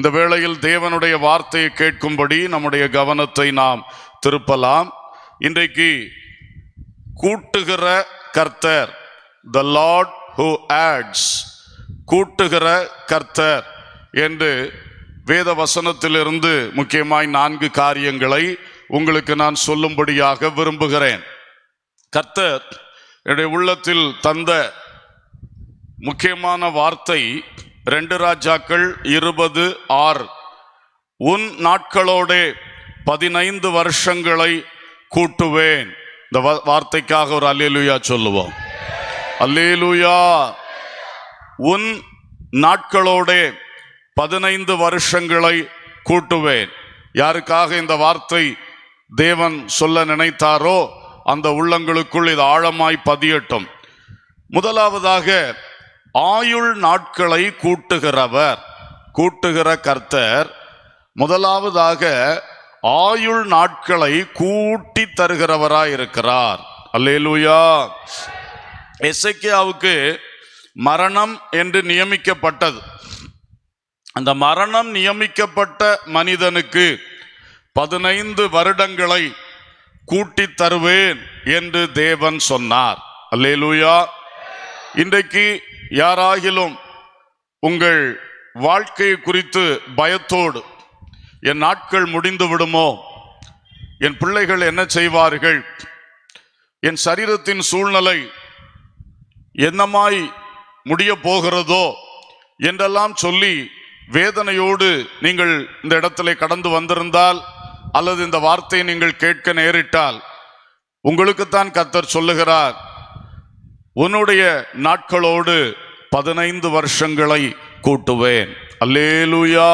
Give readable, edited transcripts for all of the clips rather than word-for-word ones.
இந்த வேளையில் தேவனுடைய வார்த்தையை கேட்கும்படி நம்முடைய கவனத்தை நாம் திருப்பலாம். இன்றைக்கு கூட்டுகிற கர்த்தர், த லார்ட் ஹூ ஆட்ஸ், கூட்டுகிற கர்த்தர் என்று வேத வசனத்திலிருந்து முக்கியமாய் 4 காரியங்களை உங்களுக்கு நான் சொல்லும்படியாக விரும்புகிறேன். கர்த்தர் என்னுடைய உள்ளத்தில் தந்த முக்கியமான வார்த்தை 2 ராஜாக்கள் 20:6. உன் நாட்களோடே 15 வருஷங்களை கூட்டுவேன். இந்த வார்த்தைக்காக ஒரு அல்லேலூயா சொல்லுவோம். அல்லேலூயா. உன் நாட்களோடே 15 வருஷங்களை கூட்டுவேன். யாருக்காக இந்த வார்த்தை தேவன் சொல்ல நினைத்தாரோ அந்த உள்ளங்களுக்குள் இது ஆழமாய் பதியட்டும். முதலாவதாக, ஆயுள் நாட்களை கூட்டுகிறவர், கூட்டுகிற கர்த்தர் முதலாவதாக ஆயுள் நாட்களை கூட்டி தருகிறவராய் இருக்கிறார். அல்லேலூயா. எசேக்கியாவுக்கு மரணம் என்று நியமிக்கப்பட்டது. அந்த மரணம் நியமிக்கப்பட்ட மனிதனுக்கு 15 வருடங்களை கூட்டி தருவேன் என்று தேவன் சொன்னார். அல்லேலூயா. இன்றைக்கு யாராகிலும் உங்கள் வாழ்க்கையை குறித்து பயத்தோடு, என் நாட்கள் முடிந்து விடுமோ, என் பிள்ளைகள் என்ன செய்வார்கள், என் சரீரத்தின் சூழ்நிலை என்னமாய் முடிய போகிறதோ என்றெல்லாம் சொல்லி வேதனையோடு நீங்கள் இந்த இடத்துல கடந்து வந்திருந்தால், அல்லது இந்த வார்த்தையை நீங்கள் கேட்க நேரிட்டால், உங்களுக்குத்தான் கர்த்தர் சொல்லுகிறார், உன்னுடைய நாட்களோடு 15 வருஷங்களை கூட்டுவேன். அல்லேலூயா.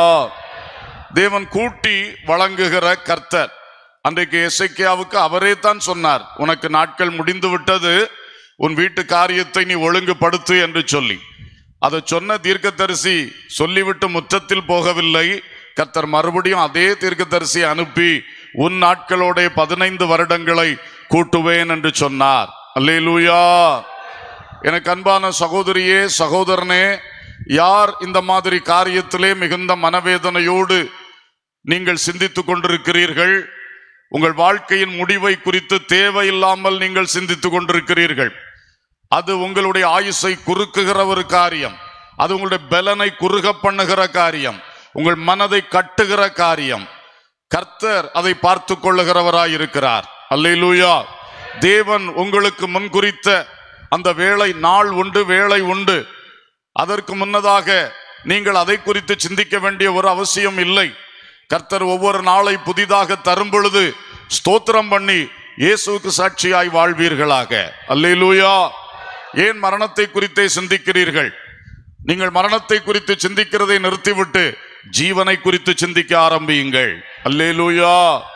தேவன் கூட்டி வழங்குகிற கர்த்தர். அன்றைக்கு எசேக்கியாவுக்கு அவரே தான் சொன்னார், உனக்கு நாட்கள் முடிந்து விட்டது, உன் வீட்டு காரியத்தை நீ ஒழுங்குபடுத்து என்று சொல்லி. அதை சொன்ன தீர்க்கதரிசி சொல்லிவிட்டு முற்றத்தில் போகவில்லை. கர்த்தர் மறுபடியும் அதே தீர்க்கதரிசி அனுப்பி உன் நாட்களோட 15 வருடங்களை கூட்டுவேன் என்று சொன்னார். அல்லேலூயா. எனக்கு அன்பான சகோதரியே, சகோதரனே, யார் இந்த மாதிரி காரியத்திலே மிகுந்த மனவேதனையோடு நீங்கள் சிந்தித்துக் கொண்டிருக்கிறீர்கள்? உங்கள் வாழ்க்கையின் முடிவை குறித்து தேவையில்லாமல் நீங்கள் சிந்தித்துக் கொண்டிருக்கிறீர்கள். அது உங்களுடைய ஆயுசை குறுக்குகிற ஒரு காரியம், அது உங்களுடைய பலனை குறுக பண்ணுகிற காரியம், உங்கள் மனதை கட்டுகிற காரியம். கர்த்தர் அதை பார்த்து கொள்ளுகிறவராய் இருக்கிறார். அல்லேலூயா. தேவன் உங்களுக்கு முன்குறித்த அந்த வேளை, நாள் உண்டு, வேளை உண்டு. அதற்கு முன்னதாக நீங்கள் அதை குறித்து சிந்திக்க வேண்டிய ஒரு அவசியம் இல்லை. கர்த்தர் ஒவ்வொரு நாளை புதிதாக தரும் பொழுது ஸ்தோத்திரம் பண்ணி இயேசுவுக்கு சாட்சியாய் வாழ்வீர்களாக. அல்லேலூயா. ஏன் மரணத்தை குறித்தே சிந்திக்கிறீர்கள்? நீங்கள் மரணத்தை குறித்து சிந்திக்கிறதை நிறுத்திவிட்டு ஜீவனை குறித்து சிந்திக்க ஆரம்பியுங்கள். அல்லேலூயா.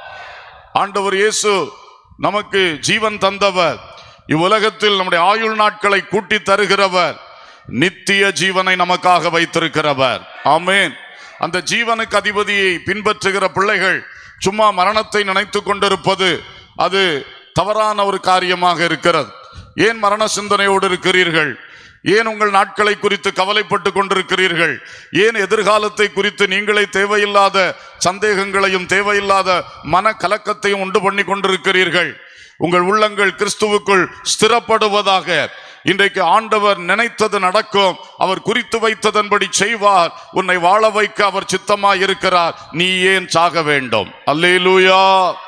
ஆண்டவர் இயேசு நமக்கு ஜீவன் தந்தவர், இவ்வுலகத்தில் நம்முடைய ஆயுள் நாட்களை கூட்டி தருகிறவர், நித்திய ஜீவனை நமக்காக வைத்திருக்கிறவர். ஆமென். அந்த ஜீவனுக்கு அதிபதியை பின்பற்றுகிற பிள்ளைகள் சும்மா மரணத்தை நினைத்து கொண்டிருப்பது அது தவறான ஒரு காரியமாக இருக்கிறது. ஏன் மரண சிந்தனையோடு இருக்கிறீர்கள்? ஏன் உங்கள் நாட்களை குறித்து கவலைப்பட்டு கொண்டிருக்கிறீர்கள்? ஏன் எதிர்காலத்தை குறித்து நீங்களே தேவையில்லாத சந்தேகங்களையும் தேவையில்லாத மன கலக்கத்தையும் உண்டு பண்ணி கொண்டிருக்கிறீர்கள்? உங்கள் உள்ளங்கள் கிறிஸ்துவுக்குள் ஸ்திரப்படுவதாக. இன்றைக்கு ஆண்டவர் நினைத்தது நடக்கும், அவர் குறித்து வைத்ததன்படி செய்வார். உன்னை வாழ வைக்க அவர் சித்தமாய் இருக்கிறார். நீ ஏன் சாக வேண்டும்? அல்லேலூயா.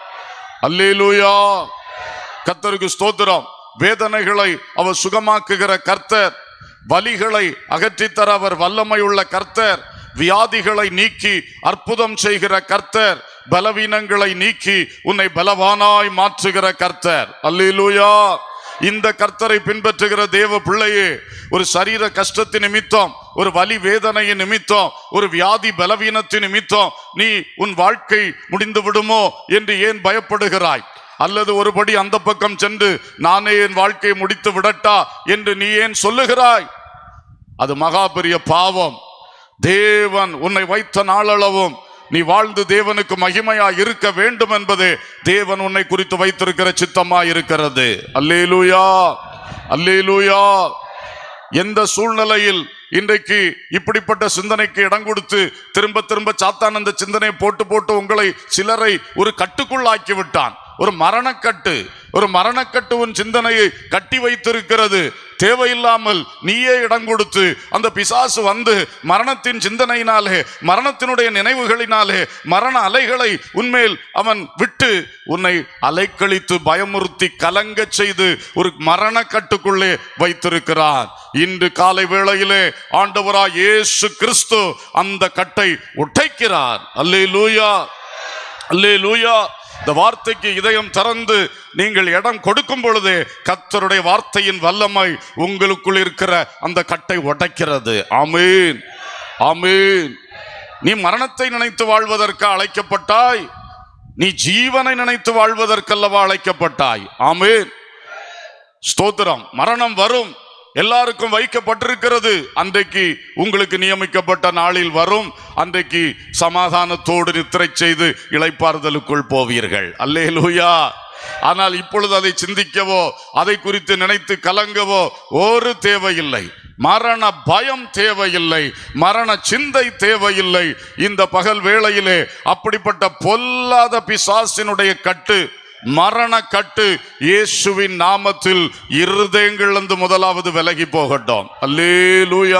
அல்லேலூயா. கர்த்தருக்கு ஸ்தோத்திரம். வேதனைகளை அவர் சுகமாக்குகிற கர்த்தர், வலிகளை அகற்றித்தர அவர் வல்லமையுள்ள கர்த்தர், வியாதிகளை நீக்கி அற்புதம் செய்கிற கர்த்தர், பலவீனங்களை நீக்கி உன்னை பலவானாய் மாற்றுகிற கர்த்தர். அல்லேலூயா. இந்த கர்த்தரை பின்பற்றுகிற தேவ பிள்ளையே, ஒரு சரீர கஷ்டத்தின் நிமித்தம், ஒரு வலி வேதனையின் நிமித்தம், ஒரு வியாதி பலவீனத்தின் நிமித்தம் நீ உன் வாழ்க்கை முடிந்து விடுமோ என்று ஏன் பயப்படுகிறாய்? அல்லது ஒருபடி அந்த பக்கம் சென்று நானே என் வாழ்க்கையை முடித்து விடட்டா என்று நீ ஏன் சொல்லுகிறாய்? அது மகா பெரிய பாவம். தேவன் உன்னை வைத்த நாளளவும் நீ வாழ்ந்து தேவனுக்கு மகிமையா இருக்க வேண்டும் என்பது தேவன் உன்னை குறித்து வைத்திருக்கிற சித்தமா இருக்கிறது. அல்லேலூயா. அல்லேலூயா. எந்த சூழ்நிலையில் இன்றைக்கு இப்படிப்பட்ட சிந்தனைக்கு இடம் கொடுத்து திரும்ப திரும்ப சாத்தான் அந்த சிந்தனையை போட்டு போட்டு உங்களை சிலரை ஒரு கட்டுக்குள் ஆக்கி விட்டான். ஒரு மரணக்கட்டு உன் சிந்தனையை கட்டி வைத்திருக்கிறது. தேவையில்லாமல் நீயே இடம் கொடுத்து அந்த பிசாசு வந்து மரணத்தின் சிந்தனையினாலே, மரணத்தினுடைய நினைவுகளினாலே மரண அலைகளை உன்மேல் அவன் விட்டு உன்னை அலைக்கழித்து பயமுறுத்தி கலங்க செய்து ஒரு மரணக்கட்டுக்குள்ளே வைத்திருக்கிறார். இன்று காலை வேளையிலே ஆண்டவராய் இயேசு கிறிஸ்து அந்த கட்டை உடைக்கிறார். அல்லேலூயா, அல்லேலூயா. இந்த வார்த்தைக்கு இதயம் திறந்து நீங்கள் இடம் கொடுக்கும் பொழுதே கர்த்தருடைய வார்த்தையின் வல்லமை உங்களுக்குள் இருக்கிற அந்த கட்டை உடைக்கிறது. ஆமென், ஆமென். நீ மரணத்தை நினைத்து வாழ்வதற்கு அழைக்கப்பட்டாய், நீ ஜீவனை நினைத்து வாழ்வதற்கல்லவா அழைக்கப்பட்டாய். ஆமென், ஸ்தோத்திரம். மரணம் வரும், எல்லாருக்கும் வைக்கப்பட்டிருக்கிறது. அன்றைக்கு உங்களுக்கு நியமிக்கப்பட்ட நாளில் வரும். அன்றைக்கு சமாதானத்தோடு நித்திரை செய்து இளைப்பாறுதலுக்குள் போவீர்கள். அல்லேலூயா. ஆனால் இப்பொழுது அதை சிந்திக்கவோ அதை குறித்து நினைத்து கலங்கவோ ஒரு தேவையில்லை. மரண பயம் தேவையில்லை, மரண சிந்தை தேவையில்லை. இந்த பகல் வேளையிலே அப்படிப்பட்ட பொல்லாத பிசாசினுடைய கட்டு, மரண கட்டு இயேசுவின் நாமத்தில் இருதயங்களிலிருந்து முதலாவது விலகி போகட்டும். அல்லேலூயா,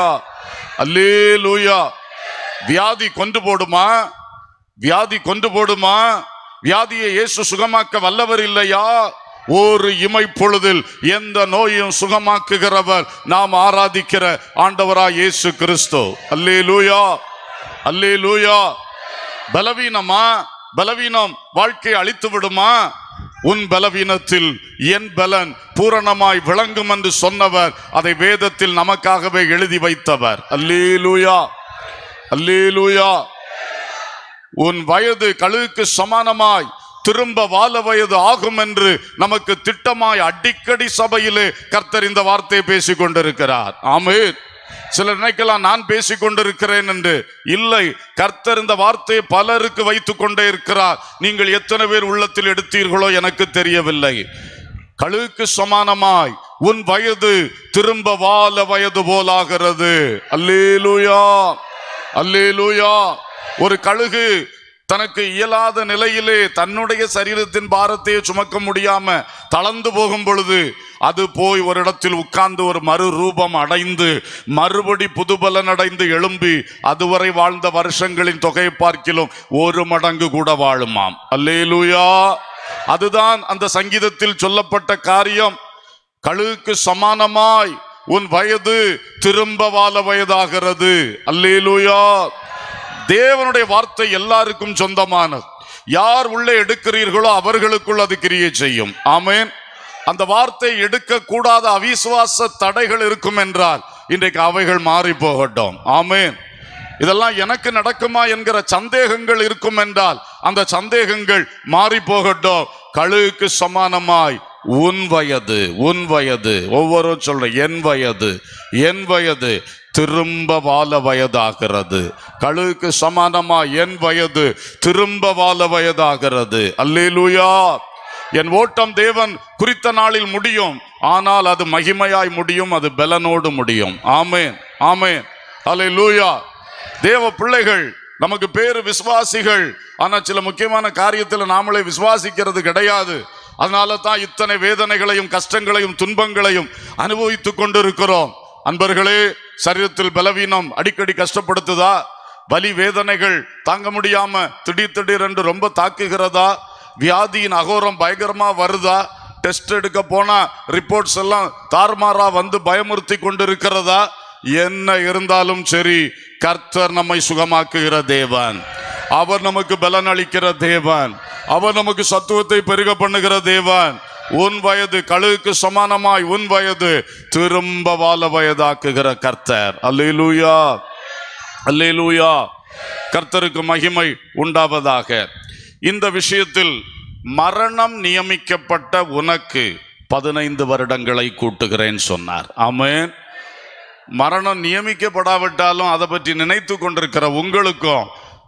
அல்லேலூயா. வியாதி கொண்டு போடுமா? வியாதி கொண்டு போடுமா? வியாதியை இயேசு சுகமாக்க வல்லவர் இல்லையா? ஒரு இமை பொழுதில் எந்த நோயும் சுகமாக்குகிறவர் நாம் ஆராதிக்கிற ஆண்டவராய் இயேசு கிறிஸ்து. அல்லேலூயா, அல்லேலூயா. பலவீனமா? பலவீனம் வாழ்க்கை அழித்து விடுமா? உன் பலவீனத்தில் என் பலன் பூரணமாய் விளங்கும் என்று சொன்னவர் அதை வேதத்தில் நமக்காகவே எழுதி வைத்தவர். அல்லேலூயா, அல்லேலூயா. உன் வயது கழுகுக்கு சமானமாய் திரும்ப வாழ வயது ஆகும் என்று நமக்கு திட்டமாய் அடிக்கடி சபையிலே கர்த்தர் இந்த வார்த்தையை பேசிக் கொண்டிருக்கிறார். ஆமென். சிலர் நினைக்கலாம் நான் பேசிக் கொண்டிருக்கிறேன் என்று. இல்லை, கர்த்தர் இந்த வார்த்தையை பலருக்கு வைத்துக் கொண்டே இருக்கிறார். நீங்கள் எத்தனை பேர் உள்ளத்தில் எடுத்தீர்களோ எனக்கு தெரியவில்லை. கழுகுக்கு சமானமாய் உன் வயது திரும்ப வாழ வயது போலாகிறது. அல்லேலூயா, அல்லேலூயா. ஒரு கழுகு தனக்கு இயலாத நிலையிலே தன்னுடைய சரீரத்தின் பாரத்தையே சுமக்க முடியாம தளர்ந்து போகும் பொழுது அது போய் ஒரு இடத்தில் உட்கார்ந்து ஒரு மறு ரூபம் அடைந்து மறுபடி புதுபலன் அடைந்து எழும்பி அதுவரை வாழ்ந்த வருஷங்களின் தொகையை பார்க்கிலும் 1 மடங்கு கூட வாழுமாம். அல்லேலூயா. அதுதான் அந்த சங்கீதத்தில் சொல்லப்பட்ட காரியம். கழுகுக்கு சமானமாய் உன் வயது திரும்ப வாழ வயதாகிறது. அல்லேலூயா. தேவனுடைய வார்த்தை எல்லாருக்கும் சொந்தமானது. யார் உள்ளே எடுக்கிறீர்களோ அவர்களுக்குள் அது கிரியை செய்யும். ஆமென். அந்த வார்த்தை எடுக்க கூடாத அவிசுவாச தடைகள் இருக்கும் என்றால் இன்றைக்கு அவைகள் மாறி போகட்டும். ஆமென். இதெல்லாம் எனக்கு நடக்குமா என்கிற சந்தேகங்கள் இருக்கும் என்றால் அந்த சந்தேகங்கள் மாறி போகட்டும். கழுகுக்கு சமானமாய் உன் வயது, உன் வயது, ஒவ்வொரு சொல்ற என் வயது, என் வயது திரும்ப வாழ வயதாகிறது. கழுகுக்கு சமானமா என் வயது திரும்ப வாழ வயதாகிறது. அல்லேலூயா. என் ஓட்டம் தேவன் குறித்த நாளில் முடியும், ஆனால் அது மகிமையாய் முடியும், அது பலனோடு முடியும். ஆமென், ஆமென், அல்லேலூயா. தேவ பிள்ளைகள் நமக்கு பேரு விசுவாசிகள், ஆனா சில முக்கியமான காரியத்தில் நாமளே விசுவாசிக்கிறது கிடையாது. அதனால தான் இத்தனை வேதனைகளையும் கஷ்டங்களையும் துன்பங்களையும் அனுபவித்துக் கொண்டிருக்கிறோம். அன்பர்களே, சரீரத்தில் பலவீனம் அடிக்கடி கஷ்டப்படுத்துதா? வலி வேதனைகள் தாங்க முடியாம திடீர் என்று ரொம்ப தாக்குகிறதா? வியாதியின் அகோரம் பயங்கரமா வருதா? டெஸ்ட் எடுக்க போனா ரிப்போர்ட்ஸ் எல்லாம் தாறுமாறா வந்து பயமுறுத்தி கொண்டிருக்கிறதா? என்ன இருந்தாலும் சரி, கர்த்தர் நம்மை சுகமாக்குகிற தேவன், அவர் நமக்கு பலன் அளிக்கிற தேவன், அவர் நமக்கு சத்துவத்தை பெருக பண்ணுகிற தேவன். உன் வயது கழுகுக்கு சமானமாய் உன் வயது திரும்ப வாழ வயதாக்குகிற கர்த்தர். அல்லேலூயா, அல்லேலூயா. கர்த்தருக்கு மகிமை உண்டாவதாக. இந்த விஷயத்தில் மரணம் நியமிக்கப்பட்ட உனக்கு 15 வருடங்களை கூட்டுகிறேன் சொன்னார். ஆமென். மரணம் நியமிக்கப்படாவிட்டாலும் அதை பற்றி நினைத்து கொண்டிருக்கிற உங்களுக்கும்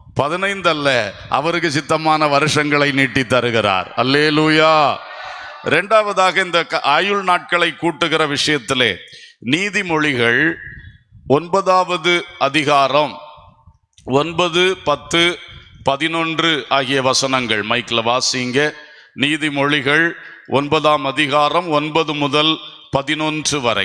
15 அல்ல, அவருக்கு சித்தமான வருஷங்களை நீட்டி தருகிறார். அல்லேலூயா. இரண்டாவதாக இந்த ஆயுள் நாட்களை கூட்டுகிற விஷயத்திலே நீதிமொழிகள் 9வது அதிகாரம் 9, 10, 11 ஆகிய வசனங்கள் மைக்கில் வாசிங்க. நீதிமொழிகள் 9ஆம் அதிகாரம் 9 முதல் 11 வரை.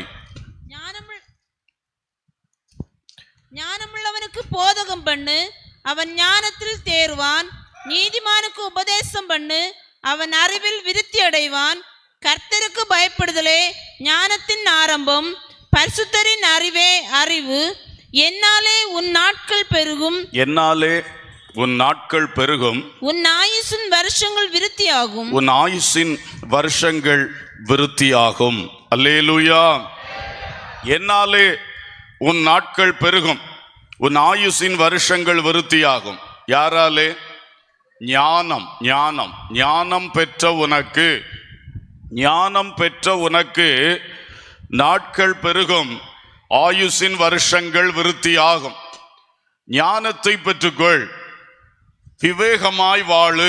ஞானமுள்ளவனுக்கு போதகம் பண்ணு, அவன் ஞானத்தில் தேர்வான். நீதிமானுக்கு உபதேசம் பண்ணு, அவன் அறிவில் விருத்தி அடைவான். கர்த்தருக்கு பயப்படுதலே ஞானத்தின் ஆரம்பம், பரிசுத்தரின் அறிவே அறிவு. என்னாலே உன் நாட்கள் பெருகும், என்னாலே உன் நாட்கள் பெருகும். உன் ஆயுசின் வருஷங்கள் விருத்தியாகும், உன் ஆயுசின் வருஷங்கள் விருத்தியாகும். அல்லேலூயா. என்னாலே உன் நாட்கள் பெருகும், உன் ஆயுசின் வருஷங்கள் விருத்தியாகும். யாராலே? ஞானம். ஞானம் ஞானம் பெற்ற உனக்கு, ஞானம் பெற்ற உனக்கு நாட்கள் பெருகும், ஆயுசின் வருஷங்கள் விருத்தியாகும். ஞானத்தை பெற்றுக்கொள், விவேகமாய் வாழு.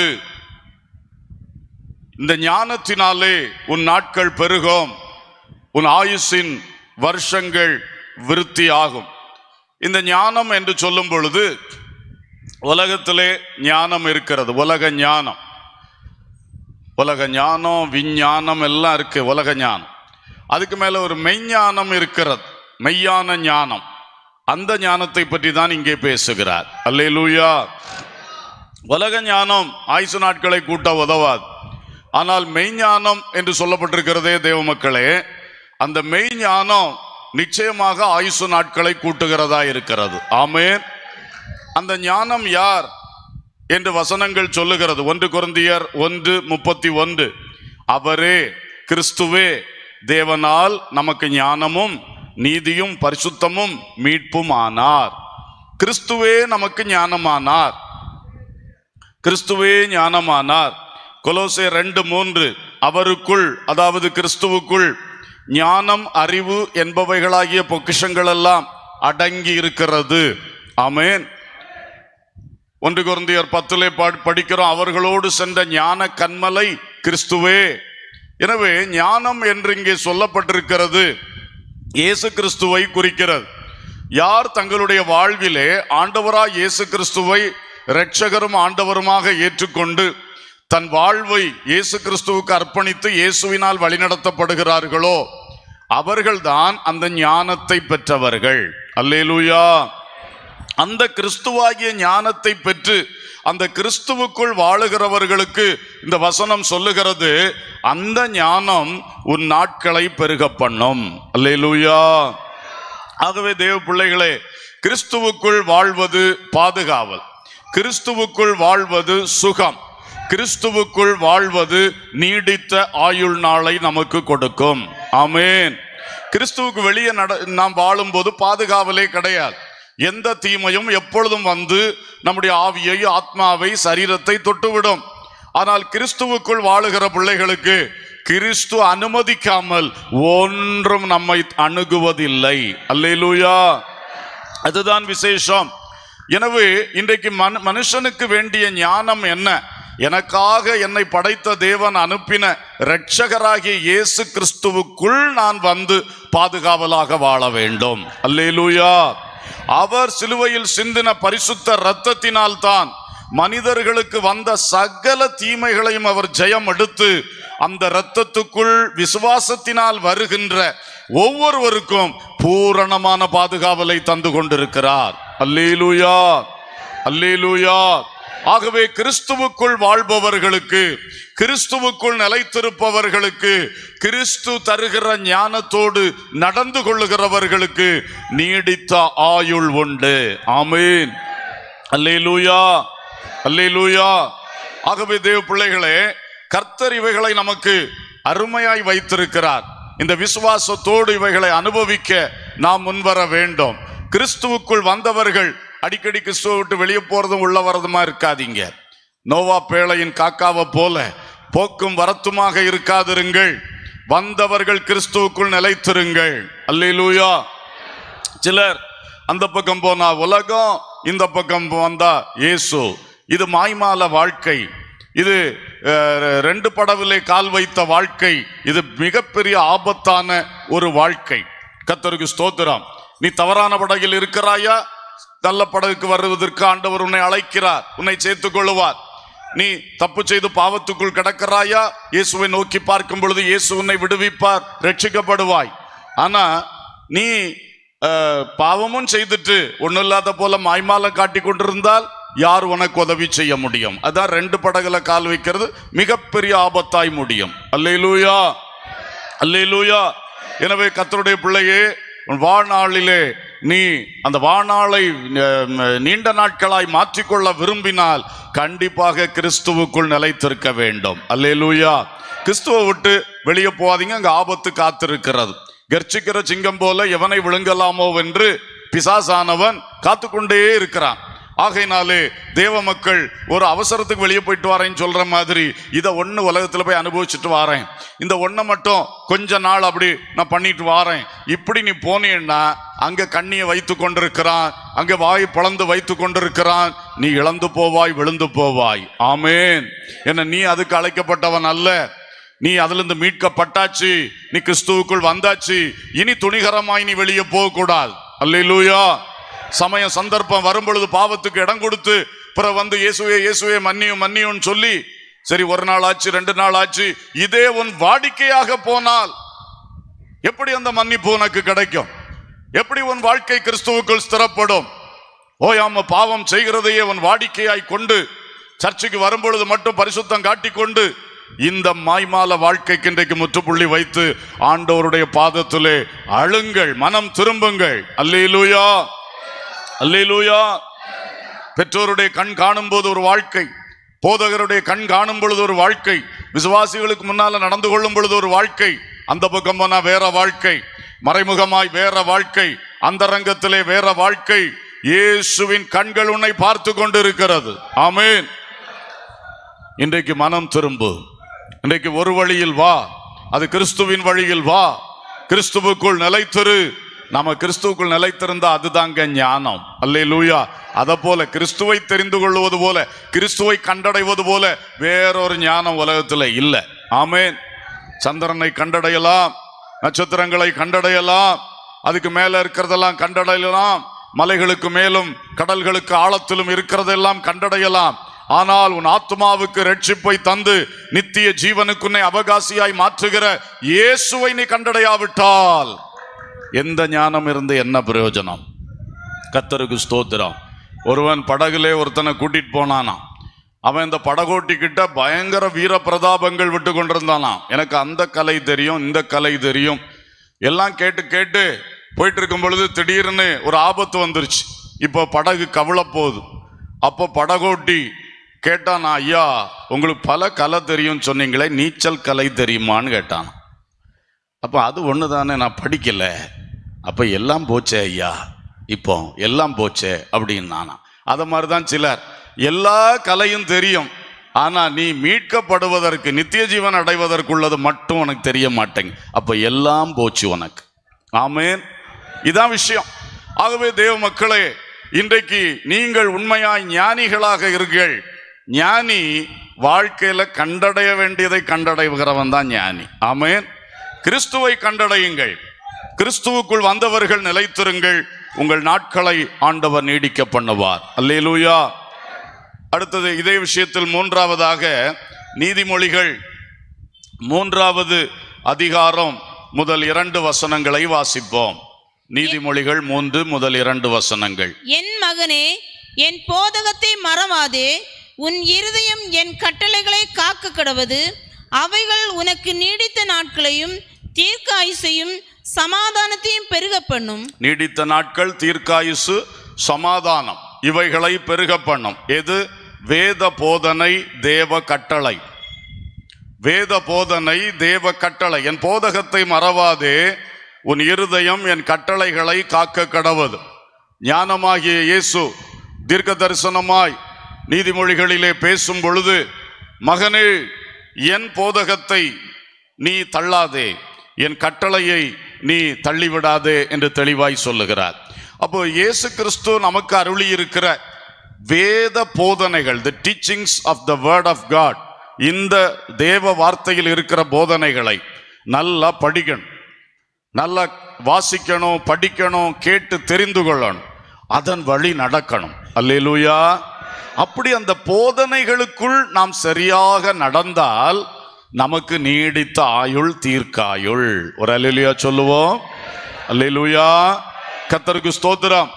இந்த ஞானத்தினாலே உன் நாட்கள் பெருகும், உன் ஆயுசின் வருஷங்கள் விருத்தியாகும். இந்த ஞானம் என்று சொல்லும் பொழுது உலகத்திலே ஞானம் இருக்கிறது. உலக ஞானம், உலக ஞானம், விஞ்ஞானம் எல்லாம் இருக்கு. உலக ஞானம், அதுக்கு மேல ஒரு மெய்ஞானம் இருக்கிறது, மெய்யான ஞானம். அந்த ஞானத்தை பற்றி தான் இங்கே பேசுகிறார். அல்லேலூயா. உலக ஞானம் ஆயுசு நாட்களை கூட்ட உதவாது. ஆனால் மெய்ஞானம் என்று சொல்லப்பட்டிருக்கிறதே தேவ மக்களே, அந்த மெய்ஞானம் நிச்சயமாக ஆயுசு நாட்களை கூட்டுகிறதா இருக்கிறது. ஆமென். அந்த ஞானம் யார் என்று வசனங்கள் சொல்லுகிறது. 1 கொரிந்தியர் 1:31, அவரே கிறிஸ்துவே தேவனால் நமக்கு ஞானமும் நீதியும் பரிசுத்தமும் மீட்பும் ஆனார். கிறிஸ்துவே நமக்கு ஞானமானார், கிறிஸ்துவே ஞானமானார். கொலோசியர் 2:3, அவருக்குள், அதாவது கிறிஸ்துவுக்குள் ஞானம் அறிவு என்பவைகளாகிய பொக்கிஷங்கள் எல்லாம் அடங்கி இருக்கிறது. ஆமென். 1 கொரிந்தியர் 10 படிக்கிறோம், அவர்களோடு சென்ற ஞான கன்மலை கிறிஸ்துவே. எனவே ஞானம் என்று இங்கே சொல்லப்பட்டிருக்கிறது இயேசு கிறிஸ்துவை குறிக்கிறது. யார் தங்களுடைய வாழ்விலே ஆண்டவராய் இயேசு கிறிஸ்துவை இரட்சகரும் ஆண்டவருமாக ஏற்றுக்கொண்டு தன் வாழ்வை இயேசு கிறிஸ்துவுக்கு அர்ப்பணித்து இயேசுவினால் வழிநடத்தப்படுகிறார்களோ அவர்கள்தான் அந்த ஞானத்தை பெற்றவர்கள். அல்லேலூயா. அந்த கிறிஸ்துவாகிய ஞானத்தை பெற்று அந்த கிறிஸ்துவுக்குள் வாழுகிறவர்களுக்கு இந்த வசனம் சொல்லுகிறது, அந்த ஞானம் உன் நாட்களை பெருக பண்ணும். அல்லேலூயா. ஆகவே தேவ பிள்ளைகளே, கிறிஸ்துவுக்குள் வாழ்வது பாதுகாவல், கிறிஸ்துவுக்குள் வாழ்வது சுகம், கிறிஸ்துவுக்குள் வாழ்வது நீடித்த ஆயுள் நாளை நமக்கு கொடுக்கும். ஆமென். கிறிஸ்துவுக்கு வெளியே நாம் வாழும்போது பாதுகாவலே கிடையாது. எந்த தீமையும் எப்பொழுதும் வந்து நம்முடைய ஆவியை, ஆத்மாவை, சரீரத்தை தொட்டுவிடும். ஆனால் கிறிஸ்துவுக்குள் வாழுகிற பிள்ளைகளுக்கு கிறிஸ்து அனுமதிக்காமல் ஒன்றும் நம்மை அணுகுவதில்லை. அல்லேலூயா. அதுதான் விசேஷம். எனவே இன்றைக்கு மனுஷனுக்கு வேண்டிய ஞானம் என்ன? எனக்காக என்னை படைத்த தேவன் அனுப்பின இரட்சகராகிய இயேசு கிறிஸ்துவுக்குள் நான் வந்து பாதுகாவலாக வாழ வேண்டும். அல்லேலூயா. அவர் சிலுவையில் சிந்தின பரிசுத்த இரத்தத்தினால் தான் மனிதர்களுக்கு வந்த சகல தீமைகளையும் அவர் ஜெயம் எடுத்து அந்த இரத்தத்துக்குள் விசுவாசத்தினால் வருகின்ற ஒவ்வொருவருக்கும் பூரணமான பாதுகாவலை தந்து கொண்டிருக்கிறார். அல்லேலூயா, அல்லேலூயா. ஆகவே கிறிஸ்துவுக்குள் வாழ்பவர்களுக்கு, கிறிஸ்துவுக்குள் நிலைத்திருப்பவர்களுக்கு, கிறிஸ்து தருகிற ஞானத்தோடு நடந்து கொள்ளுகிறவர்களுக்கு நீடித்த ஆயுள் உண்டு. ஆமென். அல்லேலூயா, அல்லேலூயா. ஆகவே தேவ பிள்ளைகளே, கர்த்தர் இவைகளை நமக்கு அருமையாய் வைத்திருக்கிறார். இந்த விசுவாசத்தோடு இவைகளை அனுபவிக்க நாம் முன்வர வேண்டும். கிறிஸ்துவுக்குள் வந்தவர்கள் அடிக்கடி கிறிஸ்துவை விட்டு வெளியே போறதும் உள்ள வரதுமா இருக்காதீங்க. நோவா பேழையின் காக்காவை போல போக்கும் வரத்துமாக இருக்காதிருங்கள். வந்தவர்கள் கிறிஸ்துவுக்குள் நிலைத்திருங்கள். அல்லேலூயா. சிலர் அந்த பக்கம் போனா உலகம், இந்த பக்கம் வந்தா இயேசு. இது மாய்மால வாழ்க்கை, இது 2 படவிலே கால் வைத்த வாழ்க்கை, இது மிகப்பெரிய ஆபத்தான ஒரு வாழ்க்கை. கர்த்தருக்கு ஸ்தோத்திரம். நீ தவறான படகில் இருக்கிறாயா? நல்ல படகுக்கு வருவதற்கு ஆண்டவர் உன்னை அழைக்கிறார், உன்னை சேர்த்துக் கொள்ளுவார். நீ தப்பு செய்து பாவத்துக்குள் கிடக்கிறாயா? இயேசுவை நோக்கி பார்க்கும் பொழுது இயேசு உன்னை விடுவிப்பார், ரட்சிக்கப்படுவாய். ஆனா நீ பாவமும் செய்துட்டு ஒன்னும் இல்லாத போல மாய்மாலம் காட்டி கொண்டிருந்தால் யார் உனக்கு உதவி செய்ய முடியும்? அதான் 2 படகுல கால் வைக்கிறது மிகப்பெரிய ஆபத்தாய் முடியும். அல்லேலூயா, அல்லேலூயா. எனவே கர்த்தருடைய பிள்ளையே, உன் வாழ்நாளிலே நீ அந்த வாழ்நாளை நீண்ட நாட்களாய் மாற்றிக்கொள்ள விரும்பினால் கண்டிப்பாக கிறிஸ்துவுக்குள் நிலைத்திருக்க வேண்டும். அல்லேலூயா. கிறிஸ்துவை விட்டு வெளியே போகாதீங்க, அங்க ஆபத்து காத்திருக்கிறது. கர்ச்சிக்கிற சிங்கம் போல எவனை விழுங்கலாமோ என்று பிசாசானவன் காத்து கொண்டே இருக்கிறான். ஆகையினாலே தேவ மக்கள் ஒரு அவசரத்துக்கு வெளியே போயிட்டு வரேன்னு சொல்ற மாதிரி இதை ஒன்று உலகத்துல போய் அனுபவிச்சுட்டு வரேன், இந்த ஒன்றை மட்டும் கொஞ்ச நாள் அப்படி நான் பண்ணிட்டு வரேன், இப்படி நீ போனீன்னா அங்க கண்ணியை வைத்து கொண்டிருக்கிறான், அங்க வாய் பழந்து வைத்து கொண்டிருக்கிறான், நீ இழந்து போவாய், விழுந்து போவாய். ஆமேன். என்ன, நீ அதுக்கு அழைக்கப்பட்டவன் அல்ல. நீ அதிலிருந்து மீட்கப்பட்டாச்சு, நீ கிறிஸ்துவுக்குள் வந்தாச்சு. இனி துணிகரமாய் நீ வெளியே போக கூடாது. அல்லேலூயா. சமயம் சந்தர்ப்பம் வரும் பொழுது பாவத்துக்கு இடம் கொடுத்து பிறகு வந்து இயேசுவே இயேசுவே மன்னியும் மன்னியும் சொல்லி, சரி 1 நாள் ஆச்சு 2 நாள் ஆச்சு, இதே உன் வாடிக்கையாக போனால் எப்படி அந்த மன்னிப்பு உனக்கு கிடைக்கும்? எப்படி உன் வாழ்க்கை கிறிஸ்துவுக்குள் ஸ்திரப்படும்? ஓயாம பாவம் செய்கிறதையே உன் வாடிக்கையாய் கொண்டு சர்ச்சுக்கு வரும்பொழுது மட்டும் பரிசுத்தம் காட்டிக்கொண்டு இந்த மாய்மால வாழ்க்கைக்கு இன்றைக்கு முற்றுப்புள்ளி வைத்து ஆண்டவருடைய பாதத்திலே அழுங்கள், மனம் திரும்புங்கள். அல்லேலூயா, அல்லேலூயா. பெற்றோருடைய கண் காணும் போது ஒரு வாழ்க்கை, போதகருடைய கண் காணும் பொழுது ஒரு வாழ்க்கை, விசுவாசிகளுக்கு முன்னால நடந்து கொள்ளும் பொழுது ஒரு வாழ்க்கை, அந்த பக்கம் போனா வேற வாழ்க்கை, மறைமுகமாய் வேற வாழ்க்கை, அந்தரங்கத்திலே வேற வாழ்க்கை. இயேசுவின் கண்கள் உன்னை பார்த்து கொண்டு இருக்கிறது. ஆமென். இன்றைக்கு மனம் திரும்பு. இன்றைக்கு ஒரு வழியில் வா, அது கிறிஸ்துவின் வழியில் வா. கிறிஸ்துவுக்குள் நிலைத்திரு. நாம கிறிஸ்துவுக்குள் நிலைத்திருந்தா அதுதாங்க ஞானம். அல்லேலூயா. அத போல கிறிஸ்துவை தெரிந்து கொள்வது போல, கிறிஸ்துவை கண்டடைவது போல வேறொரு ஞானம் உலகத்துல இல்லை. ஆமேன். சந்திரனை கண்டடையலாம், நட்சத்திரங்களை கண்டடையலாம், அதுக்கு மேல இருக்கிறதெல்லாம் கண்டடையலாம், மலைகளுக்கு மேலும் கடல்களுக்கு ஆழத்திலும் இருக்கிறதெல்லாம் கண்டடையலாம். ஆனால் உன் ஆத்மாவுக்கு ரட்சிப்பை தந்து நித்திய ஜீவனுக்குன்னை அவகாசியாய் மாற்றுகிற இயேசுவை நீ கண்டடையாவிட்டால் எந்த ஞானம் இருந்து என்ன பிரயோஜனம்? கர்த்தருக்கு ஸ்தோத்திரம். ஒருவன் படகுலே ஒருத்தனை கூட்டிட்டு போனானா, அவன் இந்த படகோட்டிக்கிட்ட பயங்கர வீர பிரதாபங்கள் விட்டு கொண்டிருந்தானாம். எனக்கு அந்த கலை தெரியும், இந்த கலை தெரியும், எல்லாம் கேட்டு கேட்டு போயிட்டு இருக்கும் பொழுது திடீர்னு ஒரு ஆபத்து வந்துருச்சு. இப்போ படகு கவிழ போகுது. அப்போ படகோட்டி கேட்டான், ஐயா உங்களுக்கு பல கலை தெரியும் சொன்னீங்களே, நீச்சல் கலை தெரியுமான்னு கேட்டான். அப்போ அது ஒன்று தானே, நான் படிக்கல. அப்போ எல்லாம் போச்சே ஐயா, இப்போ எல்லாம் போச்சே அப்படின்னு நானா. அதை மாதிரி தான் சிலர், எல்லா கலையும் தெரியும், ஆனால் நீ மீட்கப்படுவதற்கு நித்திய ஜீவன் அடைவதற்குள்ளது மட்டும் உனக்கு தெரிய மாட்டேங்க. அப்போ எல்லாம் போச்சு உனக்கு. ஆமேன். இதான் விஷயம். ஆகவே தேவ மக்களே, இன்றைக்கு நீங்கள் உண்மையாய் ஞானிகளாக இருங்கள். ஞானி வாழ்க்கையில கண்டடைய வேண்டியதை கண்டடைகிறவன் தான் ஞானி. ஆமேன். கிறிஸ்துவை கண்டடையுங்கள். கிறிஸ்துவுக்குள் வந்தவர்கள் நிலைத்திருங்கள். உங்கள் நாட்களை ஆண்டவர் நீடிக்க பண்ணுவார். அல்லேலூயா. அடுத்தது இதே விஷயத்தில் 3ஆவதாக நீதிமொழிகள் 3வது அதிகாரம் முதல் 2 வசனங்களை வாசிப்போம். நீதிமொழிகள் 3 முதல் 2 வசனங்கள். என் மகனே, என் போதகத்தை மறவாதே, உன் இருதயம் என் கட்டளைகளை காக்க கடவது. அவைகள் உனக்கு நீடித்த நாட்களையும் தீர்க்காயுசையும் சமாதானத்தையும் பெருக பண்ணும். நீடித்த நாட்கள், தீர்க்காயுசு, சமாதானம், இவைகளை பெருக பண்ணும். எது? வேத போதனை, தேவ கட்டளை. வேத போதனை, தேவ கட்டளை. என் போதகத்தை மறவாதே, உன் இருதயம் என் கட்டளைகளை காக்க கடவது. ஞானமாகிய இயேசு தீர்க்க தரிசனமாய் நீதிமொழிகளிலே பேசும் பொழுது, மகனே என் போதகத்தை நீ தள்ளாதே, என் கட்டளையை நீ தள்ளிவிடாதே என்று தெளிவாய் சொல்லுகிறார். அப்போ இயேசு கிறிஸ்து நமக்கு அருளி இருக்கிற வேத போதனைகள், the teachings of the word of God, இந்த தேவ வார்த்தையில் இருக்கிற போதனைகளை நல்லா படிக்கணும், நல்லா வாசிக்கணும், படிக்கணும், கேட்டு தெரிந்து கொள்ளணும், அதன் வழி நடக்கணும். அல்லேலூயா. அப்படி அந்த போதனைகளுக்குள் நாம் சரியாக நடந்தால் நமக்கு நீடித்த ஆயுள், தீர்க்காயுள். ஒரு அல்லேலூயா சொல்லுவோம். அல்லேலூயா. கர்த்தருக்கு ஸ்தோத்திரம்.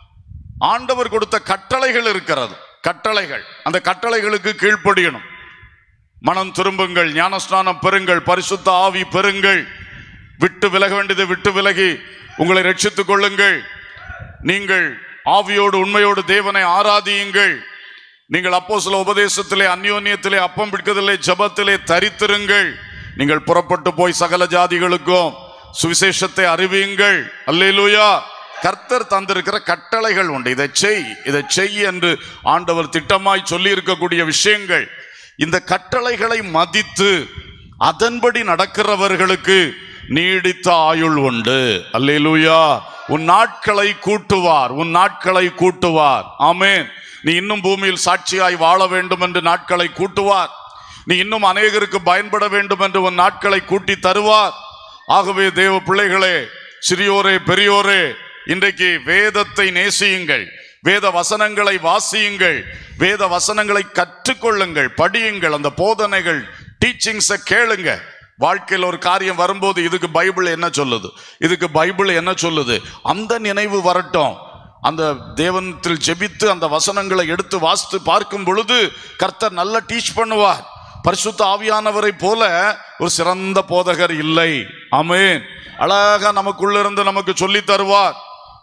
ஆண்டவர் கொடுத்த கட்டளைகள் இருக்கிறது. கட்டளைகள், அந்த கட்டளைகளுக்கு கீழ்ப்படியணும். மனம் திரும்புங்கள், ஞானஸ்நானம் பெறுங்கள், பரிசுத்த ஆவி பெறுங்கள், விட்டு விலக வேண்டியதை விட்டு விலகி உங்களை ரட்சித்துக் கொள்ளுங்கள், நீங்கள் ஆவியோடு உண்மையோடு தேவனை ஆராதியுங்கள், நீங்கள் அப்போஸ்தல உபதேசத்திலே, அந்யோன்யத்திலே, அப்பம் பிடிக்கதிலே, ஜெபத்திலே தரித்திருங்கள், நீங்கள் புறப்பட்டு போய் சகல ஜாதிகளுக்கும் சுவிசேஷத்தை அறிவியுங்கள். அல்லேலூயா. கர்த்தர் தந்திருக்கிற கட்டளைகள் உண்டு. இதை செய், இதை செய் என்று ஆண்டவர் திட்டமாய் சொல்லி இருக்கக்கூடிய விஷயங்கள். இந்த கட்டளைகளை மதித்து அதன்படி நடக்கிறவர்களுக்கு நீடித்த ஆயுள் உண்டு. அல்லேலூயா. உன் நாட்களை கூட்டுவார், உன் நாட்களை கூட்டுவார். ஆமென். நீ இன்னும் பூமியில் சாட்சியாய் வாழ வேண்டும் என்று நாட்களை கூட்டுவார். நீ இன்னும் அநேகருக்கு பயன்பட வேண்டும் என்று உன் நாட்களை கூட்டி தருவார். ஆகவே தேவ பிள்ளைகளே, சிறியோரே பெரியோரே, இன்றைக்கு வேதத்தை நேசியுங்கள், வேத வசனங்களை வாசியுங்கள், வேத வசனங்களை கற்றுக்கொள்ளுங்கள், படியுங்கள், அந்த போதனைகள், டீச்சிங்ஸை கேளுங்க. வாழ்க்கையில் ஒரு காரியம் வரும்போது இதுக்கு பைபிள் என்ன சொல்லுது, இதுக்கு பைபிள் என்ன சொல்லுது, அந்த நினைவு வரட்டும். அந்த தேவனத்தில் ஜெபித்து அந்த வசனங்களை எடுத்து வாசித்து பார்க்கும் பொழுது கர்த்தர் நல்லா டீச் பண்ணுவார். பரிசுத்த ஆவியானவரை போல ஒரு சிறந்த போதகர் இல்லை. ஆமென். அழகா நமக்குள்ள இருந்து நமக்கு சொல்லி தருவார்.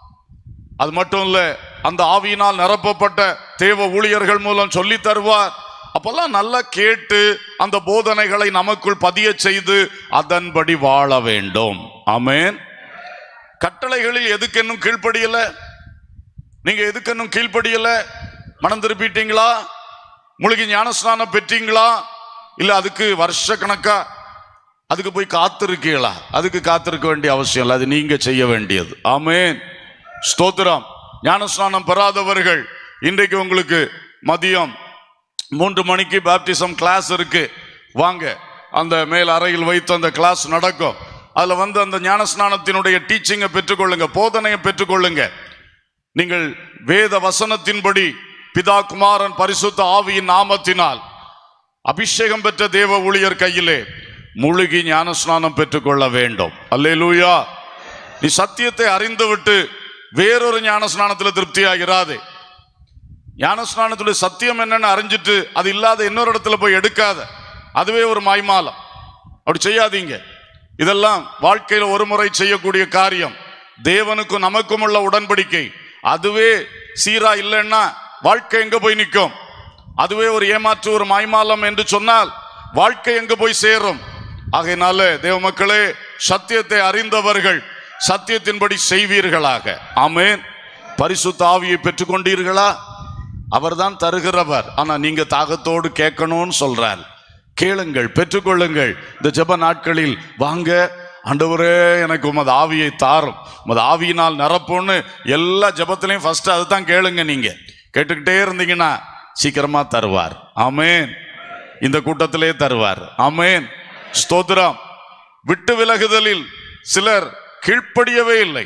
அது மட்டும் இல்ல, அந்த ஆவியினால் நிரப்பப்பட்ட தேவ ஊழியர்கள் மூலம் சொல்லி தருவார். அப்பெல்லாம் நல்லா கேட்டு அந்த போதனைகளை நமக்குள் பதிய செய்து அதன்படி வாழ வேண்டும். ஆமென். கட்டளைகளில் எதுக்கு இன்னும் கீழ்ப்படியல? நீங்க எதுக்கு இன்னும் கீழ்ப்படியல? மனம் திருப்பிட்டீங்களா? முழுகி ஞானஸ்நானம் பெற்றீங்களா? இல்ல அதுக்கு வருஷ கணக்கா அதுக்கு போய் காத்திருக்கீங்களா? அதுக்கு காத்திருக்க வேண்டிய அவசியம் இல்லை, அது நீங்க செய்ய வேண்டியது. ஆமென். ஸ்தோத்திரம். ஞானஸ்நானம் பெறாதவர்கள், இன்றைக்கு உங்களுக்கு மதியம் 3 மணிக்கு பேப்டிசம் கிளாஸ் இருக்கு, வாங்க. அந்த மேல் அறையில் வைத்து அந்த கிளாஸ் நடக்கும். அதுல வந்து அந்த ஞானஸ்நானத்தினுடைய டீச்சிங்கை பெற்றுக்கொள்ளுங்க, போதனையை பெற்றுக்கொள்ளுங்க. நீங்கள் வேத வசனத்தின்படி பிதா குமாரன் பரிசுத்த ஆவியின் நாமத்தினால் அபிஷேகம் பெற்ற தேவ ஊழியர் கையிலே முழுகி ஞானஸ்நானம் பெற்றுக்கொள்ள வேண்டும். அல்லேலூயா. நீ சத்தியத்தை அறிந்துவிட்டு வேறொரு ஞானஸ்நானத்தில் திருப்தியாகிறாதே. ஞானஸ்நானத்துடைய சத்தியம் என்னன்னு அறிஞ்சிட்டு அது இல்லாத இன்னொரு இடத்துல போய் எடுக்காத, அதுவே ஒரு மாய்மாலம். அப்படி செய்யாதீங்க. இதெல்லாம் வாழ்க்கையில் ஒரு முறை செய்யக்கூடிய காரியம். தேவனுக்கும் நமக்கும் உள்ள உடன்படிக்கை. அதுவே சீரா இல்லைன்னா வாழ்க்கை எங்க போய் நிற்கும்? அதுவே ஒரு ஏமாற்று, ஒரு மாய்மாலம் என்று சொன்னால் வாழ்க்கை எங்க போய் சேரும்? ஆகையினால தேவ மக்களே, சத்தியத்தை அறிந்தவர்கள் சத்தியத்தின்படி செய்வீர்களாக. ஆமென். பரிசுத்த ஆவியை பெற்றுக்கொண்டீர்களா? அவர்தான் தருகிறவர். ஆனா நீங்க தாகத்தோடு கேட்கணும்னு சொல்றார். கேளுங்கள், பெற்றுக்கொள்ளுங்கள். இந்த ஜெப நாட்களில் வாங்க, ஆண்டவரே எனக்கு உமது ஆவியை தாரும், உமது ஆவியினால் நிரப்புன்னு எல்லா ஜெபத்திலையும் ஃபர்ஸ்ட் அதுதான் கேளுங்க. நீங்க கேட்டுக்கிட்டே இருந்தீங்கன்னா சீக்கிரமா தருவார். ஆமென். இந்த கூட்டத்திலே தருவார். ஆமென். ஸ்தோத்திரம். விட்டு விலகுதலில் சிலர் கீழ்ப்படியவே இல்லை.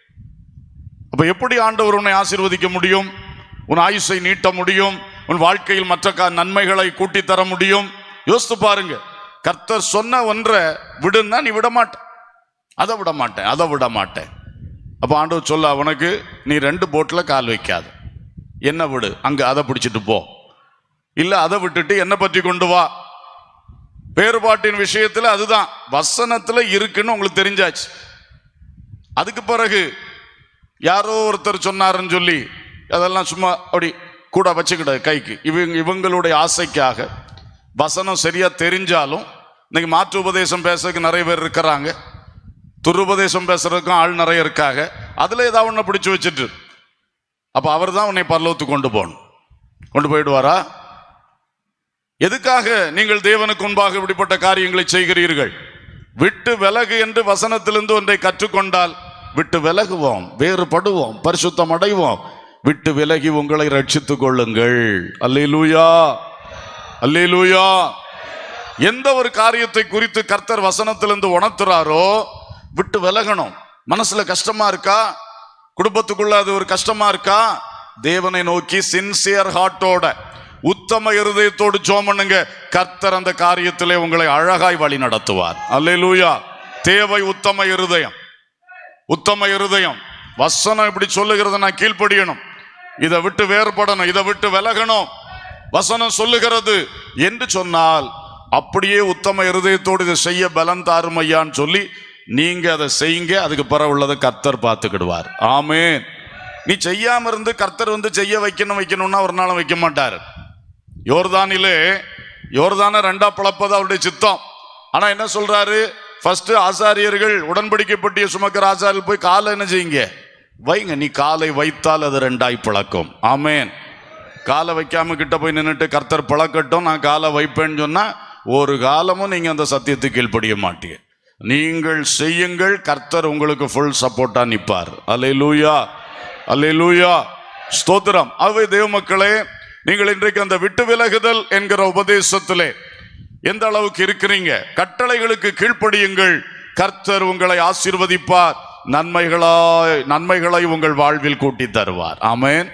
அப்ப எப்படி ஆண்டவர் உன்னை ஆசீர்வதிக்க முடியும்? உன் ஆயுசை நீட்ட முடியும்? உன் வாழ்க்கையில் மற்ற நன்மைகளை கூட்டி தர முடியும்? யோசித்து பாருங்க. கர்த்தர் சொன்ன ஒன்றை விடுன்னா நீ விட மாட்ட, அதை விட மாட்டேன், அதை விட மாட்டேன். அப்போ ஆண்டவர் சொல்ல, அவனுக்கு நீ 2 போட்டில் கால் வைக்காது, என்ன விடு, அங்க அதை பிடிச்சிட்டு போ, இல்ல அதை விட்டுட்டு என்ன பற்றி கொண்டு வா. வேறுபாட்டின் விஷயத்துல அதுதான் வசனத்துல இருக்குன்னு உங்களுக்கு தெரிஞ்சாச்சு. அதுக்கு பிறகு யாரோ ஒருத்தர் சொன்னாருன்னு சொல்லி அதெல்லாம் சும்மா அப்படி கூட வச்சுக்கிட கைக்கு. இவங்களுடைய ஆசைக்காக வசனம் சரியா தெரிஞ்சாலும் இன்னைக்கு மாற்று உபதேசம் பேசுறதுக்கு நிறைய பேர் இருக்கிறாங்க, துருபதேசம் பேசுறதுக்கும் ஆள் நிறைய இருக்காங்க. அதுல ஏதாவது ஒன்றை பிடிச்சு வச்சுட்டு அப்ப அவர் தான் உன்னை பரலோகத்துக்கு கொண்டு போயிடுவாரா? எதுக்காக நீங்கள் தேவனுக்கு முன்பாக இப்படிப்பட்ட காரியங்களை செய்கிறீர்கள்? விட்டு விலகு என்று வசனத்திலிருந்து ஒன்றை கற்றுக்கொண்டால் விட்டு விலகுவோம், வேறுபடுவோம், பரிசுத்தம் அடைவோம். விட்டு விலகி உங்களை ரட்சித்துக் கொள்ளுங்கள். அல்லேலூயா, அல்லேலூயா. எந்த ஒரு காரியத்தை குறித்து கர்த்தர் வசனத்திலிருந்து உணர்த்துறாரோ விட்டு விலகணும். மனசுல கஷ்டமா இருக்கா, குடும்பத்துக்குள்ள அது ஒரு கஷ்டமா இருக்கா, தேவனை நோக்கி சின்சியர் ஹார்ட்டோட உத்தம இருதயத்தோடு ஜெபம் பண்ணுங்க. கர்த்தர் அந்த காரியத்திலே உங்களை அழகாய் வழி நடத்துவார். அல்லேலூயா. தேவை உத்தம இருதயம். உத்தம இருதயம். வசனம் இப்படி சொல்லுகிறத நான் கீழ்ப்படியணும், இதை விட்டு வேறுபடணும், இதை விட்டு விலகணும், வசனம் சொல்லுகிறது என்று சொன்னால் அப்படியே உத்தம இருதயத்தோடு இதை செய்ய பலன் தாரும் ஐயான்னு சொல்லி நீங்க அதை செய்யுங்க. அதுக்கு பிறகு உள்ளதை கர்த்தர் பார்த்துக்கிடுவார். ஆமென். நீ செய்யாம இருந்து கர்த்தர் வந்து செய்ய வைக்கணும்னா ஒரு நாளும் வைக்க மாட்டார். யோர்தானை ரெண்டா பிளப்பது அவருடைய சித்தம். ஆனா என்ன சொல்றாரு, ஃபர்ஸ்ட் ஆசாரியர்கள் உடன்படிக்கை பெட்டியை சுமக்கிற ஆசாரியர்கள் போய் காலை என்ன செய்யுங்க, வைங்க. நீ காலை வைத்தால் அது ரெண்டாய் பிளக்கும். ஆமென். காலை வைக்காம கிட்ட போய் நின்றுட்டு கர்த்தர் பிளக்கட்டும் நான் காலை வைப்பேன்னு சொன்னா ஒரு காலமும் நீங்க அந்த சத்தியத்துக்கு கீழ்ப்படிய மாட்டீங்க. நீங்கள் செய்யுங்கள், கர்த்தர் உங்களுக்கு ஃபுல் சப்போர்ட்டா நிற்பார். அல்லேலூயா, அல்லேலூயா, ஸ்தோத்திரம். ஆகவே தேவ மக்களே, நீங்கள் இன்றைக்கு அந்த விட்டு விலகுதல் என்கிற உபதேசத்திலே எந்த அளவுக்கு இருக்கிறீங்க? கட்டளைகளுக்கு கீழ்ப்படியுங்கள், கர்த்தர் உங்களை ஆசீர்வதிப்பார், நன்மைகளை உங்கள் வாழ்வில் கூட்டி தருவார். ஆமென்.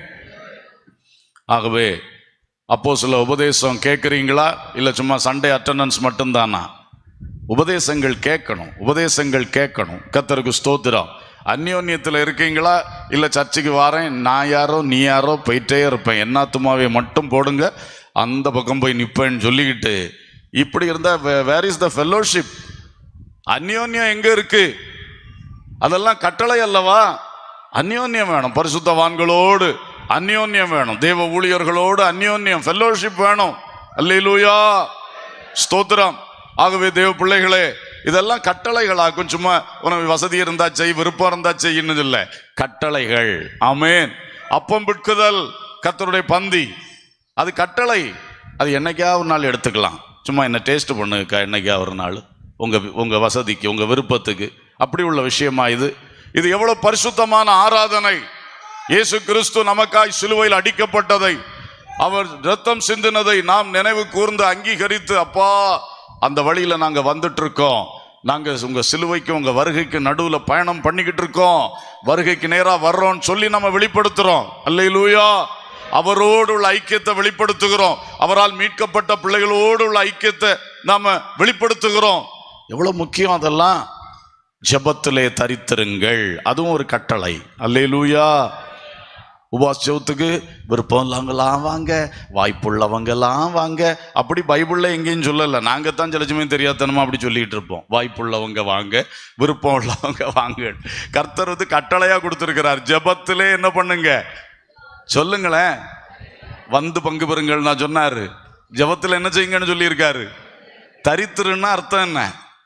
ஆகவே அப்போஸ்தல உபதேசம் கேட்குறீங்களா, இல்லை சும்மா சண்டே அட்டெண்டன்ஸ் மட்டும்தானா? உபதேசங்கள் கேட்கணும், உபதேசங்கள் கேட்கணும். கர்த்தருக்கு ஸ்தோத்திரம். அந்யோன்யத்தில் இருக்கீங்களா, இல்லை சர்ச்சுக்கு வாரேன் நான் யாரோ நீ யாரோ போயிட்டே இருப்பேன், என்னாத்துமாவே மட்டும் போடுங்க அந்த பக்கம் போய் நிற்பேன்னு சொல்லிக்கிட்டு இப்படி இருந்தா வேர் இஸ் த ஃபெல்லோஷிப்? அந்யோன்யம் எங்க இருக்கு? அதெல்லாம் கட்டளை அல்லவா? அந்யோன்யம் வேணும், பரிசுத்தவான்களோடு அந்யோன்யம் வேணும், தேவ ஊழியர்களோடு அந்யோன்யம் ஃபெல்லோஷிப் வேணும். அல்லேலூயா, ஸ்தோத்திரம். ஆகவே தேவ பிள்ளைகளே, இதெல்லாம் கட்டளைகளாக்கும். சும்மா உனக்கு வசதி இருந்தா செய், விருப்பம் இருந்தா செய்யணும் இல்லை, கட்டளைகள். ஆமென். அப்பம் பிட்குதல் கர்த்தருடைய பந்தி, அது கட்டளை. அது என்னைக்கா ஒரு நாள் எடுத்துக்கலாம், சும்மா என்ன டேஸ்ட் பண்ணுக்கா என்னைக்கா ஒரு நாள், உங்க வசதிக்கு உங்க விருப்பத்துக்கு. அப்படி உள்ள விஷயமா இது? இது எவ்வளவு பரிசுத்தமான ஆராதனை! இயேசு கிறிஸ்து நமக்காய் சிலுவையில் அடிக்கப்பட்டதை, அவர் இரத்தம் சிந்தினதை நாம் நினைவு கூர்ந்து அங்கீகரித்து, அப்பா அந்த வழியில நாங்க வந்துட்டு இருக்கோம், நாங்க உங்க சிலுவைக்கு உங்க வருகைக்கு நடுவுல பயணம் பண்ணிக்கிட்டு இருக்கோம், வருகைக்கு நேரா வர்றோம்னு சொல்லி நம்ம வெளிப்படுத்துறோம். அல்லேலூயா. அவரோடு உள்ள ஐக்கியத்தை வெளிப்படுத்துகிறோம், அவரால் மீட்கப்பட்ட பிள்ளைகளோடு உள்ள ஐக்கியத்தை நாம வெளிப்படுத்துகிறோம். எவ்வளவு முக்கியம் அதெல்லாம். ஜெபத்திலே தரித்திருங்கள், அதுவும் ஒரு கட்டளை. அல்லேலூயா. உபாசத்துக்கு விருப்பம் இல்லாமலாம் வாங்க, வாய்ப்புள்ளவங்கலாம் வாங்க, அப்படி பைபிள்ல எங்கேயும் சொல்லல. நாங்க தான் சில சமயம் தெரியாதனமா அப்படி சொல்லிட்டு இருப்போம், வாய்ப்புள்ளவங்க வாங்க, விருப்பம் உள்ளவங்க வாங்க. கர்த்தர் வந்து கட்டளையா கொடுத்திருக்கிறார். ஜெபத்திலே என்ன பண்ணுங்க சொல்லுங்களேன், வந்து பங்கு பெறுங்கள் நான் சொன்னாரு. ஜெபத்தில் என்ன செய்யுங்கன்னு சொல்லியிருக்காரு. தரித்திருன்னா அர்த்தம் என்ன?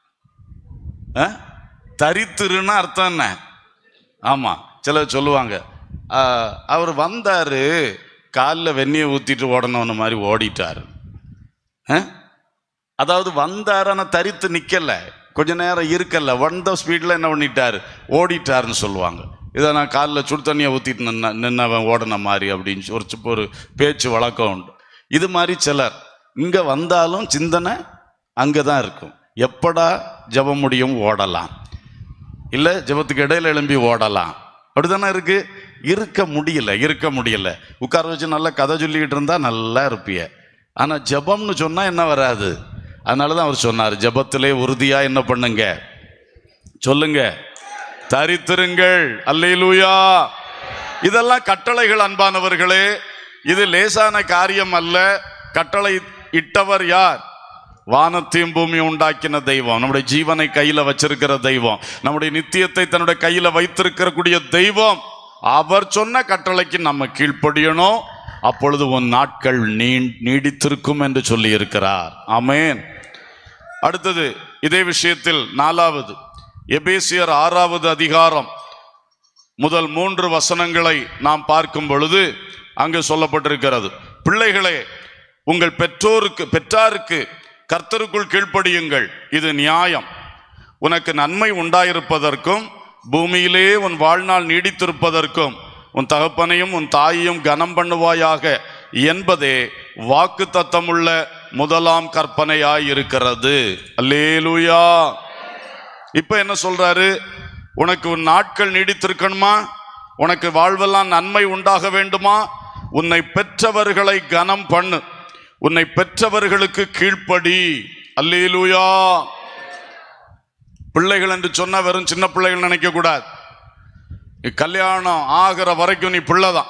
தரித்திருன்னா அர்த்தம் என்ன? ஆமா, சிலர் சொல்லுவாங்க அவர் வந்தாரு காலில் வெந்நியை ஊத்திட்டு ஓடணும்னு மாதிரி ஓடிட்டாரு. அதாவது வந்தாரு, ஆனால் தரித்து நிக்கல, கொஞ்ச நேரம் இருக்கல, வந்த ஸ்பீட்ல என்ன பண்ணிட்டாரு, ஓடிட்டாருன்னு சொல்லுவாங்க. இதை நான் காலில் சுடு தண்ணியை ஊற்றிட்டு நின்னவன் ஓடின மாதிரி அப்படின்னு ஒரு பேச்சு வழக்கம் உண்டு. இது மாதிரி சிலர் இங்கே வந்தாலும் சிந்தனை அங்கே தான் இருக்கும். எப்படா ஜெபம் முடியும் ஓடலாம், இல்லை ஜெபத்துக்கு இடையில எழும்பி ஓடலாம், அப்படித்தானே இருக்கு. இருக்க முடியல. உட்கார வச்சு நல்லா கதை சொல்லிக்கிட்டு இருந்தா நல்லா இருப்பிய. ஆனால் ஜெபம்னு சொன்னால் என்ன வராது. அதனால தான் அவர் சொன்னார், ஜெபத்திலே உறுதியா என்ன பண்ணுங்க சொல்லுங்க, தரித்திருங்கள். அல்லேலூயா. இதெல்லாம் கட்டளைகள் அன்பானவர்களே. இது லேசான காரியம் அல்ல. கட்டளை இட்டவர் யார்? வானத்தையும் பூமி உண்டாக்கின தெய்வம், நம்முடைய ஜீவனை கையில வச்சிருக்கிற தெய்வம், நம்முடைய நித்தியத்தை தன்னுடைய கையில வைத்திருக்கக்கூடிய தெய்வம். அவர் சொன்ன கட்டளைக்கு நம்ம கீழ்ப்படியணும். அப்பொழுது உன் நாட்கள் நீடித்திருக்கும் என்று சொல்லி இருக்கிறார். ஆமென். அடுத்தது இதே விஷயத்தில் 4வது எபேசியர் 6வது அதிகாரம் முதல் 3 வசனங்களை நாம் பார்க்கும் பொழுது அங்கு சொல்லப்பட்டிருக்கிறது, பிள்ளைகளே உங்கள் பெற்றாருக்கு கர்த்தருக்குள் கீழ்ப்படியுங்கள், இது நியாயம். உனக்கு நன்மை உண்டாயிருப்பதற்கும் பூமியிலே உன் வாழ்நாள் நீடித்திருப்பதற்கும் உன் தகப்பனையும் உன் தாயையும் கனம் பண்ணுவாயாக என்பதே வாக்கு தத்தமுள்ள முதலாம் கற்பனையாய் இருக்கிறது. அல்லேலூயா. இப்ப என்ன சொல்றாரு? உனக்கு உன் நாட்கள் நீடித்திருக்கணுமா? உனக்கு வாழ்வெல்லாம் நன்மை உண்டாக வேண்டுமா? உன்னை பெற்றவர்களை கனம் பண்ணு, உன்னை பெற்றவர்களுக்கு கீழ்ப்படி. அல்லேலூயா. பிள்ளைகள் என்று சொன்னா வெறும் சின்ன பிள்ளைகள் நினைக்க கூடாது. கல்யாணம் ஆகிற வரைக்கும் நீ பிள்ளைதான்.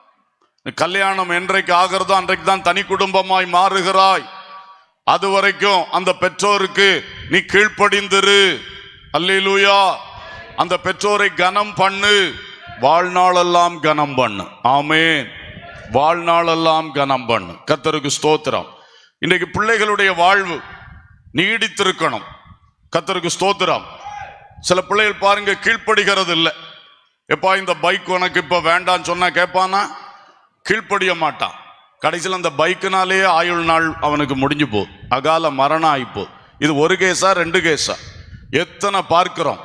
கல்யாணம் என்றைக்கு ஆகிறதோ அன்றைக்கு தான் தனி குடும்பமாய் மாறுகிறாய். அது வரைக்கும் அந்த பெற்றோருக்கு நீ கீழ்ப்படிந்திரு. அல்லேலூயா. அந்த பெற்றோரை கனம் பண்ணு, வாழ்நாளெல்லாம் கனம் பண்ணு. ஆமென். வாழ்நாளெல்லாம் கனம் பண்ணு. கர்த்தருக்கு ஸ்தோத்திரம். இன்றைக்கு பிள்ளைகளுடைய வாழ்வு நீடித்திருக்கணும். கர்த்தருக்கு ஸ்தோத்திரம். சில பிள்ளைகள் பாருங்க, கீழ்ப்படுகிறது இல்லை. எப்பா இந்த பைக் உனக்கு இப்ப வேண்டான்னு சொன்னா கேட்பானா? கீழ்ப்படிய மாட்டான். கடைசியில் அந்த பைக்குனாலே ஆயுள் நாள் அவனுக்கு முடிஞ்சு போ, அகால மரணம் ஆயிப்போ. இது ஒரு கேஸா 2 கேஸா? எத்தனை பார்க்கிறோம்.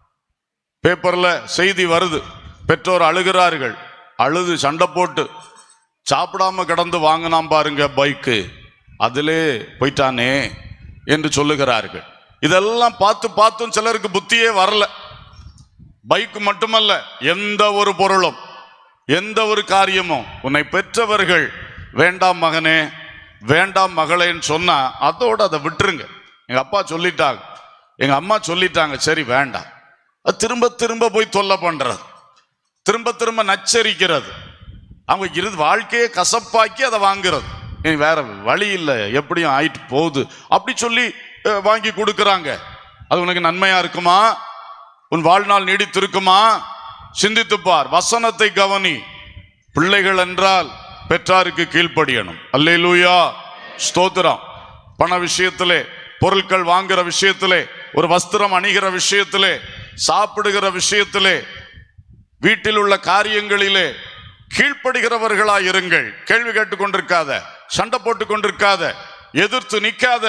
பேப்பர்ல செய்தி வருது, பெற்றோர் அழுகிறார்கள், அழுது சண்டை போட்டு சாப்பிடாம கிடந்து வாங்கினாம் பாருங்க பைக்கு, அதிலே போயிட்டானே என்று சொல்லுகிறார்கள். இதெல்லாம் பார்த்தும் சிலருக்கு புத்தியே வரல. பைக் மட்டுமல்ல, எந்த ஒரு பொருளும், எந்த ஒரு காரியமும் உன்னை பெற்றவர்கள் வேண்டாம் மகனே வேண்டாம் மகளேன்னு சொன்னா அதோட அதை விட்டுருங்க. எங்க அப்பா சொல்லிட்டாங்க, எங்க அம்மா சொல்லிட்டாங்க, சரி வேண்டாம். அது திரும்ப திரும்ப போய் தொல்லை பண்றது, திரும்ப திரும்ப நச்சரிக்கிறது, அவங்க வாழ்க்கையை கசப்பாக்கி அதை வாங்குறது. வேற வழி இல்லை, எப்படியும் ஆயிட்டு போகுது அப்படி சொல்லி வாங்கி கொடுக்கறாங்க. அது உனக்கு நன்மையா இருக்குமா? உன் வாழ்நாள் நீடித்திருக்குமா? சிந்தித்துப்பார். வசனத்தை கவனி. பிள்ளைகள் என்றால் பெற்றாருக்கு கீழ்ப்படியணும். அல்லேலூயா. ஸ்தோத்திரம். பண விஷயத்திலே, பொருட்கள் வாங்குற விஷயத்திலே, ஒரு வஸ்திரம் அணிகிற விஷயத்திலே, சாப்பிடுகிற விஷயத்திலே, வீட்டில் உள்ள காரியங்களிலே கீழ்ப்படுகிறவர்களாய் இருங்கள். கேள்வி கேட்டுக் கொண்டிருக்காத, சண்டை போட்டு கொண்டிருக்காத, எதிர்த்து நிற்காத.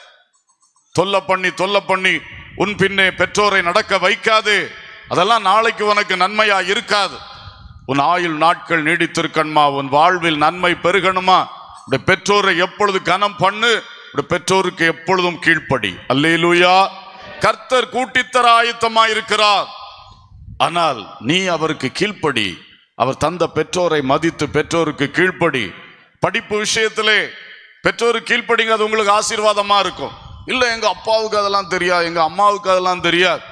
தொல்லை பண்ணி உன் பின்னே பெற்றோரை நடக்க வைக்காது. அதெல்லாம் நாளைக்கு உனக்கு நன்மையா இருக்காது. உன் ஆயுள் நாட்கள் நீடித்திருக்கணுமா? உன் வாழ்வில் நன்மை பெருகணுமா? பெற்றோரை எப்பொழுது கனம் பண்ணு, பெற்றோருக்கு எப்பொழுதும் கீழ்ப்படி. அல்லேலூயா. கர்த்தர் கூட்டித்தர ஆயத்தமா இருக்கிறார். ஆனால் நீ அவருக்கு கீழ்ப்படி. அவர் தந்த பெற்றோரை மதித்து பெற்றோருக்கு கீழ்ப்படி. படிப்பு விஷயத்திலே பெற்றோருக்கு கீழ்ப்படிங்க, அது உங்களுக்கு ஆசீர்வாதமா இருக்கும். இல்ல எங்க அப்பாவுக்கு அதெல்லாம் தெரியாது, எங்க அம்மாவுக்கு அதெல்லாம் தெரியாது.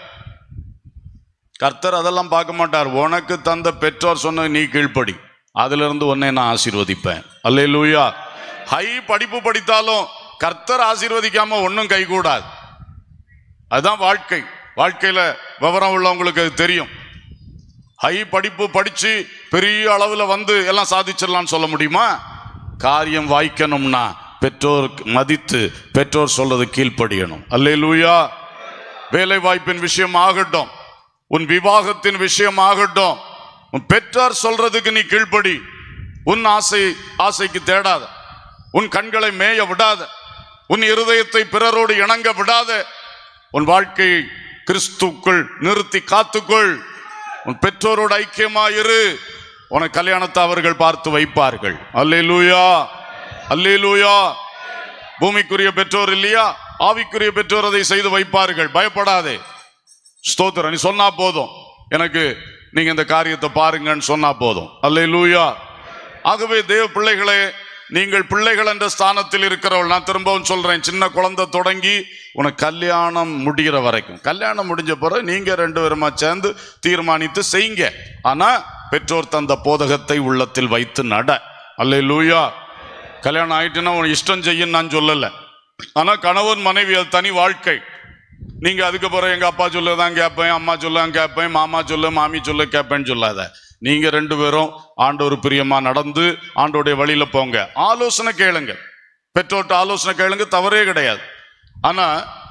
கர்த்தர் அதெல்லாம் பார்க்க மாட்டார். உனக்கு தந்த பெற்றோர் சொன்ன நீ கீழ்ப்படி, அதுல இருந்து உன்னை நான் ஆசீர்வதிப்பேன். அல்லேலூயா. ஹை படிப்பு படித்தாலும் கர்த்தர் ஆசீர்வதிக்காம ஒன்னும் கைகூடாது. அதுதான் வாழ்க்கை. வாழ்க்கையில விவரம் உள்ளவங்களுக்கு அது தெரியும். ஹை படிப்பு படிச்சு பெரிய அளவுல வந்து எல்லாம் சாதிச்சிடலாம்னு சொல்ல முடியுமா? காரியம் வாய்க்கணும்னா பெற்றோர் மதித்து பெற்றோர் சொல்றது கீழ்ப்படியணும். அல்லேலூயா. வேலை வாய்ப்பின் விஷயம் ஆகட்டும், உன் விவாகத்தின் விஷயம் ஆகட்டும், உன் பெற்றார் சொல்றதுக்கு நீ கீழ்ப்படி. உன் ஆசைக்கு தேடாத, உன் கண்களை மேய விடாத, உன் இருதயத்தை பிறரோடு இணங்க விடாத. உன் வாழ்க்கையை கிறிஸ்துக்குள் நிறுத்தி காத்துக்கொள். உன் பெற்றோரோடு ஐக்கியமாயிரு. உனக்கு கல்யாணத்தை அவர்கள் பார்த்து வைப்பார்கள். அல்லேலூயா. அல்லேலூயா. பூமிக்குரிய பெற்றோர் இல்லையா, ஆவிக்குரிய பெற்றோர் அதை செய்து வைப்பார்கள். பயப்படாதே. ஸ்தோத்திரம். நீ சொன்னா போதும், எனக்கு நீங்க இந்த காரியத்தை பாருங்கன்னு சொன்னா போதும். அல்லேலூயா. ஆகவே தேவ பிள்ளைகளே, நீங்கள் பிள்ளைகள் என்ற ஸ்தானத்தில் இருக்கிறவள். நான் திரும்பவும் சொல்றேன், சின்ன குழந்தை தொடங்கி உனக்கு கல்யாணம் முடிகிற வரைக்கும், கல்யாணம் முடிஞ்ச பிறகு நீங்க 2 பேருமா சேர்ந்து தீர்மானித்து செய்யுங்க. ஆனா பெற்றோர் தந்த போதகத்தை உள்ளத்தில் வைத்து நட. அல்லேலூயா. கல்யாணம் ஆயிட்டுன்னா உனக்கு இஷ்டம் செய்யும் நான் சொல்லல. ஆனா கணவன் மனைவி அது தனி வாழ்க்கை. நீங்க அதுக்கு பிறகு எங்க அப்பா சொல்லதான் கேட்பேன், அம்மா சொல்லதான் கேட்பேன், மாமா சொல்ல மாமி சொல்ல கேட்பேன்னு சொல்லாத. நீங்க 2 பேரும் ஆண்டவர் பிரியமா நடந்து ஆண்டோடைய வழியில போங்க. ஆலோசனை கேளுங்க, பெற்றோர்கிட்ட ஆலோசனை கேளுங்க, தவறே கிடையாது. ஆனா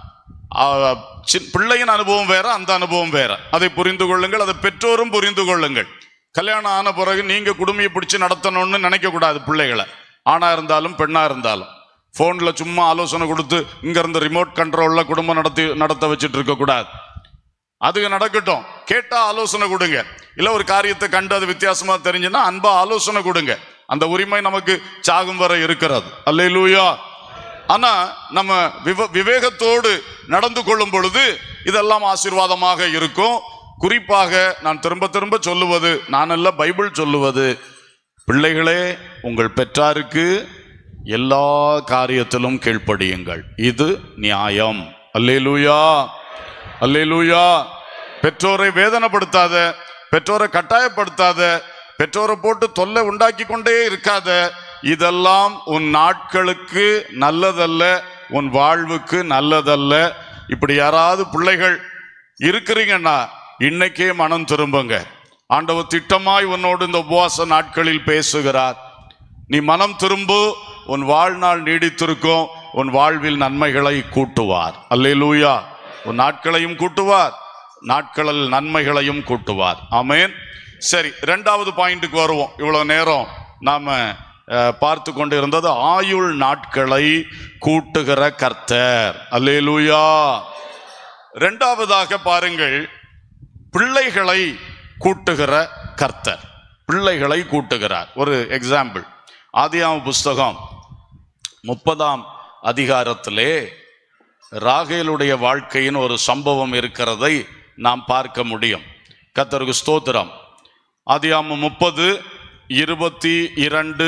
பிள்ளையின் அனுபவம் வேற, அந்த அனுபவம் வேற. அதை புரிந்து கொள்ளுங்கள், அதை பெற்றோரும் புரிந்து கொள்ளுங்கள். கல்யாணம் ஆன பிறகு நீங்க குடுமையை பிடிச்சு நடத்தணும்னு நினைக்க கூடாது. பிள்ளைகளை ஆணா இருந்தாலும் பெண்ணா இருந்தாலும் போன்ல சும்மா ஆலோசனை கொடுத்து இங்க இருந்து ரிமோட் கண்ட்ரோல்ல குடும்பம் நடத்த வச்சுட்டு இருக்க கூடாது. அதுக்கு நடக்கட்டும், கேட்டா ஆலோசனை கொடுங்க. இல்ல ஒரு காரியத்தை கண்டு அது வித்தியாசமா தெரிஞ்சுன்னா அன்பா ஆலோசனை கொடுங்க. அந்த உரிமை நமக்கு சாகும் வரை இருக்கிறது. அல்லேலூயா. ஆனா நம்ம விவேகத்தோடு நடந்து கொள்ளும் பொழுது இதெல்லாம் ஆசீர்வாதமாக இருக்கும். குறிப்பாக நான் திரும்ப திரும்ப சொல்லுவது, நான் அல்ல பைபிள் சொல்லுவது, பிள்ளைகளே உங்கள் பெற்றாருக்கு எல்லா காரியத்திலும் கீழ்ப்படியுங்கள், இது நியாயம். அல்லேலூயா, அல்லேலூயா. பெற்றோரை வேதனைப்படுத்தாத, பெற்றோரை கட்டாயப்படுத்தாத, பெற்றோரை போட்டு தொல்லை உண்டாக்கி கொண்டே இருக்காத. இதெல்லாம் உன் நாட்களுக்கு நல்லதல்ல, உன் வாழ்வுக்கு நல்லதல்ல. இப்படி யாராவது பிள்ளைகள் இருக்கிறீங்கன்னா இன்னைக்கே மனம் திரும்புங்க. ஆண்டவர் திட்டமாய் உன்னோடு இந்த உபவாச நாட்களில் பேசுகிறார். நீ மனம் திரும்பு, உன் வாழ்நாள் நீடித்திருக்கும், உன் வாழ்வில் நன்மைகளை கூட்டுவார். அல்லேலூயா. உன் நாட்களையும் கூட்டுவார், நாட்களில் நன்மைகளையும் கூட்டுவார். ஆமென். சரி, இரண்டாவது பாயிண்ட்டுக்கு வருவோம். இவ்வளவு நேரம் நாம பார்த்து கொண்டு இருந்தது ஆயுள் நாட்களை கூட்டுகிற கர்த்தர். அல்லேலூயா. இரண்டாவதாக பாருங்கள், பிள்ளைகளை கூட்டுகிற கர்த்தர். பிள்ளைகளை கூட்டுகிறார். ஒரு எக்ஸாம்பிள், ஆதியாகம புஸ்தகம் 30ஆம் அதிகாரத்திலே ராகேலுடைய வாழ்க்கையின் ஒரு சம்பவம் இருக்கிறதை நாம் பார்க்க முடியும். கர்த்தருக்கு ஸ்தோத்திரம். ஆதியாகமம் 30, 22,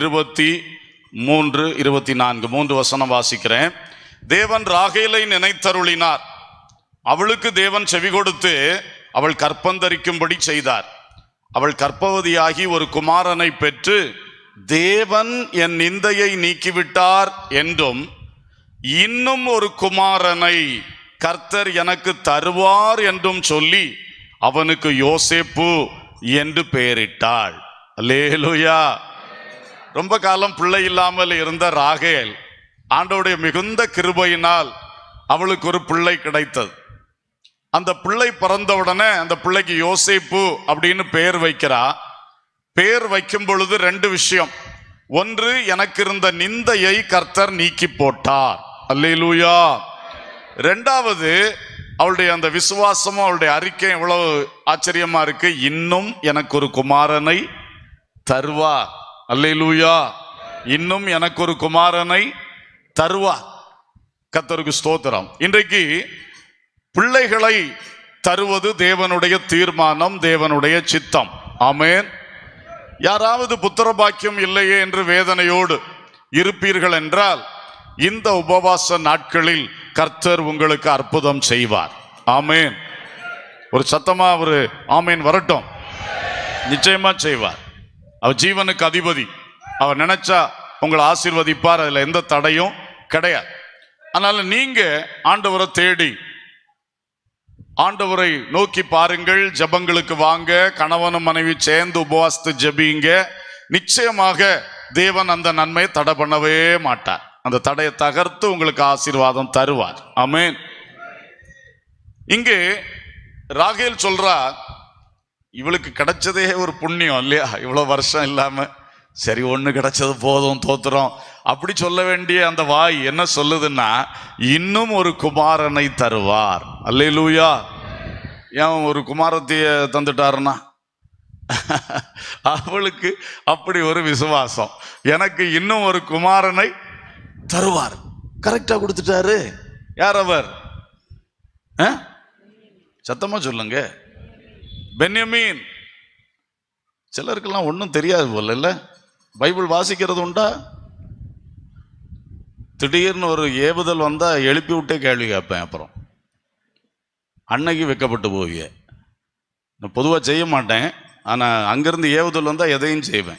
23, 24 3 வசனம் வாசிக்கிறேன். தேவன் ராகேலை நினைத்தருளினார். அவளுக்கு தேவன் செவி கொடுத்து அவள் கற்பந்தரிக்கும்படி செய்தார். அவள் கர்ப்பவதியாகி ஒரு குமாரனை பெற்று, தேவன் என் நிந்தையை நீக்கிவிட்டார் என்றும், இன்னும் ஒரு குமாரனை கர்த்தர் எனக்கு தருவார் என்றும் சொல்லி அவனுக்கு யோசேப்பு என்று பெயரிட்டாள். அல்லேலூயா. ரொம்ப காலம் பிள்ளை இல்லாமல் இருந்த ராகேல் ஆண்டவருடைய மிகுந்த கிருபையினால் அவளுக்கு ஒரு பிள்ளை கிடைத்தது. அந்த பிள்ளை பிறந்தவுடனே அந்த பிள்ளைக்கு யோசேப்பு அப்படின்னு பெயர் வைக்கிறா. பெயர் வைக்கும் பொழுது ரெண்டு விஷயம். ஒன்று, எனக்கு இருந்த நிந்தையை கர்த்தர் நீக்கி போட்டார். அல்லேலூயா. ரெண்டாவது, அவளுடைய அந்த விசுவாசமும் அவளுடைய அறிக்கை எவ்வளவு ஆச்சரியமா இருக்கு. இன்னும் எனக்கு ஒரு குமாரனை தருவார். அல்லேலூயா. இன்னும் எனக்கு ஒரு குமாரனை தருவார். கர்த்தருக்கு ஸ்தோத்திரம். இன்றைக்கு பிள்ளைகளை தருவது தேவனுடைய தீர்மானம், தேவனுடைய சித்தம். ஆமென். யாராவது புத்திர பாக்கியம் இல்லையே என்று வேதனையோடு இருப்பீர்கள் என்றால், இந்த உபவாச நாட்களில் கர்த்தர் உங்களுக்கு அற்புதம் செய்வார். ஆமென். ஒரு சத்தமா ஒரு ஆமென் வரட்டும். நிச்சயமா செய்வார். அவர் ஜீவனுக்கு அதிபதி. அவர் நினைச்சா உங்களை ஆசீர்வதிப்பார். அதுல எந்த தடையும் கிடையாது. அதனால நீங்க ஆண்டவரை தேடி, ஆண்டவரை நோக்கி பாருங்கள். ஜெபங்களுக்கு வாங்க. கணவனும் மனைவி சேர்ந்து உபவாசித்து ஜெபிங்க. நிச்சயமாக தேவன் அந்த நன்மையை தடை பண்ணவே மாட்டார். அந்த தடையை தகர்த்து உங்களுக்கு ஆசீர்வாதம் தருவார். ஆமென். இங்கே ராகேல் சொல்றா, இவளுக்கு கிடைச்சதே ஒரு புண்ணியம் இல்லையா? இவ்வளவு வருஷம் இல்லாம சரி ஒண்ணு கிடைச்சது போதும் தோத்துறோம் அப்படி சொல்ல வேண்டிய அந்த வாய் என்ன சொல்லுதுன்னா, இன்னும் ஒரு குமாரனை தருவார். அல்லேலூயா. ஏன் ஒரு குமாரத்தைய தந்துட்டாருன்னா, அவளுக்கு அப்படி ஒரு விசுவாசம், எனக்கு இன்னும் ஒரு குமாரனை தருவார். கரெக்டா கொடுத்துட்டாரு. யார் அவர்? சத்தமா சொல்லுங்க. பென்யமீன். சிலருக்கெல்லாம் ஒன்றும் தெரியாது போல இல்ல. பைபிள் வாசிக்கிறது உண்டா? திடீர்னு ஒரு ஏவுதல் வந்தா எழுப்பி விட்டே கேள்வி கேட்பேன். அப்புறம் அன்னைக்கு வெக்கப்பட்டு போவிய. நான் பொதுவாக செய்ய மாட்டேன், ஆனால் அங்கிருந்து ஏவுதல் வந்தா எதையும் செய்வேன்.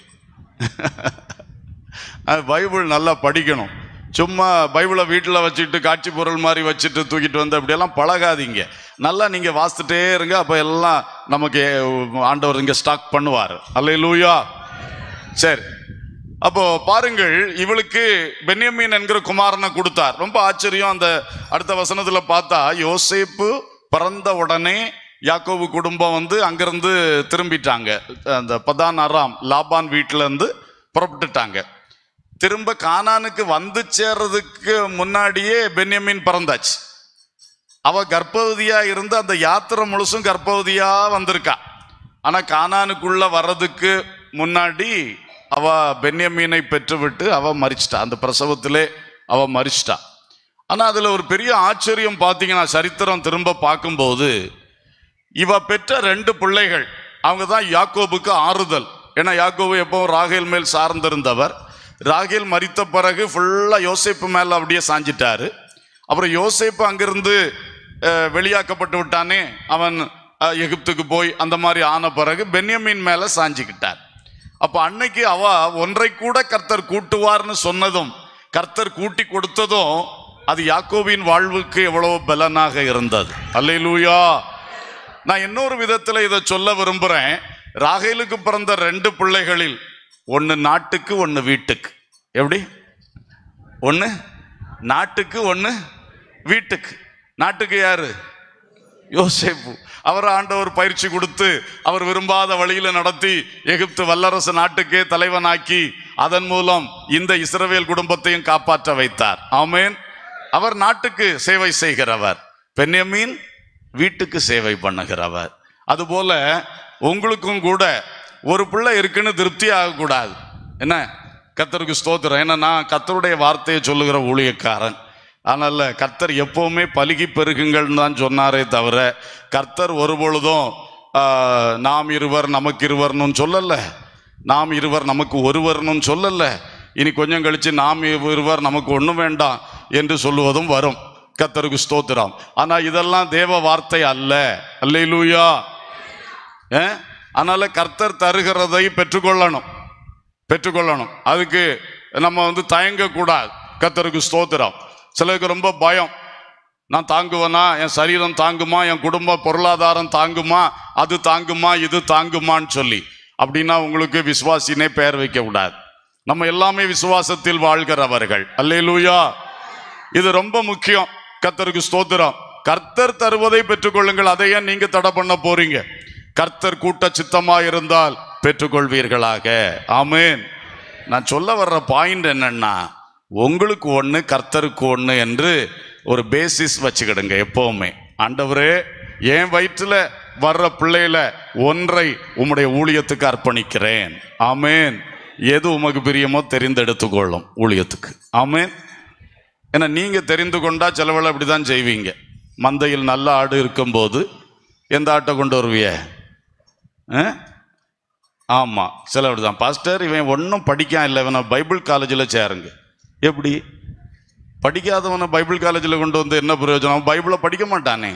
பைபிள் நல்லா படிக்கணும். சும்மா பைபிளை வீட்டில் வச்சுட்டு காட்சி பொருள் மாதிரி வச்சுட்டு தூக்கிட்டு வந்து அப்படியெல்லாம் பழகாதீங்க. நல்லா நீங்கள் வாசித்துட்டே இருங்க. அப்போ எல்லாம் நமக்கு ஆண்டவர் இங்கே ஸ்டாக் பண்ணுவார். அல்லேலூயா. சரி, அப்போ பாருங்கள், இவளுக்கு பென்யமீன் என்கிற குமாரனை கொடுத்தார். ரொம்ப ஆச்சரியம். அந்த அடுத்த வசனத்துல பார்த்தா, யோசேப்பு பிறந்த உடனே யாக்கோபு குடும்பம் வந்து அங்கிருந்து திரும்பிட்டாங்க. அந்த பதான் அராம் லாபான் வீட்டுல இருந்து புறப்பட்டுட்டாங்க. திரும்ப கானானுக்கு வந்து சேர்றதுக்கு முன்னாடியே பென்யமீன் பிறந்தாச்சு. அவ கர்ப்பவதியா இருந்து அந்த யாத்திரை முழுசும் கர்ப்பவதியா வந்திருக்கா. ஆனா கானானுக்குள்ள வர்றதுக்கு முன்னாடி அவ பென்யமீனை பெற்றுவிட்டு அவ மரிச்சிட்டா. அந்த பிரசவத்திலே அவ மரிச்சிட்டா. ஆனா அதுல ஒரு பெரிய ஆச்சரியம் பார்த்தீங்கன்னா, சரித்திரம் திரும்ப பார்க்கும்போது இவ பெற்ற 2 பிள்ளைகள், அவங்க தான் யாக்கோபுக்கு ஆறுதல். ஏன்னா யாக்கோபு எப்பவும் ராகேல் மேல் சார்ந்திருந்தவர். ராகேல் மரித்த பிறகு ஃபுல்லா யோசேப்பு மேல அப்படியே சாஞ்சிட்டாரு. அப்புறம் யோசேப்பு அங்கிருந்து வெளியாக்கப்பட்டு விட்டானே, அவன் எகிப்துக்கு போய் அந்த மாதிரி ஆன பிறகு பென்யமீன் மேல சாஞ்சிக்கிட்டார். அப்ப அன்னைக்கு அவ ஒன்றை கூட கர்த்தர் கூட்டுவார்னு சொன்னதும், கர்த்தர் கூட்டி கொடுத்ததும், அது யாக்கோபின் வாழ்வுக்கு எவ்வளவு பலனாக இருந்தது. அல்லேலூயா. நான் இன்னொரு விதத்துல இதை சொல்ல விரும்புறேன். ராகேலுக்கு பிறந்த 2 பிள்ளைகளில் ஒன்னு நாட்டுக்கு ஒன்னு வீட்டுக்கு. எப்படி? ஒன்னு நாட்டுக்கு ஒன்னு வீட்டுக்கு. நாட்டுக்கு யாரு? யோசேப்பு. அவர் ஆண்டவர் பயிற்சி கொடுத்து அவர் விரும்பாத வழியில நடத்தி எகிப்து வல்லரசு நாட்டுக்கே தலைவனாக்கி அதன் மூலம் இந்த இஸ்ரவேல் குடும்பத்தையும் காப்பாற்ற வைத்தார். ஆமென். அவர் நாட்டுக்கு சேவை செய்கிறவர். பென்யமீன் வீட்டுக்கு சேவை பண்ணுகிறவர். அதுபோல உங்களுக்கும் கூட ஒரு பிள்ளை இருக்குன்னு திருப்தி ஆகக்கூடாது. என்ன? கர்த்தருக்கு ஸ்தோத்திரம். ஏன்னா நான் கர்த்தருடைய வார்த்தையை சொல்லுகிற ஊழியக்காரன். அதனால கர்த்தர் எப்பவுமே பலுகி பெருகுங்கள்னு தான் சொன்னாரே தவிர, கர்த்தர் ஒரு பொழுதும் நாம் இருவர் நமக்கு இருவர்னு சொல்லல, நாம் இருவர் நமக்கு ஒருவர்னு சொல்லல, இனி கொஞ்சம் கழிச்சு நாம் இருவர் நமக்கு ஒன்றும் வேண்டாம் என்று சொல்லுவதும் வரும். கர்த்தருக்கு ஸ்தோத்திரம். ஆனா இதெல்லாம் தேவ வார்த்தை அல்ல. அல்லேலூயா. அதனால கர்த்தர் தருகிறதை பெற்றுக்கொள்ளணும். அதுக்கு நம்ம தயங்க கூடாது. கர்த்தருக்கு ஸ்தோத்திரம். சிலருக்கு ரொம்ப பயம். நான் தாங்குவேனா? என் சரீரம் தாங்குமா? என் குடும்ப பொருளாதாரம் தாங்குமா? அது தாங்குமா? இது தாங்குமான்னு சொல்லி. அப்படின்னா உங்களுக்கு விசுவாசினே பெயர் வைக்க கூடாது. நம்ம எல்லாமே விசுவாசத்தில் வாழ்கிறவர்கள். அல்லேலூயா. இது ரொம்ப முக்கியம். கர்த்தருக்கு ஸ்தோத்திரம். கர்த்தர் தருவதை பெற்றுக்கொள்ளுங்கள். அதை ஏன் நீங்க தடை பண்ண போறீங்க? கர்த்தர் கூட்ட சித்தமா இருந்தால் பெற்றுக்கொள்வீர்களாக. ஆமென். நான் சொல்ல வர்ற பாயிண்ட் என்னன்னா, உங்களுக்கு ஒன்று கர்த்தருக்கு ஒன்று என்று ஒரு பேசிஸ் வச்சுக்கிடுங்க எப்பவுமே. ஆண்டவரே, என் வயிற்றுல வர்ற பிள்ளையில ஒன்றை உம்முடைய ஊழியத்துக்கு அர்ப்பணிக்கிறேன். ஆமென். எது உமக்கு பிரியமோ தெரிந்தெடுத்துக்கொள்ளும் ஊழியத்துக்கு. ஆமென். ஏன்னா நீங்க தெரிந்து கொண்டா சிலவளை அப்படிதான் செய்வீங்க. மந்தையில் நல்ல ஆடு இருக்கும்போது எந்த ஆட்டை கொண்டு வருவிய? ஆமா, சில அப்படிதான். பாஸ்டர், இவன் ஒன்றும் படிக்கான் இல்லை, இவனை பைபிள் காலேஜில் சேருங்க. எப்படி? படிக்காதவனை பைபிள் காலேஜில் கொண்டு வந்து என்ன பிரயோஜனம்? பைபிளை படிக்க மாட்டானே.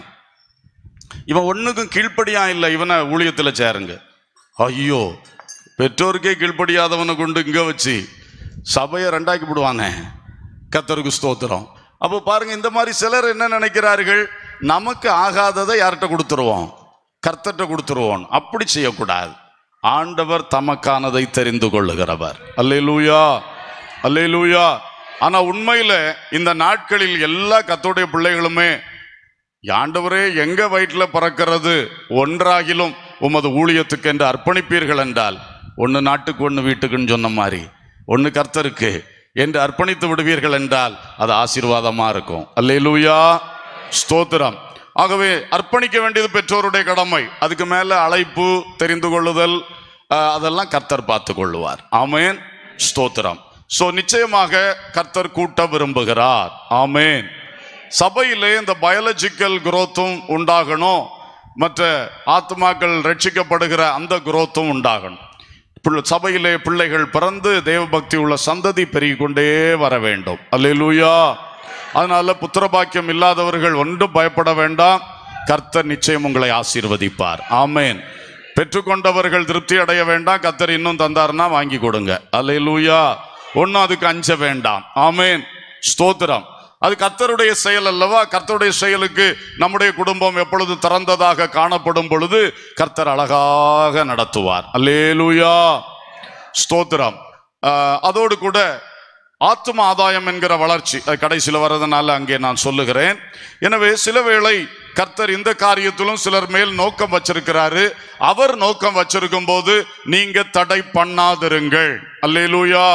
இவன் ஒன்றுக்கும் கீழ்ப்படியான் இல்லை, இவனை ஊழியத்தில் சேருங்க. ஐயோ, பெற்றோருக்கே கீழ்ப்படியாதவனை கொண்டு இங்கே வச்சு சபையை ரெண்டாக்கி விடுவானே. கர்த்தருக்கு ஸ்தோத்திரம். அப்போ பாருங்க, இந்த மாதிரி சிலர் என்ன நினைக்கிறார்கள்? நமக்கு ஆகாததை யார்கிட்ட கொடுத்துருவோம்? கர்த்தர்கிட்ட கொடுத்துருவோம். அப்படி செய்யக்கூடாது. ஆண்டவர் தமக்கானதை தெரிந்து கொள்ளுகிறவர். அல்லேலூயா, அல்லேலூயா. ஆனா உண்மையில இந்த நாட்களில் எல்லா கர்த்தருடைய பிள்ளைகளுமே, ஆண்டவரே எங்க வயிற்றுல பிறக்கிறது ஒன்றாகிலும் உமது ஊழியத்துக்கு என்று அர்ப்பணிப்பீர்கள் என்றால், ஒன்று நாட்டுக்கு ஒன்று வீட்டுக்குன்னு சொன்ன மாதிரி ஒன்று கர்த்தருக்கு என்று அர்ப்பணித்து விடுவீர்கள் என்றால் அது ஆசீர்வாதமா இருக்கும். அல்லேலூயா, ஸ்தோத்திரம். ஆகவே அர்ப்பணிக்க வேண்டியது பெற்றோருடைய கடமை. அதுக்கு மேல அழைப்பு, தெரிந்து கொள்ளுதல், அதெல்லாம் கர்த்தர் பார்த்து கொள்ளுவார். ஆமென், ஸ்தோத்திரம். சோ நிச்சயமாக கர்த்தர் கூட்ட விரும்புகிறார். ஆமென். சபையிலே இந்த பயாலஜிக்கல் குரோத்தும் உண்டாகணும், மற்ற ஆத்மாக்கள் ரட்சிக்கப்படுகிற அந்த குரோத்தும் உண்டாகணும். சபையிலே பிள்ளைகள் பிறந்து தேவ பக்தி உள்ள சந்ததி பெருகிக்கொண்டே வர வேண்டும். அல்லேலூயா. அதனால புத்திரபாக்கியம் இல்லாதவர்கள் ஒன்றும் பயப்பட வேண்டாம். கர்த்தர் நிச்சயம் உங்களை ஆசீர்வதிப்பார். ஆமென். பெற்றுக்கொண்டவர்கள் திருப்தி அடைய வேண்டாம். கர்த்தர் இன்னும் தந்தார்னா வாங்கி கொடுங்க. அல்லேலூயா. ஒன்னும் அதுக்கு அஞ்ச வேண்டாம். ஆமென், ஸ்தோத்திரம். அது கர்த்தருடைய செயல் அல்லவா? கர்த்தருடைய செயலுக்கு நம்முடைய குடும்பம் எப்பொழுது திறந்ததாக காணப்படும் பொழுது கர்த்தர் அழகாக நடத்துவார். அல்லேலூயா, ஸ்தோத்திரம். அதோடு கூட ஆத்தும ஆதாயம் என்கிற வளர்ச்சி அது கடைசியில் வர்றதுனால அங்கே நான் சொல்லுகிறேன். எனவே சில வேளை கர்த்தர் இந்த காரியத்திலும் சிலர் மேல் நோக்கம் வச்சிருக்கிறாரு. அவர் நோக்கம் வச்சிருக்கும் போது நீங்க தடை பண்ணாதிருங்கள். அல்லேலூயா.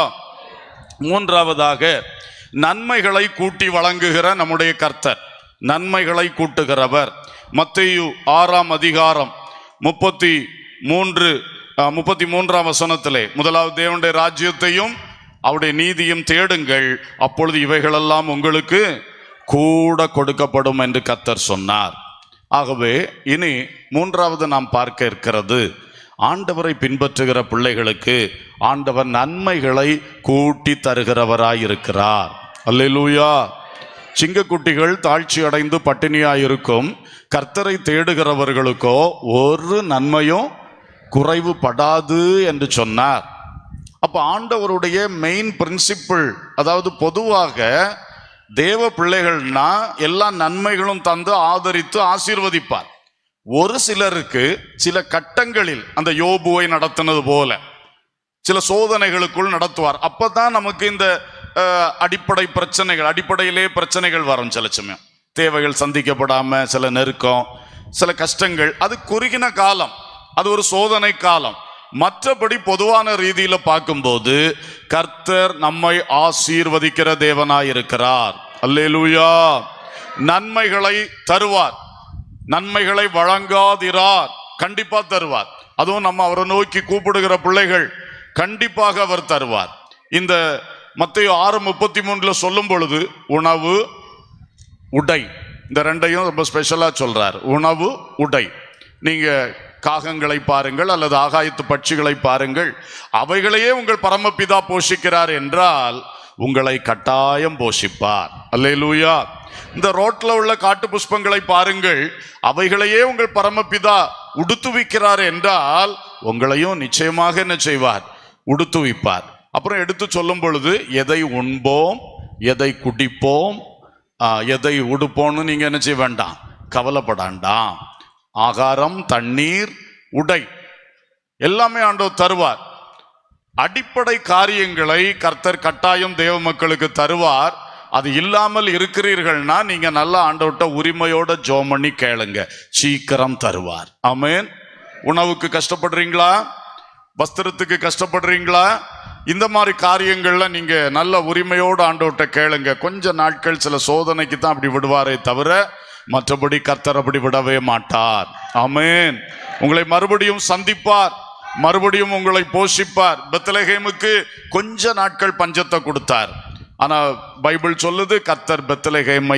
மூன்றாவதாக, நன்மைகளை கூட்டி வழங்குகிற நம்முடைய கர்த்தர், நன்மைகளை கூட்டுகிறவர். மத்தேயு 6ஆம் அதிகாரம் 33ஆம் வசனத்திலே, முதலாவது தேவனுடைய ராஜ்யத்தையும் அவருடைய நீதியும் தேடுங்கள், அப்பொழுது இவைகளெல்லாம் உங்களுக்கு கூட கொடுக்கப்படும் என்று கர்த்தர் சொன்னார். ஆகவே இனி மூன்றாவது நாம் பார்க்க இருக்கிறது, ஆண்டவரை பின்பற்றுகிற பிள்ளைகளுக்கு ஆண்டவர் நன்மைகளை கூட்டி தருகிறவராயிருக்கிறார். அல்லேலூயா. சிங்கக்குட்டிகள் தாழ்ச்சி அடைந்து பட்டினியாயிருக்கும், கர்த்தரை தேடுகிறவர்களுக்கோ ஒரு நன்மையும் குறைவுபடாது என்று சொன்னார். அப்ப ஆண்டவருடைய மெயின் பிரின்சிபிள், அதாவது பொதுவாக தேவ பிள்ளைகள்னா எல்லா நன்மைகளும் தந்து ஆதரித்து ஆசீர்வதிப்பார். ஒரு சிலருக்கு சில கட்டங்களில் அந்த யோபுவை நடத்தினது போல சில சோதனைகளுக்குள் நடத்துவார். அப்பதான் நமக்கு இந்த அடிப்படை பிரச்சனைகள், அடிப்படையிலே பிரச்சனைகள் வரும். சில சமயம் தேவைகள் சந்திக்கப்படாம, சில நெருக்கம், சில கஷ்டங்கள், அது குறுகின காலம், அது ஒரு சோதனை காலம். மற்றபடி பொதுவான ரீதியில பார்க்கும்போது கர்த்தர் நம்மை ஆசீர்வதிக்கிற தேவனாயிருக்கிறார். அல்லேலூயா. நன்மைகளை தருவார், நன்மைகளை வழங்காதிரார், கண்டிப்பா தருவார். அதுவும் நம்ம அவரை நோக்கி கூப்பிடுகிற பிள்ளைகள் கண்டிப்பாக அவர் தருவார். இந்த மத்தேயு 6:33 சொல்லும் பொழுது உணவு, உடை, இந்த ரெண்டையும் ரொம்ப ஸ்பெஷலா சொல்றார். உணவு, உடை. நீங்க காகங்களை பாருங்கள் அல்லது ஆகாயத்து பட்சிகளை பாருங்கள், அவைகளையே உங்கள் பரமபிதா போஷிக்கிறார் என்றால் உங்களை கட்டாயம் போஷிப்பார். அல்லேலூயா. இந்த ரோட்ல உள்ள காட்டு புஷ்பங்களை பாருங்கள், அவைகளையே உங்கள் பரமபிதா உடுத்துவிக்கிறார் என்றால் உங்களையும் நிச்சயமாக என்ன செய்வார்? உடுத்துவிப்பார். அப்புறம் எடுத்து சொல்லும் பொழுது எதை உண்போம், எதை குடிப்போம், எதை உடுப்போம்னு நீங்க என்ன செய்ய வேண்டாம், கவலைப்படாண்டாம். ஆகாரம், தண்ணீர், உடை எல்லாமே ஆண்டவர் தருவார். அடிப்படை காரியங்களை கர்த்தர் கட்டாயம் தேவ மக்களுக்கு தருவார். அது இல்லாமல் இருக்கிறீர்கள்னா நீங்க நல்ல ஆண்டவர்கிட்ட உரிமையோட ஜெபம் பண்ணி கேளுங்க, சீக்கிரம் தருவார். ஆமென். உணவுக்கு கஷ்டப்படுறீங்களா, வஸ்திரத்துக்கு கஷ்டப்படுறீங்களா, இந்த மாதிரி காரியங்கள்ல நீங்க நல்ல உரிமையோடு ஆண்டவர்கிட்ட கேளுங்க. கொஞ்ச நாட்கள் சில சோதனைக்கு தான் அப்படி விடுவாரே தவிர மற்றபடி கர்த்தர் அப்படி விடவே மாட்டார். ஆமென். உங்களை மறுபடியும் சந்திப்பார், மறுபடியும் உங்களை போஷிப்பார். பெத்லகேமுக்கு கொஞ்ச நாட்கள் பஞ்சத்தை கொடுத்தார். ஆனா பைபிள் சொல்லுது கர்த்தர் பெத்லகேமை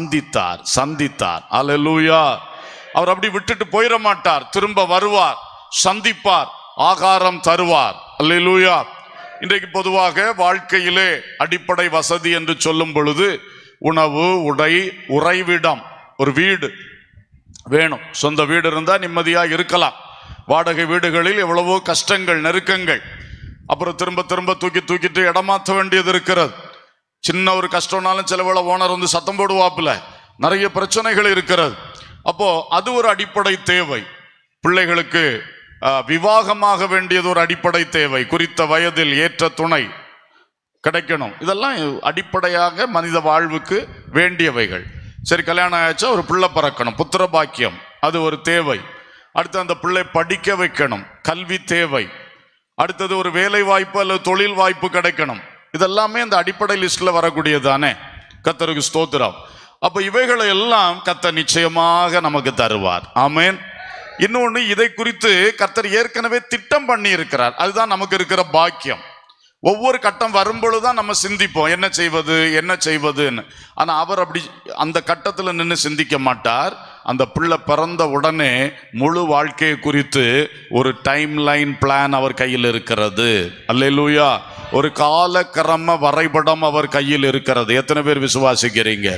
சந்தித்தார். அல்லேலூயா. அவர் அப்படி விட்டுட்டு போயிட மாட்டார், திரும்ப வருவார், சந்திப்பார், ஆகாரம் தருவார். அல்லேலூயா. இன்றைக்கு பொதுவாக வாழ்க்கையிலே அடிப்படை வசதி என்று சொல்லும் பொழுது உணவு, உடை, உறைவிடம், ஒரு வீடு வேணும். சொந்த வீடு இருந்தா நிம்மதியா இருக்கலாம். வாடகை வீடுகளில் எவ்வளவோ கஷ்டங்கள், நெருக்கங்கள், அப்புறம் திரும்ப தூக்கிட்டு இடமாற்ற வேண்டியது இருக்கிறது. சின்ன ஒரு கஷ்டம்னாலும் சில வேளை ஓனர் வந்து சத்தம் போடுவாப்புல, நிறைய பிரச்சனைகள் இருக்கிறது. அப்போ அது ஒரு அடிப்படை தேவை. பிள்ளைகளுக்கு விவாகமாக வேண்டியது ஒரு அடிப்படை தேவை. குறித்த வயதில் ஏற்ற துணை கிடைக்கணும். இதெல்லாம் அடிப்படையாக மனித வாழ்வுக்கு வேண்டியவைகள். சரி, கல்யாணம் ஆயிடுச்சா ஒரு பிள்ளை பிறக்கணும், புத்திர பாக்கியம், அது ஒரு தேவை. அடுத்து அந்த பிள்ளை படிக்க வைக்கணும், கல்வி தேவை. அடுத்தது ஒரு வேலை வாய்ப்பு அல்லது தொழில் வாய்ப்பு கிடைக்கணும். இதெல்லாமே அந்த அடிப்படை லிஸ்ட்ல வரக்கூடியதானே. கர்த்தருக்கு ஸ்தோத்திரம். அப்ப இவைகளை எல்லாம் கர்த்தர் நிச்சயமாக நமக்கு தருவார். ஆமென். இன்னொன்னு, இதை குறித்து கர்த்தர் ஏற்கனவே திட்டம் பண்ணி இருக்கிறார். அதுதான் நமக்கு இருக்கிற பாக்கியம். ஒவ்வொரு கட்டம் வரும்பொழுதுதான் நம்ம சிந்திப்போம் என்ன செய்வதுன்னு. ஆனா அவர் அப்படி அந்த கட்டத்துல நின்று சிந்திக்க மாட்டார். அந்த பிள்ளை பிறந்த உடனே முழு வாழ்க்கையை குறித்து ஒரு டைம் லைன் பிளான் அவர் கையில் இருக்கிறது. அல்லேலூயா. ஒரு கால கிரம வரைபடம் அவர் கையில் இருக்கிறது. எத்தனை பேர் விசுவாசிக்கிறீங்க?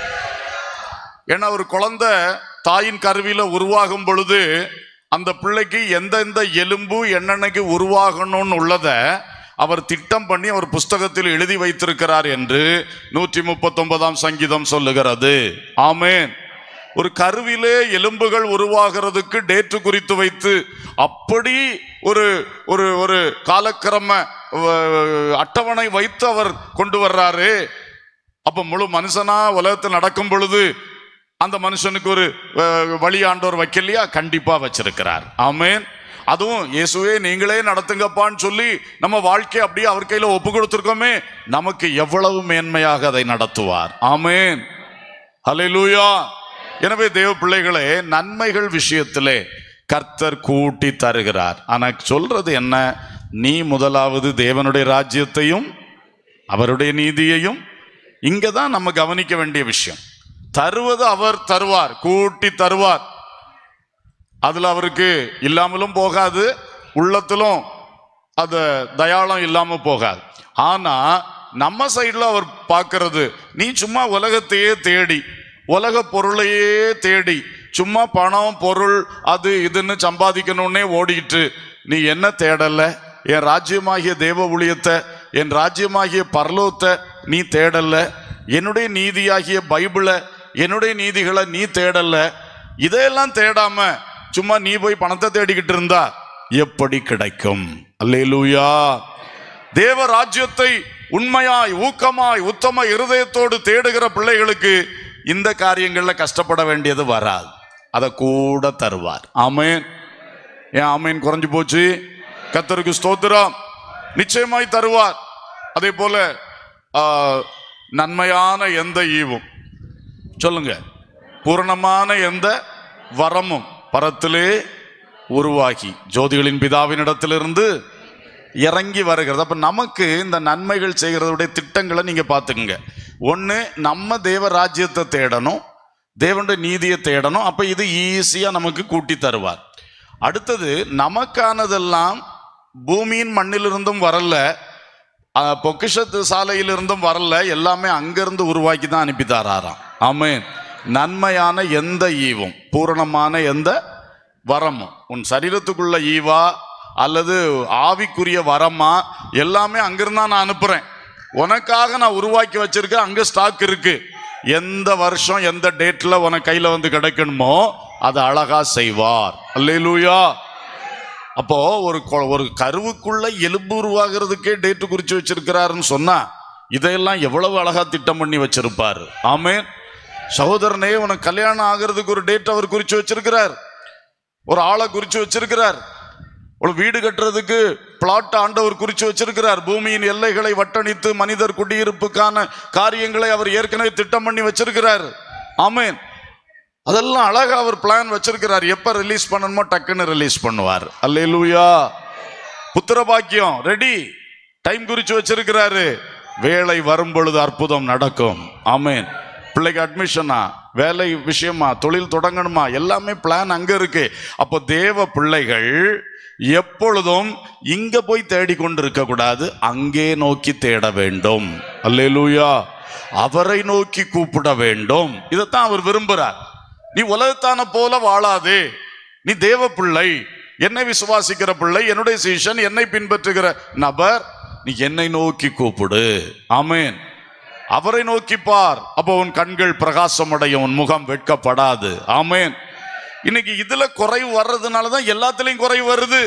ஏன்னா ஒரு குழந்தை தாயின் கருவில உருவாகும் பொழுது அந்த பிள்ளைக்கு எந்தெந்த எலும்பு என்னென்னைக்கு உருவாகணும்னு உள்ளத அவர் திட்டம் பண்ணி அவர் புஸ்தகத்தில் எழுதி வைத்திருக்கிறார் என்று 139ஆம் சங்கீதம் சொல்லுகிறது. ஆமென். ஒரு கருவிலே எலும்புகள் உருவாகிறதுக்கு டேட்டு குறித்து வைத்து அப்படி ஒரு ஒரு ஒரு காலக்கிரம அட்டவணை வைத்து அவர் கொண்டு வர்றாரு. அப்ப முழு மனுஷனா உலகத்தில் நடக்கும் பொழுது அந்த மனுஷனுக்கு ஒரு வழி ஆண்டவர் வைக்கலையா? கண்டிப்பா வச்சிருக்கிறார். ஆமென். அதுவும் இயேசுவே நீங்களே நடத்துங்கப்பான்னு சொல்லி நம்ம வாழ்க்கை அப்படியே அவர் கையில ஒப்பு கொடுத்திருக்கோமே, நமக்கு எவ்வளவு மேன்மையாக அதை நடத்துவார். ஆமென். ஹல்லேலூயா. எனவே தேவ பிள்ளைகளே, நன்மைகள் விஷயத்திலே கர்த்தர் கூட்டி தருகிறார். ஆனா சொல்றது என்ன? நீ முதலாவது தேவனுடைய ராஜ்யத்தையும் அவருடைய நீதியையும் இங்க தான் நம்ம கவனிக்க வேண்டிய விஷயம். தருவது அவர் தருவார், கூட்டி தருவார். அதுல அவருக்கு இல்லாமலும் போகாது, உள்ளத்திலும் அது தயாளம் இல்லாம போகாது. ஆனா நம்ம சைடுல அவர் பார்க்கிறது, நீ சும்மா உலகத்தையே தேடி, உலக பொருளையே தேடி, சும்மா பணம் பொருள் அது இதுன்னு சம்பாதிக்கணும்னே ஓடிட்டு நீ என்ன தேடல? என் ராஜ்யமாகிய தேவ ஊழியத்தை, என் ராஜ்யமாகிய பரலோகத்தை நீ தேடல. என்னுடைய நீதியாகிய பைபிளை, என்னுடைய நீதிகளை நீ தேடல. இதையெல்லாம் தேடாம சும்மா நீ போய் பணத்தை தேடிக்கிட்டு இருந்தா எப்படி கிடைக்கும்? அல்லேலூயா. தேவ ராஜ்யத்தை உண்மையாய் ஊக்கமாய் உத்தம இருதயத்தோடு தேடுகிற பிள்ளைகளுக்கு இந்த காரியங்கள்ல கஷ்டப்பட வேண்டியது வராது. அதை கூட தருவார். ஆமேன். ஏன் ஆமேன் குறைஞ்சு போச்சு? கர்த்தருக்கு ஸ்தோத்திரம். நிச்சயமாய் தருவார். அதே போல நன்மையான எந்த ஈவும், சொல்லுங்க, பூரணமான எந்த வரமும் பரத்திலே உருவாகி ஜோதிகளின் பிதாவினிடத்திலிருந்து இறங்கி வருகிறது. அப்ப நமக்கு இந்த நன்மைகள் செய்கிறதுடைய திட்டங்களை நீங்க பார்த்துக்குங்க. ஒன்று, நம்ம தேவ ராஜ்யத்தை தேடணும், தேவனுடைய நீதியை தேடணும். அப்ப இது ஈஸியா நமக்கு கூட்டி தருவார். அடுத்தது, நமக்கானதெல்லாம் பூமியின் மண்ணிலிருந்தும் வரல, பொக்கிஷத்து சாலையிலிருந்தும் வரல, எல்லாமே அங்கிருந்து உருவாக்கி தான் அனுப்பி தராராம். ஆமென். நன்மையான எந்த ஈவும், பூரணமான எந்த வரமும், உன் சரீரத்துக்குள்ள ஈவா அல்லது ஆவிக்குரிய வரமா, எல்லாமே அங்கிருந்தா நான் அனுப்புறேன். உனக்காக நான் உருவாக்கி வச்சிருக்கேன், அங்க ஸ்டாக் இருக்கு. எந்த வருஷம் எந்த டேட்ல உனக்கு கையில வந்து கிடைக்கணுமோ அதை அழகா செய்வார். அல்லேலூயா. அப்போ ஒரு கருவுக்குள்ள எலும்பு உருவாகிறதுக்கே டேட்டு குறிச்சு வச்சிருக்கிறாருன்னு சொன்னா இதையெல்லாம் எவ்வளவு அழகா திட்டம் பண்ணி வச்சிருப்பாரு. ஆமென். சகோதரனே, உனக்கு கல்யாணம் ஆகிறதுக்கு ஒரு டேட் அவர் குறிச்சு வச்சிருக்கிறார், ஒரு ஆளை குறிச்சு வச்சிருக்கிறார். ஒரு வீடு கட்டுறதுக்கு பிளாட் ஆண்டவர் குறிச்சு வச்சிருக்கிறார். பூமியின் எல்லைகளை வட்டணித்து மனிதர் குடியிருப்புக்கான காரியங்களை அவர் ஏற்கனவே திட்டம் பண்ணி வச்சிருக்கிறார். ஆமென். அதெல்லாம் அழகா அவர் பிளான் வச்சிருக்கிறார். எப்ப ரிலீஸ் பண்ணணுமோ டக்குன்னு ரிலீஸ் பண்ணுவார். அல்லேலூயா. புத்திர பாக்கியம் ரெடி, டைம் குறிச்சு வச்சிருக்கிறாரு. வேலை வரும் பொழுது அற்புதம் நடக்கும். ஆமென். பிள்ளைக்கு அட்மிஷனா, வேலை விஷயமா, தொழில் தொடங்கணுமா, எல்லாமே பிளான் அங்க இருக்கு. அப்போ தேவ பிள்ளைகள் எப்பொழுதும் இங்க போய் தேடிக்கொண்டு இருக்க கூடாது, அங்கே நோக்கி தேட வேண்டும். அல்லேலூயா. அவரை நோக்கி கூப்பிட வேண்டும். இதைத்தான் அவர் விரும்புறார். நீ உலகத்தான போல வாழாதே, நீ தேவ பிள்ளை, என்னை விசுவாசிக்கிற பிள்ளை, என்னுடைய சீஷன், என்னை பின்பற்றுகிற நபர், நீ என்னை நோக்கி கூப்பிடு. ஆமென். அவரை நோக்கி பார். அப்போ உன் கண்கள் பிரகாசம் அடையும், உன் முகம் வெட்கப்படாது. ஆமென். இன்னைக்கு இதுல குறைவு வர்றதுனாலதான் எல்லாத்திலையும் குறைவு வருது.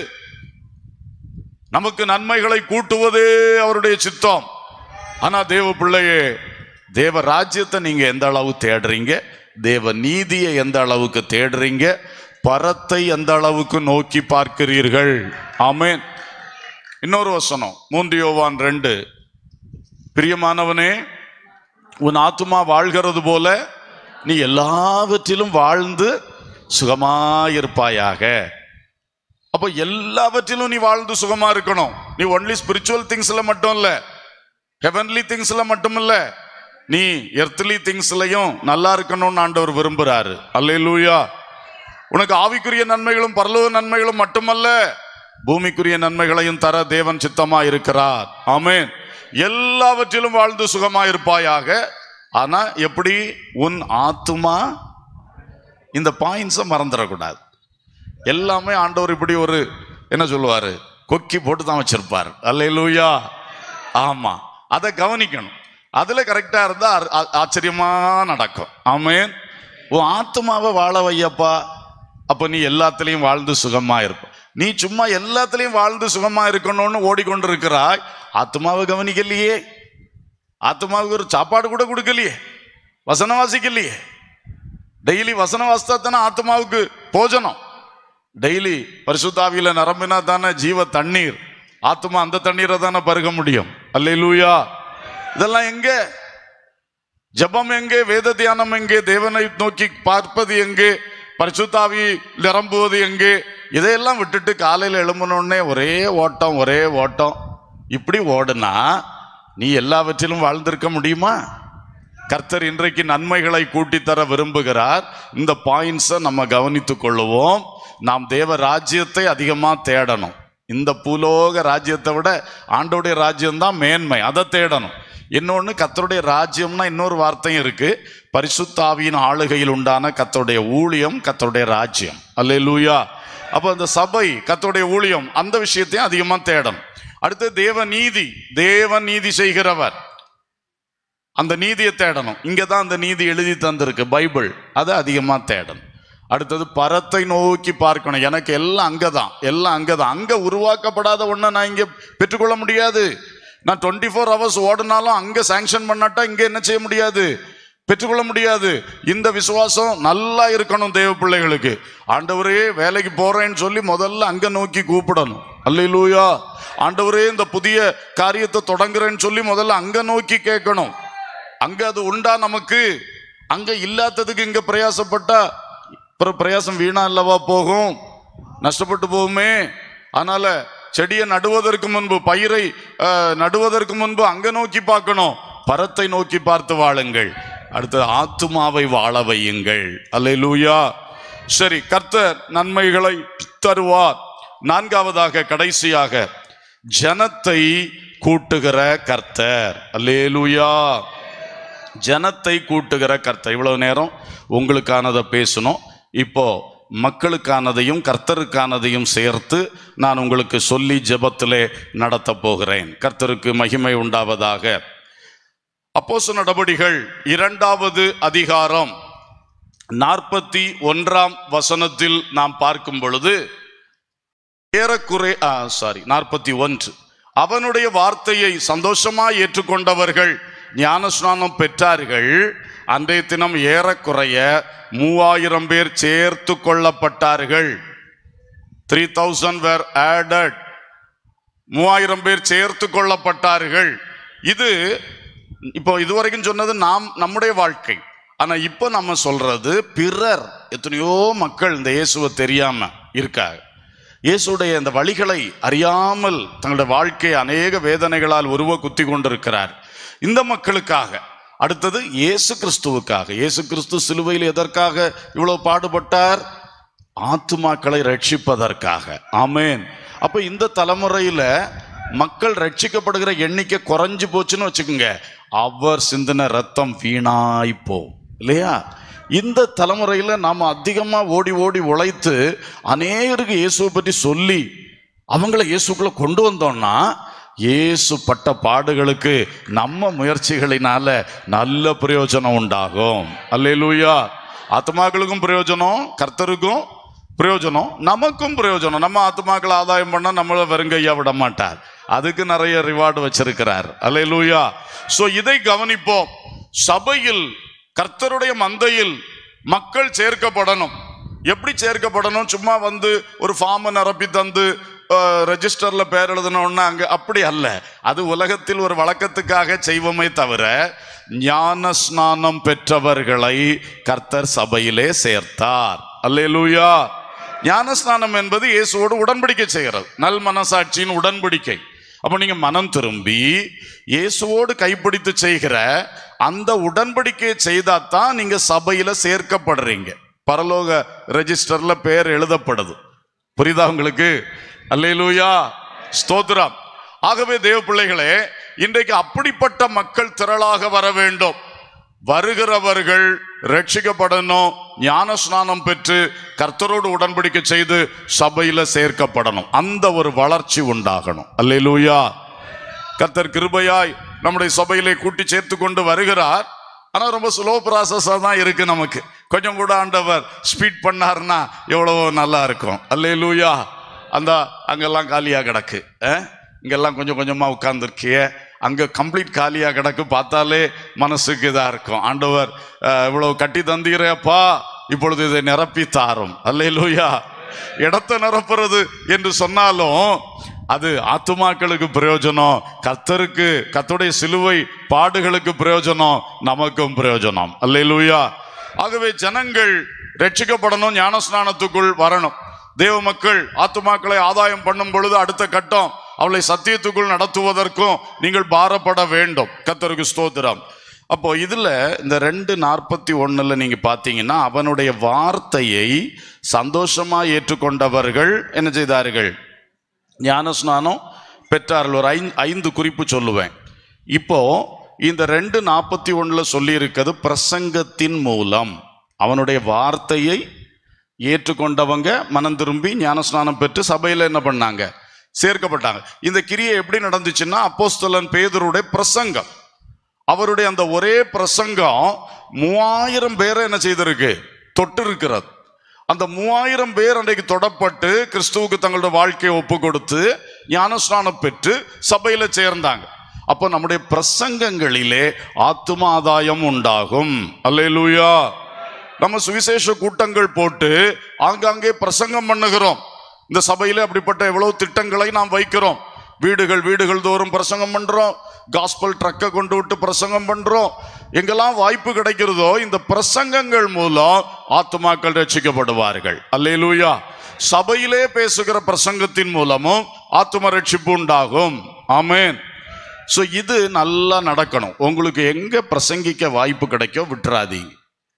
நமக்கு நன்மைகளை கூட்டுவதே அவருடைய சித்தம். ஆனா தேவ பிள்ளையே, தேவ ராஜ்யத்தை நீங்க எந்த அளவு தேடுறீங்க, தேவ நீதியை எந்த அளவுக்கு தேடுறீங்க, பரத்தை எந்த அளவுக்கு நோக்கி பார்க்கிறீர்கள். ஆமென். இன்னொரு வசனம் 3 யோவான் 2, பிரியமானவனே, உன் ஆத்துமா வாழ்கிறது போல நீ எல்லாவற்றிலும் வாழ்ந்து சுகமாயிருப்பாயாக. அப்போ எல்லாவற்றிலும் நீ வாழ்ந்து சுகமா இருக்கணும். நீ ஒன்லி ஸ்பிரிச்சுவல் திங்ஸ்ல மட்டும் இல்ல, ஹெவன்லி திங்ஸ்ல மட்டும் இல்ல, நீ எர்த்லி திங்ஸ்லயும் நல்லா இருக்கணும்னு ஆண்டவர் விரும்புறாரு. அல்லேலூயா. உனக்கு ஆவிக்குரிய நன்மைகளும் பரலோக நன்மைகளும் மட்டுமல்ல, பூமிக்குரிய நன்மைகளையும் தர தேவன் சித்தமா இருக்கிறார். ஆமென். எல்லாவற்றிலும் வாழ்ந்து சுகமா இருப்பாயாக. ஆனா எப்படி? உன் ஆத்துமா, இந்த பாயிண்ட்ஸை மறந்துடக்கூடாது. எல்லாமே ஆண்டவர் இப்படி ஒரு என்ன சொல்லுவாரு, கொக்கி போட்டு தான் வச்சிருப்பார். அல்லேலூயா. ஆமா, அதை கவனிக்கணும். அதுல கரெக்டா இருந்தா ஆச்சரியமா நடக்கும். ஆமென். உன் ஆத்துமாவை வாழ வையப்பா, அப்ப நீ எல்லாத்திலையும் வாழ்ந்து சுகமா இருப்ப. நீ சும்மா எல்லாத்திலையும் வாழ்ந்து சுகமா இருக்கணும்னு ஓடிக்கொண்டு இருக்கிறாய், ஆத்மாவை கவனிக்கலையே, ஆத்மாவுக்கு ஒரு சாப்பாடு கூட கொடுக்கலையே, வசனம் வாசிக்கலையே. டெய்லி வசனம் வாசித்தா தானே ஆத்மாவுக்கு போஜனம். டெய்லி பரிசுத்தாவியில நிரம்பினா தானே ஜீவ தண்ணீர், ஆத்மா அந்த தண்ணீரை தானே பருக முடியும். அல்லேலூயா. இதெல்லாம் எங்க? ஜபம் எங்கே? வேத தியானம் எங்கே? தேவனை நோக்கி பார்ப்பது எங்கே? பரிசுத்தாவி நிரம்புவது எங்கே? இதையெல்லாம் விட்டுட்டு காலையில் எழும்பணுன்னே ஒரே ஓட்டம், ஒரே ஓட்டம். இப்படி ஓடுனா நீ எல்லாவற்றிலும் வாழ்ந்திருக்க முடியுமா? கர்த்தர் இன்றைக்கு நன்மைகளை கூட்டித்தர விரும்புகிறார். இந்த பாயிண்ட்ஸை நம்ம கவனித்துக் கொள்ளுவோம். நாம் தேவ ராஜ்யத்தை அதிகமாக தேடணும். இந்த பூலோக ராஜ்யத்தை விட ஆண்டோடைய ராஜ்யம்தான் மேன்மை, அதை தேடணும். இன்னொன்று, கர்த்தருடைய ராஜ்யம்னா இன்னொரு வார்த்தையும் இருக்கு, பரிசுத்த ஆவியின் ஆளுகையில் உண்டான கர்த்தருடைய ஊழியம், கர்த்தருடைய ராஜ்யம். அல்லேலூயா. அப்போ அந்த சபை, கர்த்தருடைய ஊழியம், அந்த விஷயத்தையும் அதிகமாக தேடணும். அடுத்து தேவ நீதி, தேவன் நீதி செய்கிறவர், அந்த நீதியை தேடணும். இங்கே தான் அந்த நீதி எழுதி தந்திருக்கு, பைபிள், அதை அதிகமாக தேடணும். அடுத்தது பரத்தை நோக்கி பார்க்கணும். எனக்கு எல்லாம் அங்கே தான், எல்லாம் அங்கே தான். அங்கே உருவாக்கப்படாத ஒன்றை நான் இங்கே பெற்றுக்கொள்ள முடியாது. நான் 24 hours ஓடினாலும் அங்கே சாங்ஷன் பண்ணாட்டா இங்கே என்ன செய்ய முடியாது, பெற்றுக்கொள்ள முடியாது. இந்த விசுவாசம் நல்லா இருக்கணும் தேவ பிள்ளைகளுக்கு. ஆண்டவரே வேலைக்கு போறேன்னு சொல்லி முதல்ல அங்கே நோக்கி கூப்பிடணும். அல்லேலூயா. ஆண்டவரே இந்த புதிய காரியத்தை தொடங்குறேன்னு சொல்லி முதல்ல அங்கே நோக்கி கேட்கணும். அங்கே அது உண்டா நமக்கு? அங்கே இல்லாததுக்கு இங்கே பிரயாசப்பட்டா பிரயாசம் வீணா இல்லவா போகும், நஷ்டப்பட்டு போகுமே. அதனால செடியை நடுவதற்கு முன்பு, பயிரை நடுவதற்கு முன்பு அங்கே நோக்கி பார்க்கணும். பரத்தை நோக்கி பார்த்து வாழுங்கள். அடுத்து ஆத்துமாவை வாழ வையுங்கள். அல்லேலூயா. சரி, கர்த்தர் நன்மைகளை தருவார். நான்காவதாக, கடைசியாக, ஜனத்தை கூட்டுகிற கர்த்தர். அல்லேலூயா. ஜனத்தை கூட்டுகிற கர்த்தர். இவ்வளவு நேரம் உங்களுக்கானதை பேசணும். இப்போ மக்களுக்கானதையும் கர்த்தருக்கானதையும் சேர்த்து நான் உங்களுக்கு சொல்லி ஜெபத்திலே நடத்த போகிறேன். கர்த்தருக்கு மகிமை உண்டாவதாக. அப்போஸ்தலர் நடபடிகள் 2வது அதிகாரம் 41 நாம் பார்க்கும் பொழுது, ஏறக்குறைய 41, அவனுடைய வார்த்தையை சந்தோஷமாய் ஏற்றுக்கொண்டவர்கள் ஞானஸ்நானம் பெற்றார்கள். அன்றைய தினம் ஏறக்குறைய 3000 பேர் சேர்த்து கொள்ளப்பட்டார்கள். 3000 were added. 3000 பேர் சேர்த்து கொள்ளப்பட்டார்கள். இது இப்போ இதுவரைக்கும் சொன்னது நம்முடைய வாழ்க்கை. ஆனா இப்போ நம்ம சொல்றது பிறர். எத்தனையோ மக்கள் இந்த இயேசுவை தெரியாம இருக்காங்க. இயேசுடைய இந்த வழிகளை அறியாமல் தங்களுடைய வாழ்க்கையை அநேக வேதனைகளால் உருவ குத்தி கொண்டிருக்கிறார். இந்த மக்களுக்காக. அடுத்தது இயேசு கிறிஸ்துவுக்காக. இயேசு கிறிஸ்து சிலுவையில் எதற்காக இவ்வளவு பாடுபட்டார்? ஆத்துமாக்களை ரட்சிப்பதற்காக. ஆமேன். அப்ப இந்த தலைமுறையில மக்கள் ரட்சிக்கப்படுகிற எண்ணிக்கை குறைஞ்சு போச்சுன்னு வச்சுக்கோங்க, அவர் சிந்தின ரத்தம் வீணாய்ப்போ இல்லையா? இந்த தலைமுறையில நாம் அதிகமா ஓடி ஓடி உழைத்து அநேகருக்கு இயேசுவை பற்றி சொல்லி அவங்கள இயேசுக்குள்ள கொண்டு வந்தோம்னா, இயேசு பட்ட பாடுகளுக்கு நம்ம முயற்சிகளினால நல்ல பிரயோஜனம் உண்டாகும். அல்லேலூயா. ஆத்மாக்களுக்கும் பிரயோஜனம், கர்த்தருக்கும் பிரயோஜனம், நமக்கும் பிரயோஜனம். நம்ம ஆத்மாக்களை ஆதாயம் பண்ண நம்மளை வெறுங்கையா விட மாட்டார். அதுக்கு நிறைய ரிவார்டு வச்சிருக்கிறார். அல்லேலூயா. சோ இதை கவனிப்போம். சபையில், கர்த்தருடைய மந்தையில் மக்கள் சேர்க்கப்படணும். எப்படி சேர்க்கப்படணும்? சும்மா வந்து ஒரு ஃபார்மை நிரப்பி தந்து ரெஜிஸ்டர்ல பேர் எழுதணும்னா அங்க அப்படி அல்ல. அது உலகத்தில் ஒரு வழக்கத்துக்காக செய்வோமே தவிர, ஞான ஸ்நானம் பெற்றவர்களை கர்த்தர் சபையிலே சேர்த்தார். அல்லேலூயா. ஞான ஸ்நானம் என்பது இயேசுவோடு உடன்படிக்கை செய்கிறது, நல் மனசாட்சியின் உடன்படிக்கை. அப்ப நீங்க மனம் திரும்பி இயேசுவோடு கைப்பிடித்து செய்கிற அந்த உடன்படிக்கையை செய்தாதான் நீங்க சபையில சேர்க்கப்படுறீங்க. பரலோக ரெஜிஸ்டர்ல பேர் எழுதப்படுது. புரியுதா உங்களுக்கு? அல்லேலூயா. ஸ்தோத்திரம். ஆகவே தேவ பிள்ளைகளே, இன்றைக்கு அப்படிப்பட்ட மக்கள் திரளாக வர வேண்டும். வருகிறவர்கள் ரட்சிக்கப்படணும், ஞான ஸ்நானம் பெற்று கர்த்தரோடு உடன்படிக்கை செய்து சபையில சேர்க்கப்படணும். அந்த ஒரு வளர்ச்சி உண்டாகணும். அல்லேலூயா. கர்த்தர் கிருபையாய் நம்முடைய சபையிலே கூட்டி சேர்த்து கொண்டு வருகிறார். ஆனா ரொம்ப ஸ்லோ ப்ராசஸா தான் இருக்கு. நமக்கு கொஞ்சம் கூட ஆண்டவர் ஸ்பீட் பண்ணாருன்னா எவ்வளவோ நல்லா இருக்கும். அல்லேலூயா. அந்த அங்கெல்லாம் காலியா கிடக்கு, இங்கெல்லாம் கொஞ்சம் கொஞ்சமா உட்கார்ந்துருக்கிய, அங்க கம்ப்ளீட் காலியா கிடக்கு. பார்த்தாலே மனசுக்கு இதா இருக்கும். ஆண்டவர் இவ்வளவு கட்டி தந்தீரப்பா, இப்பொழுது இதை நிரப்பி தாரும். அல்லேலூயா. இடத்தை நிரப்புறது என்று சொன்னாலும் அது ஆத்துமாக்களுக்கு பிரயோஜனம், கர்த்தருக்கு, கர்த்தருடைய சிலுவை பாடுகளுக்கு பிரயோஜனம், நமக்கும் பிரயோஜனம். அல்லேலூயா. ஆகவே ஜனங்கள் ரட்சிக்கப்படணும், ஞானஸ்நானத்துக்குள் வரணும். தேவ மக்கள் ஆத்துமாக்களை ஆதாயம் பண்ணும் பொழுது அடுத்த கட்டம் அவளை சத்தியத்துக்குள் நடத்துவதற்கும் நீங்கள் பாரப்பட வேண்டும். கர்த்தருக்கு ஸ்தோத்திரம். அப்போ இதுல இந்த 2:41 நீங்க பார்த்தீங்கன்னா, அவனுடைய வார்த்தையை சந்தோஷமா ஏற்றுக்கொண்டவர்கள் என்ன செய்தார்கள்? ஞானஸ்நானம் பெற்றார்கள். ஒரு 5 குறிப்பு சொல்லுவேன். இப்போ இந்த 2:41 சொல்லி இருக்கிறது பிரசங்கத்தின் மூலம். அவனுடைய வார்த்தையை ஏற்றுக்கொண்டவங்க மனம் திரும்பி ஞானஸ்நானம் பெற்று சபையில என்ன பண்ணாங்க? சேர்க்கப்பட்டாங்க. இந்த கிரியை எப்படி நடந்துச்சுன்னா, அப்போஸ்தலன் பேதுருடைய பிரசங்கம், அவருடைய அந்த ஒரே பிரசங்கம் 3000 பேரை என்ன செய்திருக்கு? தொட்டு இருக்கிறது. அந்த 3000 பேர் அன்றைக்கு தொடப்பட்டு கிறிஸ்துவுக்கு தங்களுடைய வாழ்க்கையை ஒப்பு கொடுத்து ஞானஸ்நானம் பெற்று சபையில சேர்ந்தாங்க. அப்போ நம்முடைய பிரசங்கங்களிலே ஆத்தும ஆதாயம் உண்டாகும். அல்லேலூயா. நம்ம சுவிசேஷ கூட்டங்கள் போட்டு ஆங்காங்கே பிரசங்கம் பண்ணுகிறோம். இந்த சபையில அப்படிப்பட்ட எவ்வளவு திட்டங்களை நாம் வைக்கிறோம். வீடுகள் தோறும் பிரசங்கம் பண்றோம். காஸ்பல் ட்ரக்கை கொண்டு விட்டு பிரசங்கம் பண்றோம். எங்கெல்லாம் வாய்ப்பு கிடைக்கிறதோ இந்த பிரசங்கங்கள் மூலம் ஆத்துமாக்கள் ரட்சிக்கப்படுவார்கள். அல்லேலூயா. சபையிலே பேசுகிற பிரசங்கத்தின் மூலமும் ஆத்தும ரட்சிப்பு உண்டாகும். ஆமென். ஸோ இது நல்லா நடக்கணும். உங்களுக்கு எங்க பிரசங்கிக்க வாய்ப்பு கிடைக்கோ விட்டுறாதீங்க.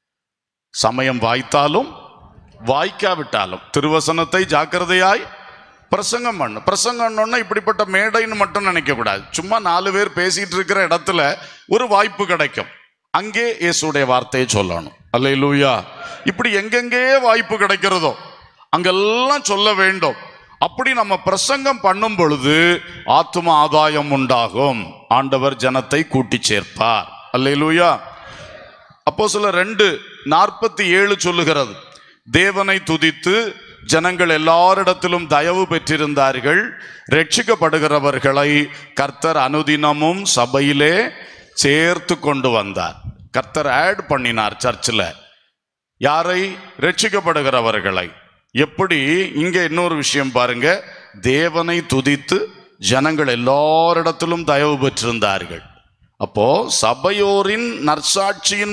சமயம் வாய்த்தாலும் வாய்க்காவிட்டாலும் திருவசனத்தை ஜாக்கிரதையாய் பிரசங்கம் பண்ணு. பிரசங்கம்னா இப்படிப்பட்ட மேடைன்னு மட்டும் நினைக்க கூடாது. சும்மா 4 பேர் பேசிட்டு இருக்கிற இடத்துல ஒரு வாய்ப்பு கிடைக்கும், அங்கே இயேசுடைய வார்த்தையை சொல்லணும். அல்லேலூயா. இப்படி எங்கெங்கே வாய்ப்பு கிடைக்கிறதோ அங்கெல்லாம் சொல்ல வேண்டும். அப்படி நம்ம பிரசங்கம் பண்ணும் பொழுது ஆத்தும ஆதாயம் உண்டாகும். ஆண்டவர் ஜனத்தை கூட்டி சேர்ப்பார். அல்லேலூயா. அப்போஸ்தலர் 2:47 சொல்லுகிறது, தேவனை துதித்து ஜனங்கள் எல்லாரிடத்திலும் தயவு பெற்றிருந்தார்கள். ரட்சிக்கப்படுகிறவர்களை கர்த்தர் அனுதினமும் சபையிலே சேர்த்து கொண்டு வந்தார். கர்த்தர் ஆட் பண்ணினார் சர்ச்சில். யாரை? ரட்சிக்கப்படுகிறவர்களை. எப்படி? இங்க இன்னொரு விஷயம் பாருங்க, தேவனை துதித்து ஜனங்கள் எல்லாரிடத்திலும் தயவு பெற்றிருந்தார்கள். அப்போ சபையோரின் நற்சாட்சியின்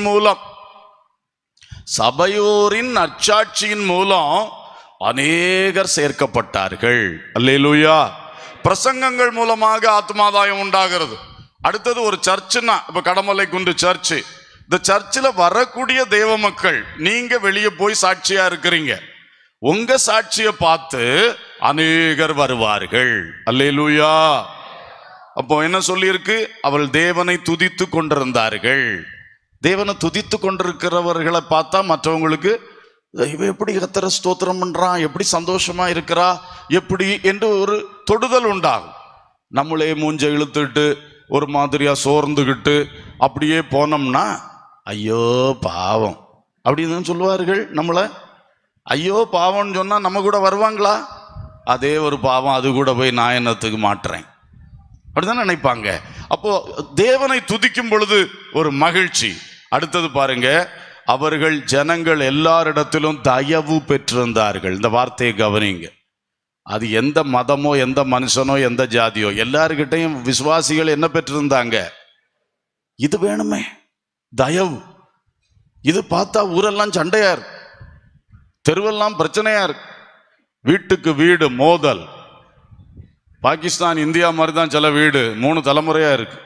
மூலம் அநேகர் சேர்க்கப்பட்டார்கள். அல்லேலூயா. பிரசங்கங்கள் மூலமாக ஆத்மாதாயம் உண்டாகிறது. அடுத்தது ஒரு சர்ச்சுன்னா, இப்ப கடமலை குன்று சர்ச்சு, இந்த சர்ச்சில் வரக்கூடிய தேவ மக்கள், நீங்க வெளியே போய் சாட்சியா இருக்கிறீங்க, உங்க சாட்சியை பார்த்து அநேகர் வருவார்கள். அல்லேலூயா. அப்போ என்ன சொல்லியிருக்கு? அவள் தேவனை துதித்து கொண்டிருந்தார்கள். தேவனை துதித்து கொண்டிருக்கிறவர்களை பார்த்தா மற்றவங்களுக்கு இவ எப்படி கர்த்தரை ஸ்தோத்திரம் பண்றான், எப்படி சந்தோஷமா இருக்கிறா, எப்படி என்று ஒரு தொடுதல் உண்டாகும். நம்மளே மூஞ்ச இழுத்துட்டு ஒரு மாதிரியா சோர்ந்துகிட்டு அப்படியே போனோம்னா ஐயோ பாவம் அப்படின்னு சொல்லுவார்கள். நம்மள ஐயோ பாவம்னு சொன்னா நம்ம கூட வருவாங்களா? அதே ஒரு பாவம், அது கூட போய் நான் என்னத்துக்கு மாட்டுறேன் அப்படிதான் நினைப்பாங்க. அப்போ தேவனை துதிக்கும் பொழுது ஒரு மகிழ்ச்சி. அடுத்தது பாருங்க, அவர்கள் ஜனங்கள் எல்லாரிடத்திலும் தயவு பெற்றிருந்தார்கள். இந்த வார்த்தையை கவனிங்க. அது எந்த மதமோ எந்த மனுஷனோ எந்த ஜாதியோ எல்லார்கிட்டையும் விசுவாசிகள் என்ன பெற்றிருந்தாங்க? இது வேணுமே, தயவு. இது பார்த்தா ஊரெல்லாம் சண்டையா இருக்கு, தெருவெல்லாம் பிரச்சனையா இருக்கு, வீட்டுக்கு வீடு மோதல். பாகிஸ்தான் இந்தியா மாதிரி தான் சில வீடு 3 தலைமுறையா இருக்கு,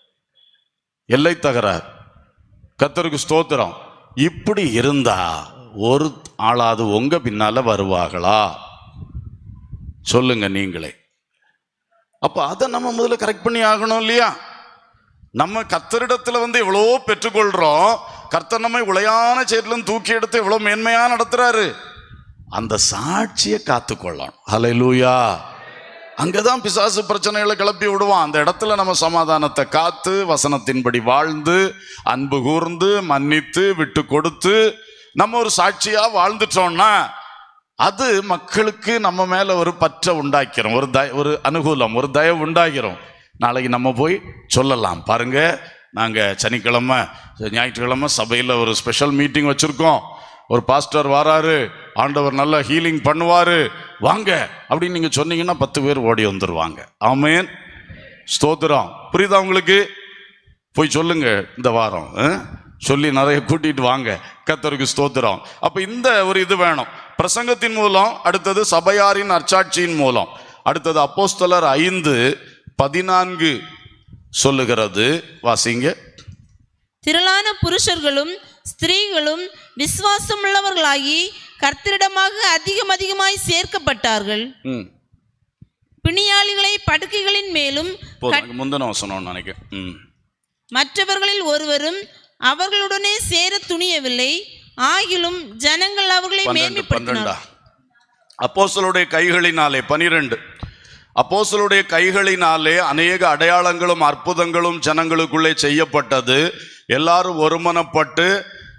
எல்லை தகராறு. கர்த்தருக்கு ஸ்தோத்திரம். இப்படி இருந்தா ஒரு ஆளாவது உங்க பின்னால வருவாங்களா? சொல்லுங்க நீங்களே. அப்ப அதை நம்ம முதல்ல கரெக்ட் பண்ணி ஆகணும் இல்லையா? நம்ம கர்த்தரிடத்துல எவ்வளோ பெற்றுக்கொள்றோம். கர்த்தர் நம்மை உளையான சேற்றிலும் தூக்கி எடுத்து எவ்வளவு மேன்மையா நடத்துறாரு. அந்த சாட்சியை காத்துக்கொள்ளணும். ஹல்லேலூயா. அங்கதான் பிசாசு பிரச்சனைகளை கிளப்பி விடுவான். அந்த இடத்துல நம்ம சமாதானத்தை காத்து வசனத்தின்படி வாழ்ந்து அன்பு கூர்ந்து மன்னித்து விட்டு கொடுத்து நம்ம ஒரு சாட்சியா வாழ்ந்துட்டோம்னா அது மக்களுக்கு நம்ம மேல ஒரு பற்ற உண்டாக்கிறோம், ஒரு அனுகூலம், ஒரு தயவு உண்டாகிறோம். நாளைக்கு நம்ம போய் சொல்லலாம், பாருங்க நாங்கள் சனிக்கிழமை ஞாயிற்றுக்கிழமை சபையில் ஒரு ஸ்பெஷல் மீட்டிங் வச்சுருக்கோம், ஒரு பாஸ்டர் வராரு, ஆண்டவர் நல்லா ஹீலிங் பண்ணுவார், வாங்க அப்படின்னு நீங்கள் சொன்னீங்கன்னா 10 பேர் ஓடி வந்துடுவாங்க. ஆமென், ஸ்தோத்திரம். புரியுதா உங்களுக்கு? போய் சொல்லுங்க, இந்த வாரம் சொல்லி நிறைய கூட்டிட்டு வாங்க. கர்த்தருக்கு ஸ்தோத்திரம். அப்போ இந்த ஒரு இது வேணும் பிரசங்கத்தின் மூலம். அடுத்தது சபையாரின் அச்சாட்சியின் மூலம். அடுத்தது அப்போஸ்தலர் 5:14 சொல்லுகிறது, வாசிங்க. திரளான புருஷர்களும் ஸ்திரீகளும் விசுவாசமுள்ளவர்களாகி கர்த்தரிடமாக அதிகமாய் சேர்க்கப்பட்டார்கள். பிணியாளிகளை படுக்கைகளின் மேலும் முந்தின வசனம் நினைக்கிறேன். மற்றவர்களில் ஒருவரும் அவர்களுடனே சேர துணியவில்லை. ஆகிலும் ஜனங்கள் அவர்களை மேன்மைப்படுத்தினார். அப்போஸ்தலருடைய கைகளினாலே 12 அப்போஸ்தலருடைய கைகளினாலே அநேக அடையாளங்களும் அற்புதங்களும் ஜனங்களுக்குள்ளே செய்யப்பட்டது. எல்லாரும் ஒருமனப்பட்டு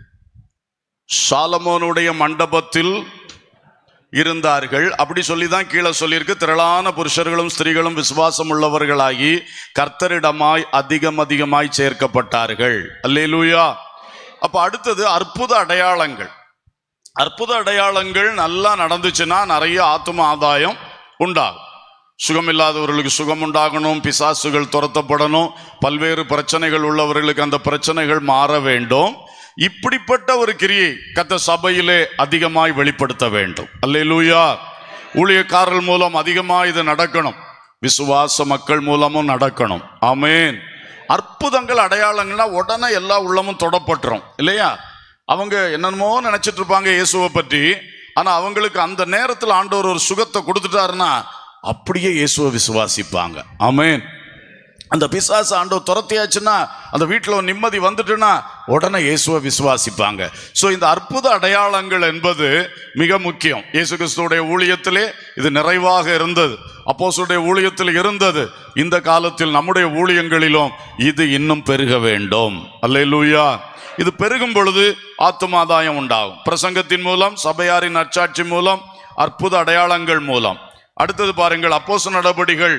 சாலமோனுடைய மண்டபத்தில் இருந்தார்கள். அப்படி சொல்லிதான் கீழே சொல்லியிருக்கு, திரளான புருஷர்களும் ஸ்திரீகளும் விசுவாசம் உள்ளவர்களாகி கர்த்தரிடமாய் அதிகமாய் சேர்க்கப்பட்டார்கள். அல்லேலூயா. அப்ப அடுத்தது அற்புத அடையாளங்கள். அற்புத அடையாளங்கள் நல்லா நடந்துச்சுன்னா நிறைய ஆத்தும ஆதாயம் உண்டாகும். சுகம் இல்லாதவர்களுக்கு சுகம் உண்டாகணும், பிசாசுகள் துரத்தப்படணும், பல்வேறு பிரச்சனைகள் உள்ளவர்களுக்கு அந்த பிரச்சனைகள் மாற வேண்டும். இப்படிப்பட்ட ஒரு கிரியை கர்த்தர் சபையிலே அதிகமாய் வெளிப்படுத்த வேண்டும். அல்லேலூயா. ஊழியக்காரர்கள் மூலம் அதிகமாக இது நடக்கணும், விசுவாச மக்கள் மூலமும் நடக்கணும். ஆமேன். அற்புதங்கள் அடையாளங்கள்னா உடனே எல்லா உள்ளமும் தொடப்பட்டுரும் இல்லையா? அவங்க என்னென்னமோ நினைச்சிட்டு இருப்பாங்க இயேசுவை பற்றி. ஆனா அவங்களுக்கு அந்த நேரத்தில் ஆண்டவர் ஒரு சுகத்தை கொடுத்துட்டாருன்னா அப்படியே இயேசுவை விசுவாசிப்பாங்க. ஆமேன். அந்த பிசாசு ஆண்டவர் துரத்தியாச்சுன்னா அந்த வீட்டில் நிம்மதி வந்துட்டுன்னா உடனே இயேசுவை விசுவாசிப்பாங்க. ஸோ இந்த அற்புத அடையாளங்கள் என்பது மிக முக்கியம். இயேசு கிறிஸ்துவுடைய ஊழியத்திலே இது நிறைவாக இருந்தது, அப்போஸ்தலருடைய ஊழியத்தில் இருந்தது. இந்த காலத்தில் நம்முடைய ஊழியங்களிலும் இது இன்னும் பெருக வேண்டும். அல்லேலூயா. இது பெருகும் பொழுது ஆத்துமாதாயம் உண்டாகும். பிரசங்கத்தின் மூலம், சபையாரின் நற்சாட்சி மூலம், அற்புத அடையாளங்கள் மூலம். அடுத்தது பாருங்கள், அப்போஸ்தலர் நடபடிகள்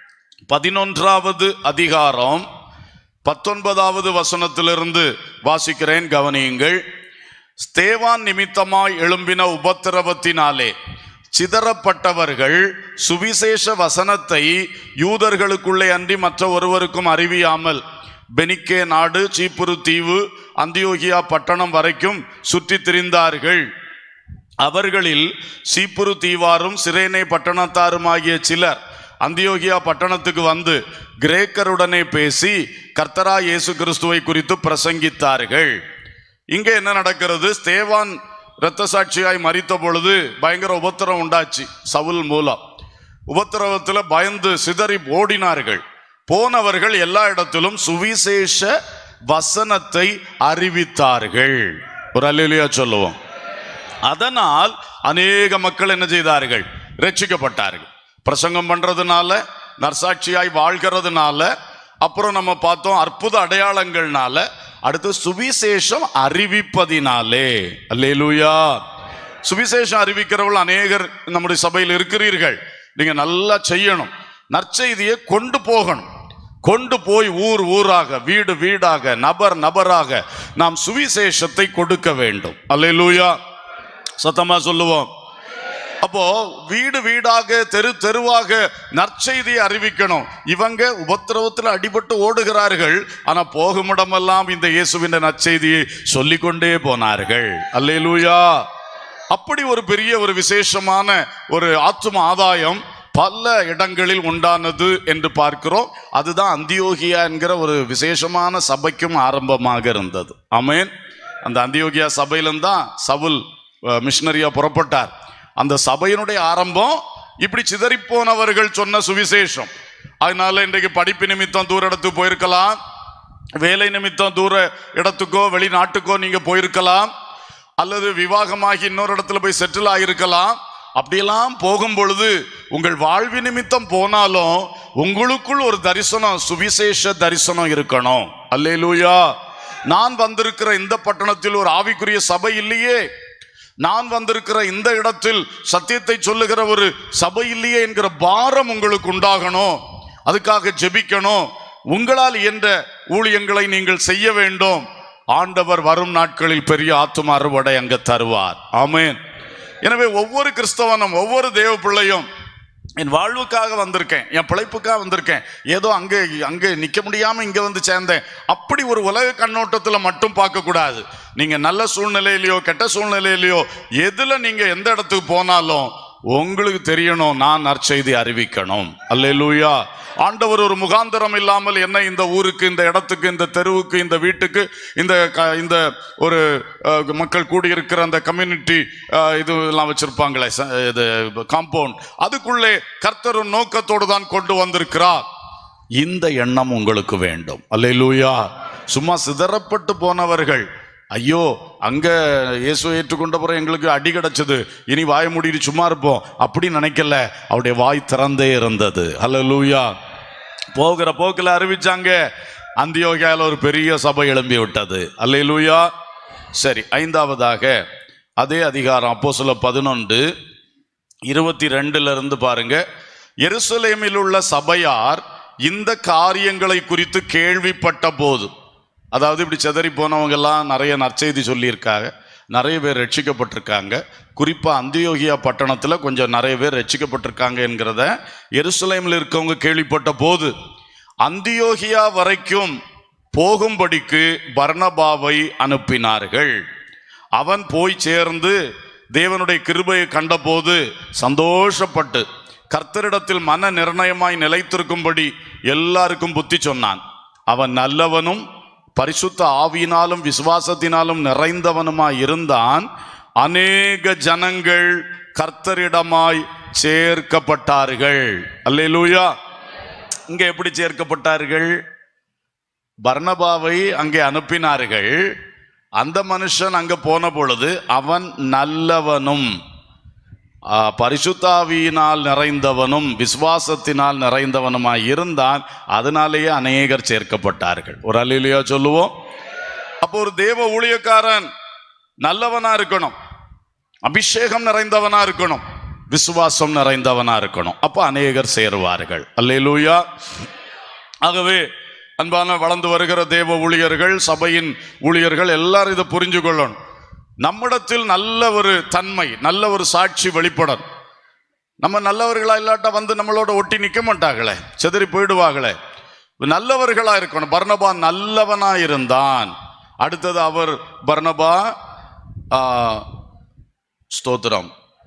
11வது அதிகாரம் 19வது வசனத்திலிருந்து வாசிக்கிறேன், கவனியுங்கள். ஸ்தேவான் நிமித்தமாய் எழும்பின உபத்திரவத்தினாலே சிதறப்பட்டவர்கள் சுவிசேஷ வசனத்தை யூதர்களுக்குள்ளே அன்றி மற்ற ஒருவருக்கும் அறிவியாமல் பெனிக்கே நாடு, சீப்புரு தீவு, அந்தியோகியா பட்டணம் வரைக்கும் சுற்றி திரிந்தார்கள். அவர்களில் சீப்புரு தீவாரும் சிரேனே பட்டணத்தாருமாகிய சிலர் அந்தியோகியா பட்டணத்துக்கு வந்து கிரேக்கருடனே பேசி கர்த்தராகிய இயேசு கிறிஸ்துவை குறித்து பிரசங்கித்தார்கள். இங்கே என்ன நடக்கிறது? ஸ்தேவான் இரத்த சாட்சியாய் மரித்த பொழுது பயங்கர உபத்திரவம் உண்டாச்சு சவுல் மூலம். உபத்திரவத்தில் பயந்து சிதறி ஓடினார்கள். போனவர்கள் எல்லா இடத்திலும் சுவிசேஷ வசனத்தை அறிவித்தார்கள். ஒரு அல்லேலூயா சொல்லுவோம். அதனால் அநேக மக்கள் என்ன செய்தார்கள்? ரட்சிக்கப்பட்டார்கள். பிரசங்கம் பண்றதுனால, நற்சாட்சியாய் வாழ்கிறதுனால, அப்புறம் நம்ம பார்த்தோம் அற்புத அடையாளங்கள்னால, அடுத்து சுவிசேஷம் அறிவிப்பதினாலே. அல்லேலூயா. சுவிசேஷம் அறிவிக்கிறவர்கள் அநேகர் நம்முடைய சபையில் இருக்கிறீர்கள். நீங்க நல்லா செய்யணும், நற்செய்தியை கொண்டு போகணும். கொண்டு போய் ஊர் ஊராக, வீடு வீடாக, நபர் நபராக நாம் சுவிசேஷத்தை கொடுக்க வேண்டும். அல்லேலூயா. சத்தமா சொல்லுவோம். அப்போ வீடு வீடாக, தெரு தெருவாக நற்செய்தியை அறிவிக்கணும். இவங்க உபத்திரவத்தில் அடிபட்டு ஓடுகிறார்கள், ஆனா போகுமிடமெல்லாம் இந்த இயேசுவின் நற்செய்தியை சொல்லிக்கொண்டே போனார்கள். அல்லேலூயா. அப்படி ஒரு பெரிய ஒரு விசேஷமான ஒரு ஆத்தும ஆதாயம் பல இடங்களில் உண்டானது என்று பார்க்கிறோம். அதுதான் அந்தியோகியா என்கிற ஒரு விசேஷமான சபைக்கும் ஆரம்பமாக இருந்தது. ஆமென். அந்த அந்தியோகியா சபையில்தான் சவுல் மிஷனரியா புறப்பட்டார். அந்த சபையினுடைய ஆரம்பம் இப்படி சிதறிப்போனவர்கள் சொன்ன சுவிசேஷம். அதனால இன்றைக்கு படிப்பு நிமித்தம் தூர இடத்துக்கு போயிருக்கலாம், வேலை நிமித்தம் தூர இடத்துக்கோ வெளிநாட்டுக்கோ நீங்க போயிருக்கலாம், அல்லது விவாகமாகி இன்னொரு இடத்துல போய் செட்டில் ஆகியிருக்கலாம். அப்படியெல்லாம் போகும் பொழுது உங்கள் வாழ்வி நிமித்தம் போனாலும் உங்களுக்குள் ஒரு தரிசனம், சுவிசேஷ தரிசனம் இருக்கணும். அல்லேலூயா. நான் வந்திருக்கிற இந்த பட்டணத்தில் ஒரு ஆவிக்குரிய சபை இல்லையே, நான் வந்திருக்கிற இந்த இடத்தில் சத்தியத்தை சொல்லுகிற ஒரு சபை இல்லையே என்கிற பாரம் உங்களுக்கு உண்டாகணும். அதுக்காக ஜெபிக்கணும். உங்களால் இயன்ற ஊழியங்களை நீங்கள் செய்ய வேண்டும். ஆண்டவர் வரும் நாட்களில் பெரிய ஆத்தும அறுவடை அங்க தருவார். ஆமென். எனவே ஒவ்வொரு கிறிஸ்தவனும், ஒவ்வொரு தேவ பிள்ளையும், என் வாழ்வுக்காக வந்திருக்கேன், என் பிழைப்புக்காக வந்திருக்கேன், ஏதோ அங்கே நிற்க முடியாம இங்க வந்து சேர்ந்தேன், அப்படி ஒரு உலக கண்ணோட்டத்தில் மட்டும் பார்க்க கூடாது. நீங்க நல்ல சூழ்நிலையிலையோ கெட்ட சூழ்நிலையிலையோ எதுல நீங்க எந்த இடத்துக்கு போனாலும் உங்களுக்கு தெரியணும், நான் நற்செய்தி அறிவிக்கணும். அல்லேலூயா. ஆண்டவர் ஒரு முகாந்திரம் இல்லாமல் என்ன இந்த ஊருக்கு, இந்த இடத்துக்கு, இந்த தெருவுக்கு, இந்த வீட்டுக்கு, இந்த ஒரு மக்கள் கூடியிருக்கிற அந்த கம்யூனிட்டி இது எல்லாம் வச்சிருப்பாங்களே, இது காம்பவுண்ட், அதுக்குள்ளே கர்த்தர் நோக்கத்தோடு தான் கொண்டு வந்திருக்கிறார். இந்த எண்ணம் உங்களுக்கு வேண்டும். அல்லேலூயா. சும்மா சிதறப்பட்டு போனவர்கள், ஐயோ அங்க இயேசுவை ஏற்றுக்கொண்ட பிறகு எங்களுக்கு அடி கிடைச்சது, இனி வாய மூடிட்டு சும்மா இருப்போம் அப்படி நினைக்கல. அவருடைய வாய் திறந்தே இருந்தது. அல்லேலூயா. போகிற போக்கில் அறிவிச்சாங்க. அந்தியோகியால ஒரு பெரிய சபை எழும்பி விட்டது. அல்லேலூயா. சரி, ஐந்தாவதாக அதே அதிகாரம் அப்போஸ்தலர் 11:22 பாருங்க. எருசலேமில் உள்ள சபையார் இந்த காரியங்களை குறித்து கேள்விப்பட்ட போது, அதாவது இப்படி செதறி போனவங்க எல்லாம் நிறைய நற்செய்தி சொல்லியிருக்காங்க, நிறைய பேர் ரட்சிக்கப்பட்டிருக்காங்க. குறிப்பாக அந்தியோகியா பட்டணத்தில் கொஞ்சம் நிறைய பேர் ரட்சிக்கப்பட்டிருக்காங்க என்கிறத எருசலேமில் இருக்கவங்க கேள்விப்பட்ட போது, அந்தியோகியா வரைக்கும் போகும்படிக்கு பர்னபாவை அனுப்பினார்கள். அவன் போய் சேர்ந்து தேவனுடைய கிருபையை கண்டபோது சந்தோஷப்பட்டு கர்த்தரிடத்தில் மன நிர்ணயமாய் நிலைத்திருக்கும்படி எல்லாருக்கும் புத்தி சொன்னான். அவன் நல்லவனும் பரிசுத்த ஆவியினாலும் விசுவாசத்தினாலும் நிறைந்தவனுமாய் இருந்தான். அநேக ஜனங்கள் கர்த்தரிடமாய் சேர்க்கப்பட்டார்கள். அல்லேலூயா. இங்க எப்படி சேர்க்கப்பட்டார்கள்? பர்னபாவை அங்கே அனுப்பினார்கள். அந்த மனுஷன் அங்க போன பொழுது அவன் நல்லவனும் பரிசுத்தாவியினால் நிறைந்தவனும் விசுவாசத்தினால் நிறைந்தவனுமாய் இருந்தான். அதனாலேயே அநேகர் சேர்க்கப்பட்டார்கள். ஒரு அல்லேலூயா சொல்லுவோம். அப்போ ஒரு தேவ ஊழியக்காரன் நல்லவனா இருக்கணும், அபிஷேகம் நிறைந்தவனா இருக்கணும், விசுவாசம் நிறைந்தவனா இருக்கணும். அப்போ அநேகர் சேருவார்கள். அல்லேலூயா. ஆகவே அன்பான வளர்ந்து வருகிற தேவ ஊழியர்கள், சபையின் ஊழியர்கள் எல்லாரும் இதை புரிஞ்சு கொள்ளணும். நம்மிடத்தில் நல்ல ஒரு தன்மை, நல்ல ஒரு சாட்சி வெளிப்படும். நம்ம நல்லவர்களா இல்லாட்டா வந்து நம்மளோட ஒட்டி நிற்க மாட்டாங்களே, செதறி போயிடுவாங்களே. நல்லவர்களா இருக்கணும். பர்னபா நல்லவனா இருந்தான். அடுத்தது அவர் பர்னபா ஸ்தோத்திரம்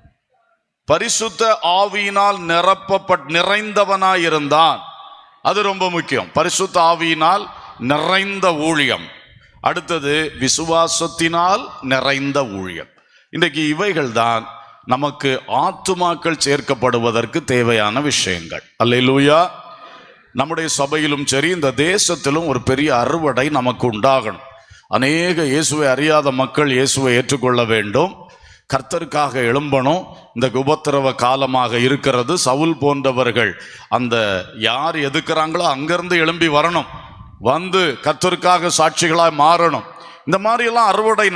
பரிசுத்த ஆவியினால் நிறைந்தவனாய் இருந்தான். அது ரொம்ப முக்கியம். பரிசுத்த ஆவியினால் நிறைந்த ஊழியம். அடுத்தது விசுவாசத்தினால் நிறைந்த ஊழியம். இன்றைக்கு இவைகள் தான் நமக்கு ஆத்துமாக்கள் சேர்க்கப்படுவதற்கு தேவையான விஷயங்கள். அல்லேலூயா. நம்முடைய சபையிலும் சரி, இந்த தேசத்திலும் ஒரு பெரிய அறுவடை நமக்கு உண்டாகணும். அநேக இயேசுவை அறியாத மக்கள் இயேசுவை ஏற்றுக்கொள்ள வேண்டும், கர்த்தருக்காக எழும்பணும். இந்த உபத்திரவ காலமாக இருக்கிறது. சவுல் போன்றவர்கள் அந்த யார் எதுக்குறாங்களோ அங்கிருந்து எழும்பி வரணும், வந்து கர்த்தருக்காக சாட்சிகளாய் மாறணும். இந்த மாதிரி எல்லாம் அறுவடை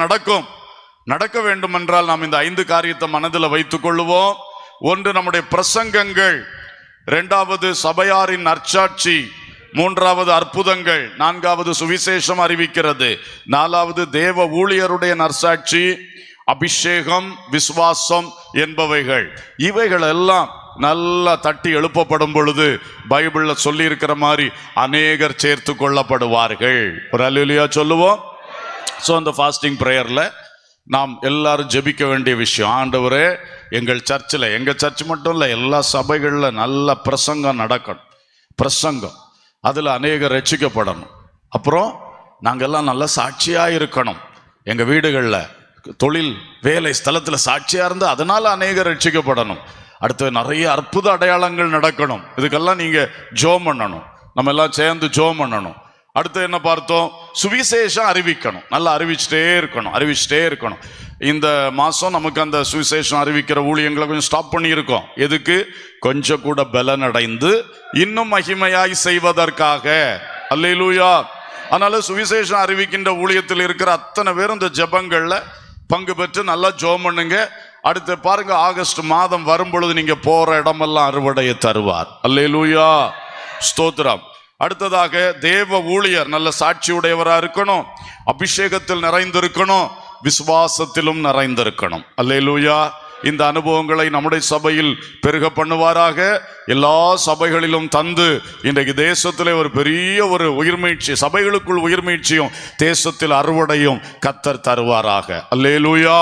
நடக்க வேண்டும் என்றால் நாம் இந்த 5 காரியத்தை மனதில் வைத்துக் கொள்ளுவோம். 1, நம்முடைய பிரசங்கங்கள். 2வது சபையாரின் நற்சாட்சி. 3வது அற்புதங்கள். 4வது சுவிசேஷம் அறிவிக்கிறது. 4வது தேவ ஊழியருடைய நற்சாட்சி, அபிஷேகம், விசுவாசம் என்பவைகள். இவைகள் எல்லாம் நல்லா தட்டி எழுப்பப்படும் பொழுது பைபிள்ல சொல்லி இருக்கிற மாதிரி அநேகர் சேர்த்து கொள்ளப்படுவார்கள். ஒரு அல்லேலூயா சொல்லுவோம். ஸோ அந்த ஃபாஸ்டிங் ப்ரேயர்ல நாம் எல்லாரும் ஜெபிக்க வேண்டிய விஷயம், ஆண்டவரே எங்கள் சர்ச்சில், எங்கள் சர்ச் மட்டும் இல்லை எல்லா சபைகளில் நல்ல பிரசங்கம் நடக்கணும். பிரசங்கம் அதில் அநேகர் ரட்சிக்கப்படணும். அப்புறம் நாங்கள்லாம் நல்ல சாட்சியாக இருக்கணும். எங்கள் வீடுகளில், தொழில், வேலை ஸ்தலத்தில் சாட்சியாக இருந்து அதனால் அநேகர் ரட்சிக்கப்படணும். அடுத்து நிறைய அற்புத அடையாளங்கள் நடக்கணும். இதுக்கெல்லாம் நீங்கள் ஜோம் பண்ணணும், நம்ம எல்லாம் சேர்ந்து ஜோம் பண்ணணும். அடுத்து என்ன பார்த்தோம்? சுவிசேஷம் அறிவிக்கணும். நல்லா அறிவிச்சுட்டே இருக்கணும். இந்த மாதம் நமக்கு அந்த சுவிசேஷம் அறிவிக்கிற ஊழியங்களை கொஞ்சம் ஸ்டாப் பண்ணியிருக்கோம். எதுக்கு? கொஞ்சம் கூட பலன் அடைந்து இன்னும் மகிமையாய் செய்வதற்காக. அல்லேலூயா. அதனால சுவிசேஷம் அறிவிக்கின்ற ஊழியத்தில் இருக்கிற அத்தனை பேரும் இந்த ஜெபங்களில் பங்கு பெற்று நல்லா ஜெபம் பண்ணுங்க. அடுத்து பாருங்க, ஆகஸ்ட் மாதம் வரும் பொழுது நீங்க போற இடமெல்லாம் அறுவடையை தருவார். அல்லேலூயா, ஸ்தோத்திரம். அடுத்ததாக தேவ ஊழியர் நல்ல சாட்சி உடையவரா இருக்கணும், அபிஷேகத்தில் நிறைந்திருக்கணும், விசுவாசத்திலும் நிறைந்திருக்கணும். அல்லேலூயா. இந்த அனுபவங்களை நம்முடைய சபையில் பெருக பண்ணுவாராக. எல்லா சபைகளிலும் தந்து இன்றைக்கு தேசத்திலே ஒரு பெரிய ஒரு உயிர்மீழ்ச்சி, சபைகளுக்குள் உயிர்மீழ்ச்சியும் தேசத்தில் அறுவடையும் கர்த்தர் தருவாராக. அல்லேலூயா.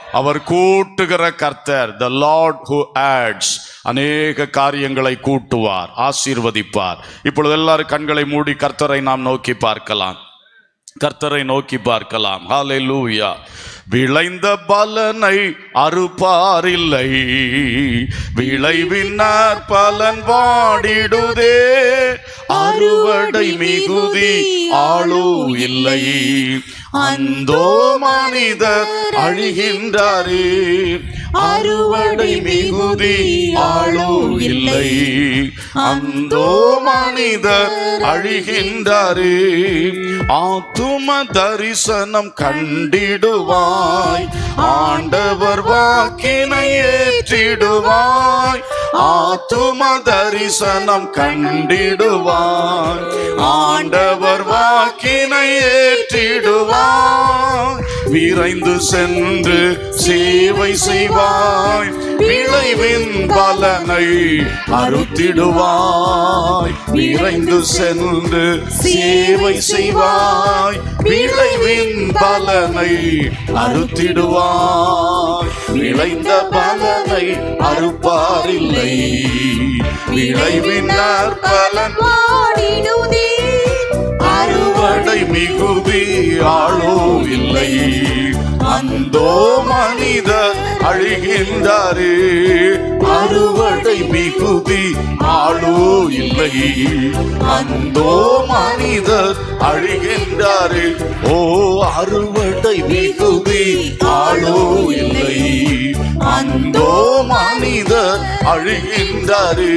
அவர் கூட்டுகிற கர்த்தர். the Lord who adds. அநேக காரியங்களை கூட்டுவார், ஆசீர்வதிப்பார். இப்பொழுது எல்லாரும் கண்களை மூடி கர்த்தரை நாம் நோக்கி பார்க்கலாம். கர்த்தரை நோக்கி பார்க்கலாம். ஹல்லேலூயா. விளைந்த பலனை அறுப்பாரில்லை, விளைவினார் பலன் வாடிடுதே. அறுவடை மிகுதி ஆளோ இல்லை, அந்தோ மனிதர் அழிகின்றாரே. அறுவடை மிகுதி ஆளோ இல்லை, அந்தோ மனிதர் அழிகின்றாரே. ஆத்தும தரிசனம் கண்டிடுவாய், ஆண்டவர் வாக்கினை ஏற்றிடுவாய். ஆத்தும தரிசனம் கண்டிடுவாய், ஆண்டவர் வாக்கினை ஏற்றிடுவாய். விரைந்து சென்று சேவை செய்வாய், விளைவின் பலனை அறுத்திடுவாய். விரைந்து சென்று சேவை செய்வாய், விளைவின் பலனை அறுத்திடுவாய். விளைந்த பலனை அறுப்பாரில்லை, விளைவின் பலன் வாடிடுதே. அறுவடை மிகுதி ஆளோ இல்லை, அந்தோ மனிதர் அழிகின்றாரே. அறுவடை மிகுதி ஆளோ இல்லை, அந்தோ மனிதர் அழிகின்றாரே. ஓ அறுவடை மிகுதி ஆளோ இல்லை, அந்தோ மனிதர் அழிகின்றாரே.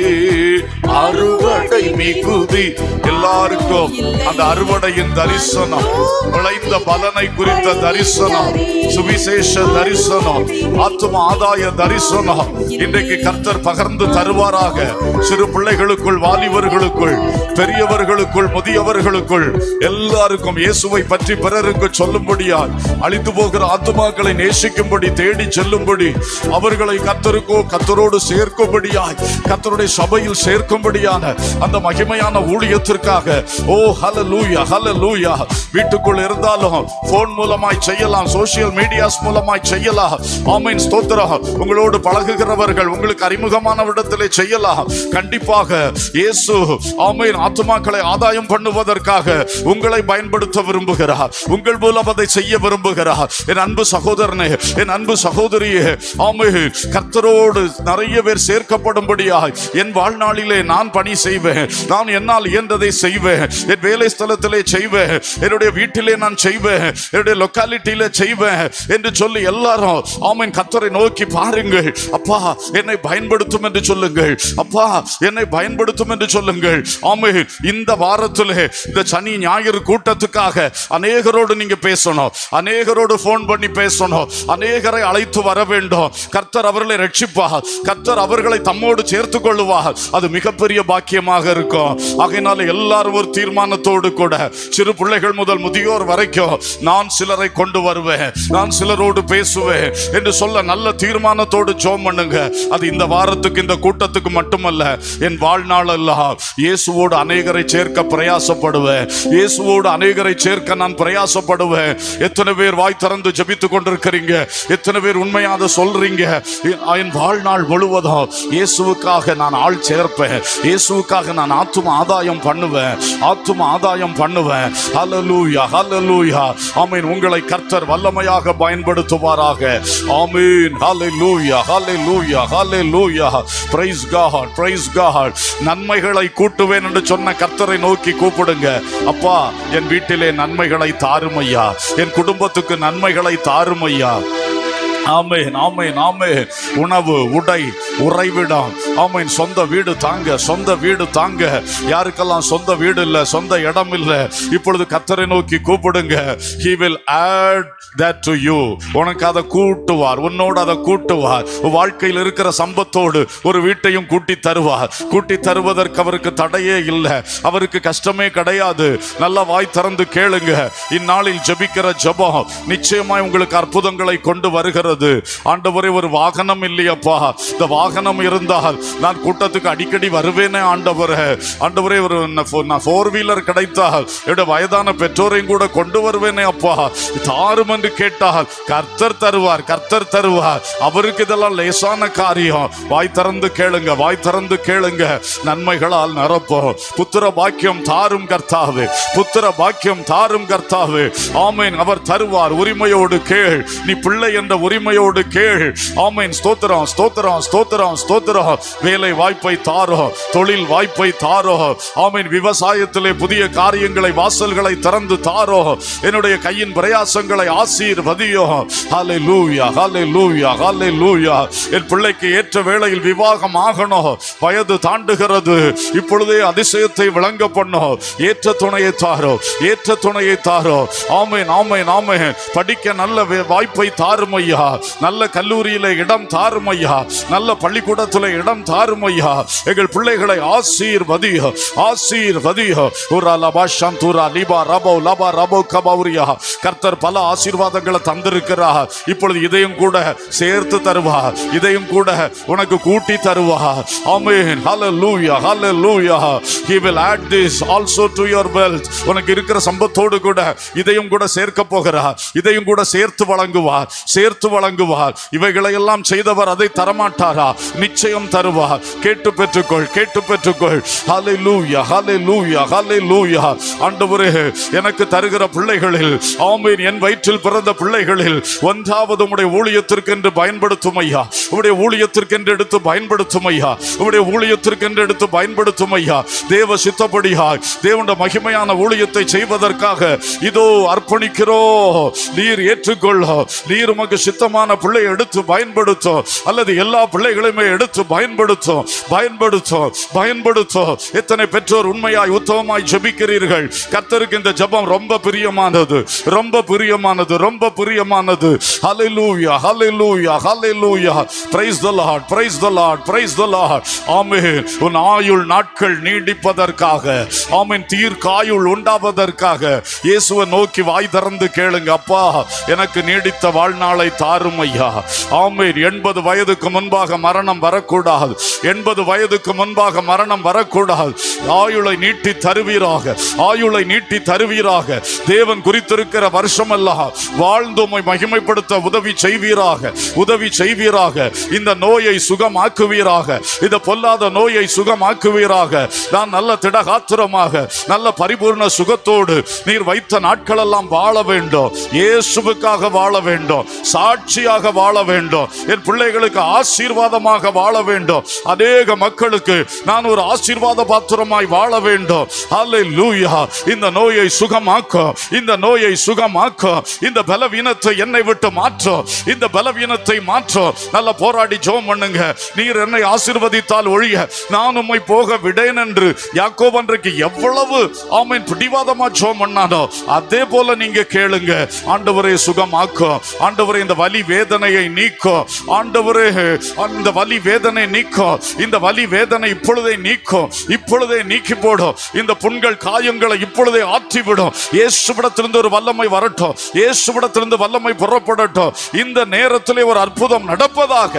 அறுவடை மிகுதி. எல்லாருக்கும் அந்த அறுவடையின் தரிசனம், விளைந்த பலனை குறித்த தரிசனம், சுவிசேஷ தரிசனம், ஆத்தும ஆதாய தரிசனம் இன்றைக்கு கர்த்தர் பகிர்ந்து தருவாராக. சிறு பிள்ளைகளுக்குள், வாலிபர்களுக்குள், பெரியவர்களுக்குள், முதியவர்களுக்குள் எல்லாருக்கும் இயேசுவை பற்றி பிறருக்கு சொல்லும்படியாய், அழிந்து போகிற ஆத்துமாக்களை நேசிக்கும்படி, தேடி செல்லும்படி, அவர்களை கர்த்தரோடு சேர்க்கும்படியாய், கர்த்தருடைய சபையில் சேர்க்கும்படியான அந்த மகிமையான ஊழியத்திற்காக. ஓ ஹல்லேலூயா, ஹல்லேலூயா. வீட்டுக்குள் இருந்தாலும் போன் மூலமாய் செய்யலாம், சோசியல் மீடியாஸ் மூலமாய் செய்யலாம். ஆமென், ஸ்தோத்திரம். உங்களோடு பழகுகிறவர்கள், உங்களுக்கு அறிமுகமானவரிடத்திலே செய்யலாம். கண்டிப்பாக இயேசு ஆமென் ஆத்துமாக்களை ஆதாயம் பண்ணுவதற்காக உங்களை பயன்படுத்த விரும்புகிறார். உங்கள் மூலம் அதை செய்ய விரும்புகிறார். என் அன்பு சகோதரனே, என் அன்பு சகோதரியே, ஆமென், கர்த்தரோடு நிறைய பேர் சேர்க்கப்படும்படியாய் என் வாழ்நாளிலே நான் பணி செய்வேன். நான் என்னால் இயன்றதை செய்வேன். என் வேலை ஸ்தலத்திலே செய்வேன், என்னுடைய வீட்டிலே நான் செய்வேன், என்னுடைய லொக்காலிட்டியில செய்வேன் என்று சொல்லி எல்லாரும் ஆமென் கர்த்தரை நோக்கி பாருங்கள். அப்பா என்னை பயன்படுத்தும் என்று சொல்லுங்கள். அப்பா என்னை பயன்படுத்தும் என்று சொல்லுங்கள். ஆமென். இந்த வாரத்திலே இந்த சனி ஞாயிறு கூட்டத்துக்காக அநேகரோடு நீங்க பேசணும், அநேகரோடு போன் பண்ணி பேசணும், அநேகரை அழைத்து வர வேண்டும். கர்த்தர் அவர்களை ரட்சிப்பார், கர்த்தர் அவர்களை தம்மோடு சேர்த்துக் கொள்ளுவார். அது மிகப்பெரிய பாக்கியமாக இருக்கும். ஆகையினால எல்லாரும் ஒரு தீர்மானத்தோடு கூட, சிறு பிள்ளைகள் முதல் முதியோர் வரைக்கும், நான் சிலரை கொண்டு வருவேன், நான் சிலரோடு பேசுவேன் என்று சொல்ல நல்ல தீர்மானத்தோடு ஜெபம் பண்ணுங்க. அது இந்த வாரத்துக்கு, இந்த கூட்டத்துக்கு மட்டுமல்ல, என் வாழ்நாள் எல்லாம் இயேசுவோடு அநேகரை சேர்க்க பிரயாசப்படுவேன். இயேசுவோடு அநேகரை சேர்க்க நான் பிரயாசப்படுவேன். எத்தனை பேர் வாய் திறந்து ஜெபித்துக் கொண்டிருக்கிறீங்க? எத்தனை பேர் உண்மையாக சொல்றீங்க? என் வாழ்நாள் முழுவதும் இயேசுவுக்காக நான் ஆள் சேர்ப்பேன், இயேசுவுக்காக நான் ஆத்தும ஆதாயம் பண்ணுவேன், ஆத்தும ஆதாயம் பண்ணுவேன். ஹல்லேலூயா, ஹல்லேலூயா. ஆமென். உங்களை கர்த்தர் வல்லமையாக பயன்படுத்துவாராக. ஆமென். Hallelujah, hallelujah, hallelujah. Praise God, praise God. நன்மைகளை கூட்டுவேன் என்று சொன்ன கர்த்தரை நோக்கி கூப்பிடுங்க. அப்பா என் வீட்டிலே நன்மைகளை தாருமையா, என் குடும்பத்துக்கு நன்மைகளை தாருமையா. ஆமென், ஆமென், ஆமென். உணவு, உடை, உறைவிடம், ஆமென். சொந்த வீடு தாங்க, சொந்த வீடு தாங்க. யாருக்கெல்லாம் சொந்த வீடு இல்லை, சொந்த இடம் இல்லை, இப்பொழுது கர்த்தரை நோக்கி கூப்பிடுங்க. He will add that to you. உனக்கு அதை கூட்டுவார், உன்னோடு அதை கூட்டுவார். வாழ்க்கையில் இருக்கிற சம்பத்தோடு ஒரு வீட்டையும் கூட்டி தருவார். கூட்டி தருவதற்கு அவருக்கு தடையே இல்லை, அவருக்கு கஷ்டமே கிடையாது. நல்ல வாய் திறந்து கேளுங்க. இந்நாளில் ஜெபிக்கிற ஜெபம் நிச்சயமாய் உங்களுக்கு அற்புதங்களை கொண்டு வருகிறது. இருக்கிறது. ஆண்டவரே, ஒரு வாகனம் இல்லையப்பா. இந்த வாகனம் இருந்தால் நான் கூட்டத்துக்கு அடிக்கடி வருவேனே ஆண்டவரே. ஆண்டவரே, ஒரு 4 வீலர் கிடைத்தால் என்னுடைய வயதான பெற்றோரையும் கூட கொண்டு வருவேனே அப்பா. தாரும் என்று கேட்டால் கர்த்தர் தருவார், கர்த்தர் தருவார். அவருக்கு இதெல்லாம் லேசான காரியம். வாய் திறந்து கேளுங்க, வாய் திறந்து கேளுங்க. நன்மைகளால் நிரப்போம். புத்திர பாக்கியம் தாரும் கர்த்தாவே, புத்திர பாக்கியம் தாரும் கர்த்தாவே. ஆமேன். அவர் தருவார். உரிமையோடு கேள். நீ பிள்ளை என்ற உரிமையோடு கேள். ஆமேன். ஸ்தோத்திரம், ஸ்தோத்திரம், ஸ்தோத்திரம், ஸ்தோத்திரம். வேலை வாய்ப்பை தாரோ, தொழில் வாய்ப்பை தாரோ. ஆமேன். விவசாயத்திலே புதிய காரியங்களை, வாசல்களை திறந்து தாரோ. என்னுடைய கையின் பிரயாசங்களை ஆசீர்வதியோ. ஹல்லேலூயா, ஹல்லேலூயா, ஹல்லேலூயா. என் பிள்ளைக்கு ஏற்ற வேளையில் விவாகம் ஆகணும். வயது தாண்டுகிறது. இப்பொழுதே அதிசயத்தை விளங்க பண்ணோ. ஏற்ற துணையை தாரோ, ஏற்ற துணையை தாரோ. ஆமேன், ஆமேன், ஆமேன். படிக்க நல்ல வாய்ப்பை தாரும் ஐயா. நல்ல கல்லூரியில இடம் தாரும் ஐயா. நல்ல பள்ளிக்கூடத்தில் இடம் தாரும் ஐயா. எங்கள் பிள்ளைகளை ஆசீர்வதியோ, ஆசீர்வதியோ. கர்த்தர் பல ஆசீர்வாதங்களை தந்திருக்கிறார். இப்பொழுது இதையும் கூட சேர்த்து தருவார், இதையும் கூட உனக்கு கூட்டி தருவார். ஆமென். Hallelujah, hallelujah. He will add this also to your wealth. உனக்கு இருக்கிற சம்பத்தோடு கூட இதையும் கூட சேர்க்க போகிறார். இதையும் கூட சேர்த்து வழங்குவார், சேர்த்து வழங்குவார். இவைகளை எல்லாம் செய்தவர் அதை தரமாட்டாரா? நிச்சயம் தருவார். கேட்டு பெற்றுக்கொள், கேட்டு பெற்றுக்கொள். ஹல்லேலூயா, ஹல்லேலூயா, ஹல்லேலூயா. ஆண்டவரே, எனக்கு தருகிற பிள்ளைகளில், ஆமென், என் வயிற்றில் பிறந்த பிள்ளைகளில் ஒன்றாவது உம்முடைய ஊழியத்திற்கு என்று பயன்படுத்தும் ஐயா. உம்முடைய ஊழியத்திற்கு என்று எடுத்து பயன்படுத்தும் ஐயா. உம்முடைய ஊழியத்திற்கு என்று எடுத்து பயன்படுத்தும் ஐயா. தேவ சித்தப்படியாய் தேவனுடைய மகிமையான ஊழியத்தை செய்வதற்காக இதோ அர்ப்பணிக்கிறோ. நீர் ஏற்றுக்கொள்ளோ. நீர் உமக்கு சித்தமான பிள்ளை எடுத்து பயன்படுத்தும், அல்லது எல்லா பிள்ளைகளையுமே எடுத்து பயன்படுத்தும், பயன்படுத்தும், பயன்படுத்தும். எத்தனை பெற்றோர் உண்மையாய் உத்தமமாய் ஜெபிக்கிறீர்கள். கர்த்தருக்கு இந்த ஜெபம் ரொம்ப பிரியமானது, ரொம்ப பிரியமானது, ரொம்ப பிரியமானது. ஹல்லேலூயா, hallelujah, hallelujah. Praise the Lord, praise the Lord, praise the Lord. ஆமென். உன் ஆயுள் நாட்கள் நீடிப்பதற்காக, ஆமென், தீர்க்காயுள் உண்டாவதற்காக இயேசுவை நோக்கி வாய் திறந்து கேளுங்க. அப்பா, எனக்கு நீடித்த வாழ்நாளை தாரும் ஐயா. ஆமென். 80 வயதுக்கு முன்பாக மரணம் வரக்கூடாது. 80 வயதுக்கு முன்பாக மரணம் வரக்கூடாது. ஆயுளை நீட்டி தருவீராக, ஆயுளை நீட்டி தருவீராக. தேவன் குறித்திருக்கிற வருஷமெல்லாம் வாழ்ந்து உம்மை மகிமைப்படுத்த உதவி செய்வீராக, உதவி செய்வீராக. இந்த நோயை சுகமாக்குவீராக, இந்த பொல்லாத நோயை சுகமாக்குவீராக. நான் நல்ல திடகாத்திரமாக, நல்ல பரிபூர்ண சுகத்தோடு நீர் வைத்த நாட்கள் எல்லாம் வாழ வேண்டும். இயேசுவுக்காக வாழ வேண்டும், சாட்சியாக வாழ வேண்டும். என் பிள்ளைகளுக்கு ஆசீர்வாதமாக வாழ வேண்டும். அநேக மக்களுக்கு நான் ஒரு ஆசீர்வாத பாத்திரமாய் வாழ வேண்டும். ஹல்லேலூயா. இந்த நோயை சுகமாக்க, இந்த நோயை சுகமாக்க. இந்த பலவீனத்தை என்னை விட்டு மாற்ற, இந்த பலவீனத்தை மாற்ற. நல்ல போராடி ஜெபம் பண்ணுங்க. நீர் என்னை ஆசீர்வதித்தால் ஒழிய நான் உம்மை போக விடேன் என்று யாக்கோபு அன்றைக்கு எவ்வளவு ஆமென் பிடிவாதமா ஜெபம் பண்ணானோ அதே போல நீங்க கேளுங்க. ஆண்டவரே சுகமாக்க, ஆண்டவரே இந்த வலி வேதனையை நீக்க, ஆண்டவரே இந்த வலி வேதனை நீக்க, இந்த வலி வேதனை இப்பொழுதே நீக்கும், இப்பொழுதே நீக்கி போடும். இந்த புண்கள் காயங்களை இப்பொழுதே ஆற்றிவிடும். இயேசுவிடத்திலிருந்து ஒரு வல்லமை வரட்டும், இயேசுவிடத்திலிருந்து வல்லமை புறப்படட்டும். இந்த நேரத்திலே ஒரு அற்புதம் நடப்பதாக.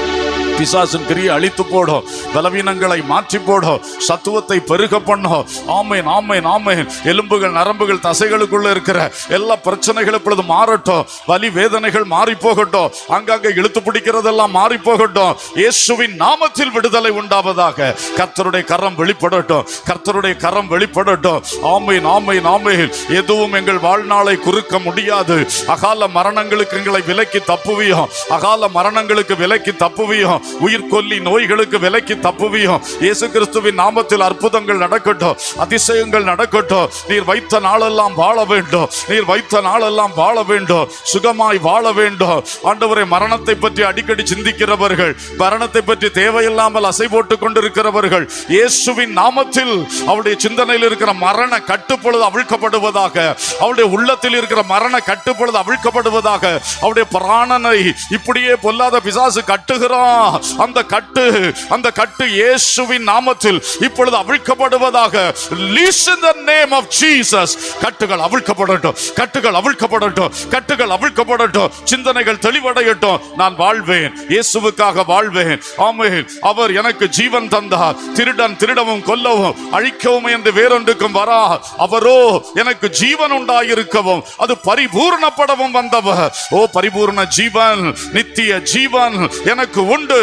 பிசாசின் கிரியை அழித்து போடும், பலவீனங்களை மாற்றி போடும், சத்துவத்தை பெருக பண்ணும். ஆமென், ஆமென், ஆமென். எலும்புகள், நரம்புகள், தசைகளுக்குள்ள இருக்கிற எல்லா பிரச்சனைகள் இப்பொழுது மாறட்டும். வலி வேதனைகள் மாறி போகட்டும். அங்கங்க இழுத்து பிடிக்கிறதெல்லாம் மாறி போகட்டும். இயேசுவின் நாமத்தில் விடுதலை உண்டாவதாக. கர்த்தருடைய கரம் வெளிப்படட்டும், கர்த்தருடைய கரம் வெளிப்படட்டும். ஆமென், ஆமென், ஆமென். எதுவும் எங்கள் வாழ்நாளை குறுக்க முடியாது. அகால மரணங்களுக்கு எங்களை விலக்கி தப்புவியும், அகால மரணங்களுக்கு விலக்கி தப்புவியும். உயிர்கொல்லி நோய்களுக்கு விலக்கி தப்புவியும். இயேசு கிறிஸ்துவின் நாமத்தில் அற்புதங்கள் நடக்கட்டும், அதிசயங்கள் நடக்கட்டும். நீர் வைத்த நாளெல்லாம் வாழ வேண்டும், நீர் வைத்த நாளெல்லாம் வாழ வேண்டும், சுகமாய் வாழ வேண்டும். ஆண்டவரே, மரணத்தை பற்றி அடிக்கடி சிந்திக்கிறவர்கள், மரணத்தை பற்றி தேவையில்லாமல் அசை போட்டுக் கொண்டிருக்கிறவர்கள், இயேசுவின் நாமத்தில் அவருடைய சிந்தனையில் இருக்கிற மரண கட்டுப்பொழுது அவிழ்க்கப்படுவதாக. அவருடைய உள்ளத்தில் இருக்கிற மரண கட்டுப்பொழுது அவிழ்க்கப்படுவதாக. அவருடைய பிராணனை இப்படியே பொல்லாத பிசாசு கட்டுகிறான். அந்த கட்டு இயேசுவின் நாமத்தில் இப்பொழுது அவிழ்க்கப்படுவதாக. Loose in the name of Jesus. கட்டுகள் அவிழ்க்கப்படட்டும், கட்டுகள் அவிழ்க்கப்படட்டும், கட்டுகள் அவிழ்க்கப்படட்டும். சிந்தனைகள் தெளிவடையட்டும். நான் வாழ்வேன், இயேசுவுக்காக வாழ்வேன். ஆமென். அவர் எனக்கு ஜீவன் தந்தார். திருடன் திருடவும் கொல்லவும் அழிக்கவும் என்று வேறொன்றுக்கும் வரா. அவரோ எனக்கு ஜீவன் உண்டாயிருக்கவும் அது பரிபூர்ணப்படவும் வந்தவர். ஓ, பரிபூர்ண ஜீவன், நித்திய ஜீவன் எனக்கு உண்டு.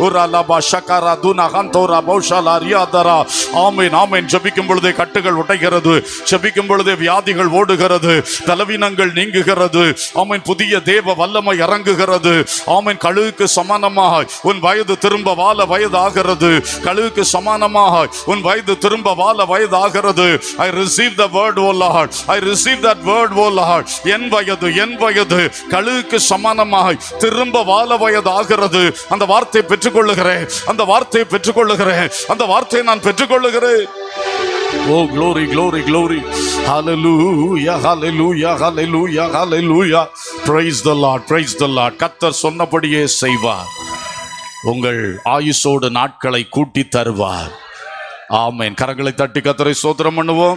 ஆமென், ஆமென். ஜெபிக்கும் பொழுதே கட்டுகள் உடைகிறது, ஜெபிக்கும் பொழுதே வியாதிகள் ஓடுகிறது, பலவீனங்கள் நீங்குகிறது. ஆமென். புதிய தேவ வல்லமை இறங்குகிறது. ஆமென். கழுகுக்கு சமானமாக உன் வயது திரும்ப வாழ வயதாகிறது. கழுகுக்கு சமானமாக உன் வயது திரும்ப வாழ வயதாகிறது. I receive the word, O Lord. I receive that word, O Lord. என் வயது கழுகுக்கு சமானமாக திரும்ப வாழ வயதாகிறது. அந்த வார்த்தையை பெற்றுக்கொள்ளுகிறேன், அந்த வார்த்தையை பெற்றுக்கொள்ளுகிறேன், அந்த வார்த்தையை நான் பெற்றுக்கொள்ளுகிறேன். Oh, glory, glory, glory. Hallelujah, hallelujah, hallelujah, hallelujah. Praise the Lord, praise the Lord. கர்த்தர் சொன்னபடியே செய்வார். உங்கள் ஆயுசோடு நாட்களை கூட்டி தருவார். ஆமென். கரங்களை தட்டி கர்த்தரை ஸ்தோத்திரம் பண்ணுவோம்.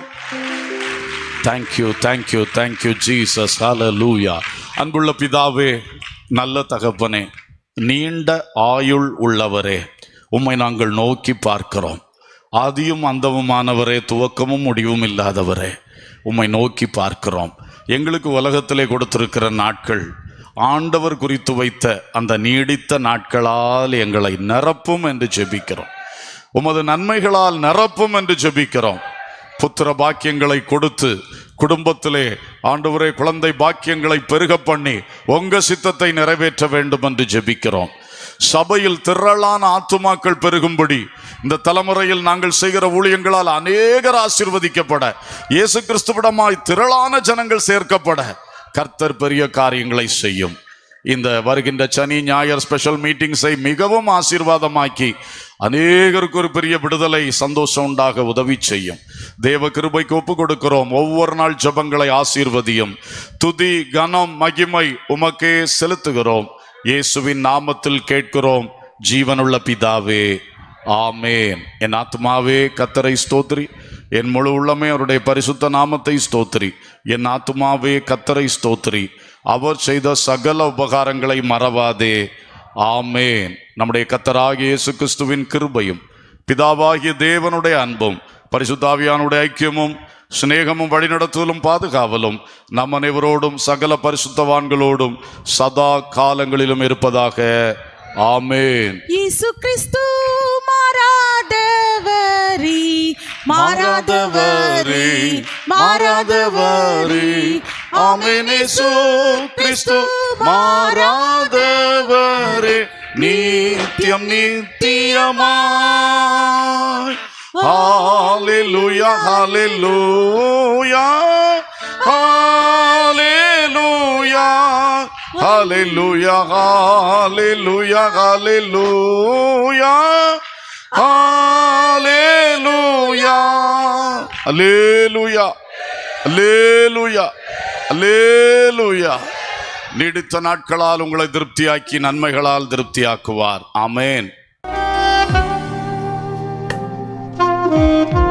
Thank you, thank you, thank you Jesus. Hallelujah. அன்புள்ள பிதாவே, நல்ல தகப்பனே, நீண்ட ஆயுள் உள்ளவரே, உம்மை நாங்கள் நோக்கி பார்க்கிறோம். ஆதியும் அந்தமுமானவரே, துவக்கமும் முடிவும் இல்லாதவரே, உம்மை நோக்கி பார்க்கிறோம். எங்களுக்கு உலகத்திலே கொடுத்திருக்கிற நாட்கள் ஆண்டவர் குறித்து வைத்த அந்த நீடித்த நாட்களால் எங்களை நிரப்பும் என்று ஜெபிக்கிறோம். உமது நன்மைகளால் நிரப்பும் என்று ஜெபிக்கிறோம். புத்திர பாக்கியங்களை கொடுத்து குடும்பத்திலே ஆண்டவரே குழந்தை பாக்கியங்களை பெருக பண்ணி உங்க சித்தத்தை நிறைவேற்ற வேண்டும் என்று ஜெபிக்கிறோம். சபையில் திரளான ஆத்துமாக்கள் பெருகும்படி இந்த தலைமுறையில் நாங்கள் செய்கிற ஊழியங்களால் அநேகர் ஆசீர்வதிக்கப்பட, இயேசு கிறிஸ்துவிடமாய் திரளான ஜனங்கள் சேர்க்கப்பட கர்த்தர் பெரிய காரியங்களை செய்யும். இந்த வருகின்ற சனி ஞாயிறு ஸ்பெஷல் மீட்டிங்ஸை மிகவும் ஆசீர்வாதமாக்கி அநேகருக்கு ஒரு பெரிய விடுதலை, சந்தோஷம் உண்டாக உதவி செய்யும். தேவ கிருபைக்கு ஒப்பு கொடுக்கிறோம். ஒவ்வொரு நாள் ஜெபங்களை ஆசீர்வதியும். துதி கனம் மகிமை உமக்கே செலுத்துகிறோம். இயேசுவின் நாமத்தில் கேட்கிறோம் ஜீவனுள்ள பிதாவே, ஆமேன். என் ஆத்துமாவே கர்த்தரை ஸ்தோத்திரி, என் முழு உள்ளமே அவருடைய பரிசுத்த நாமத்தை ஸ்தோத்திரி. என் ஆத்துமாவே கர்த்தரை ஸ்தோத்திரி, அவர் செய்த சகல உபகாரங்களை மறவாதே. ஆமேன். நம்முடைய கர்த்தராகிய இயேசு கிறிஸ்துவின் கிருபையும் பிதாவாகிய தேவனுடைய அன்பும் பரிசுத்த ஆவியானுடைய ஐக்கியமும் சிநேகமும் வழிநடத்துதலும் பாதுகாவலும் நம் அனைவரோடும் சகல பரிசுத்தவான்களோடும் சதா காலங்களிலும் இருப்பதாக. ஆமேன். இயேசு கிறிஸ்து மாறாதவரே, மாறாதவரே, மாறாதவரே. ஆமென். இயேசு கிறிஸ்து மாறாதவரே, நித்தியம் நித்தியமாய். ஹalleluya, hallelujah, hallelujah, hallelujah, hallelujah, hallelujah, hallelujah, hallelujah, hallelujah, hallelujah. நீடித்த நாட்களால் உங்களை திருப்தியாக்கி நன்மைகளால் திருப்தியாக்குவார். ஆமென்.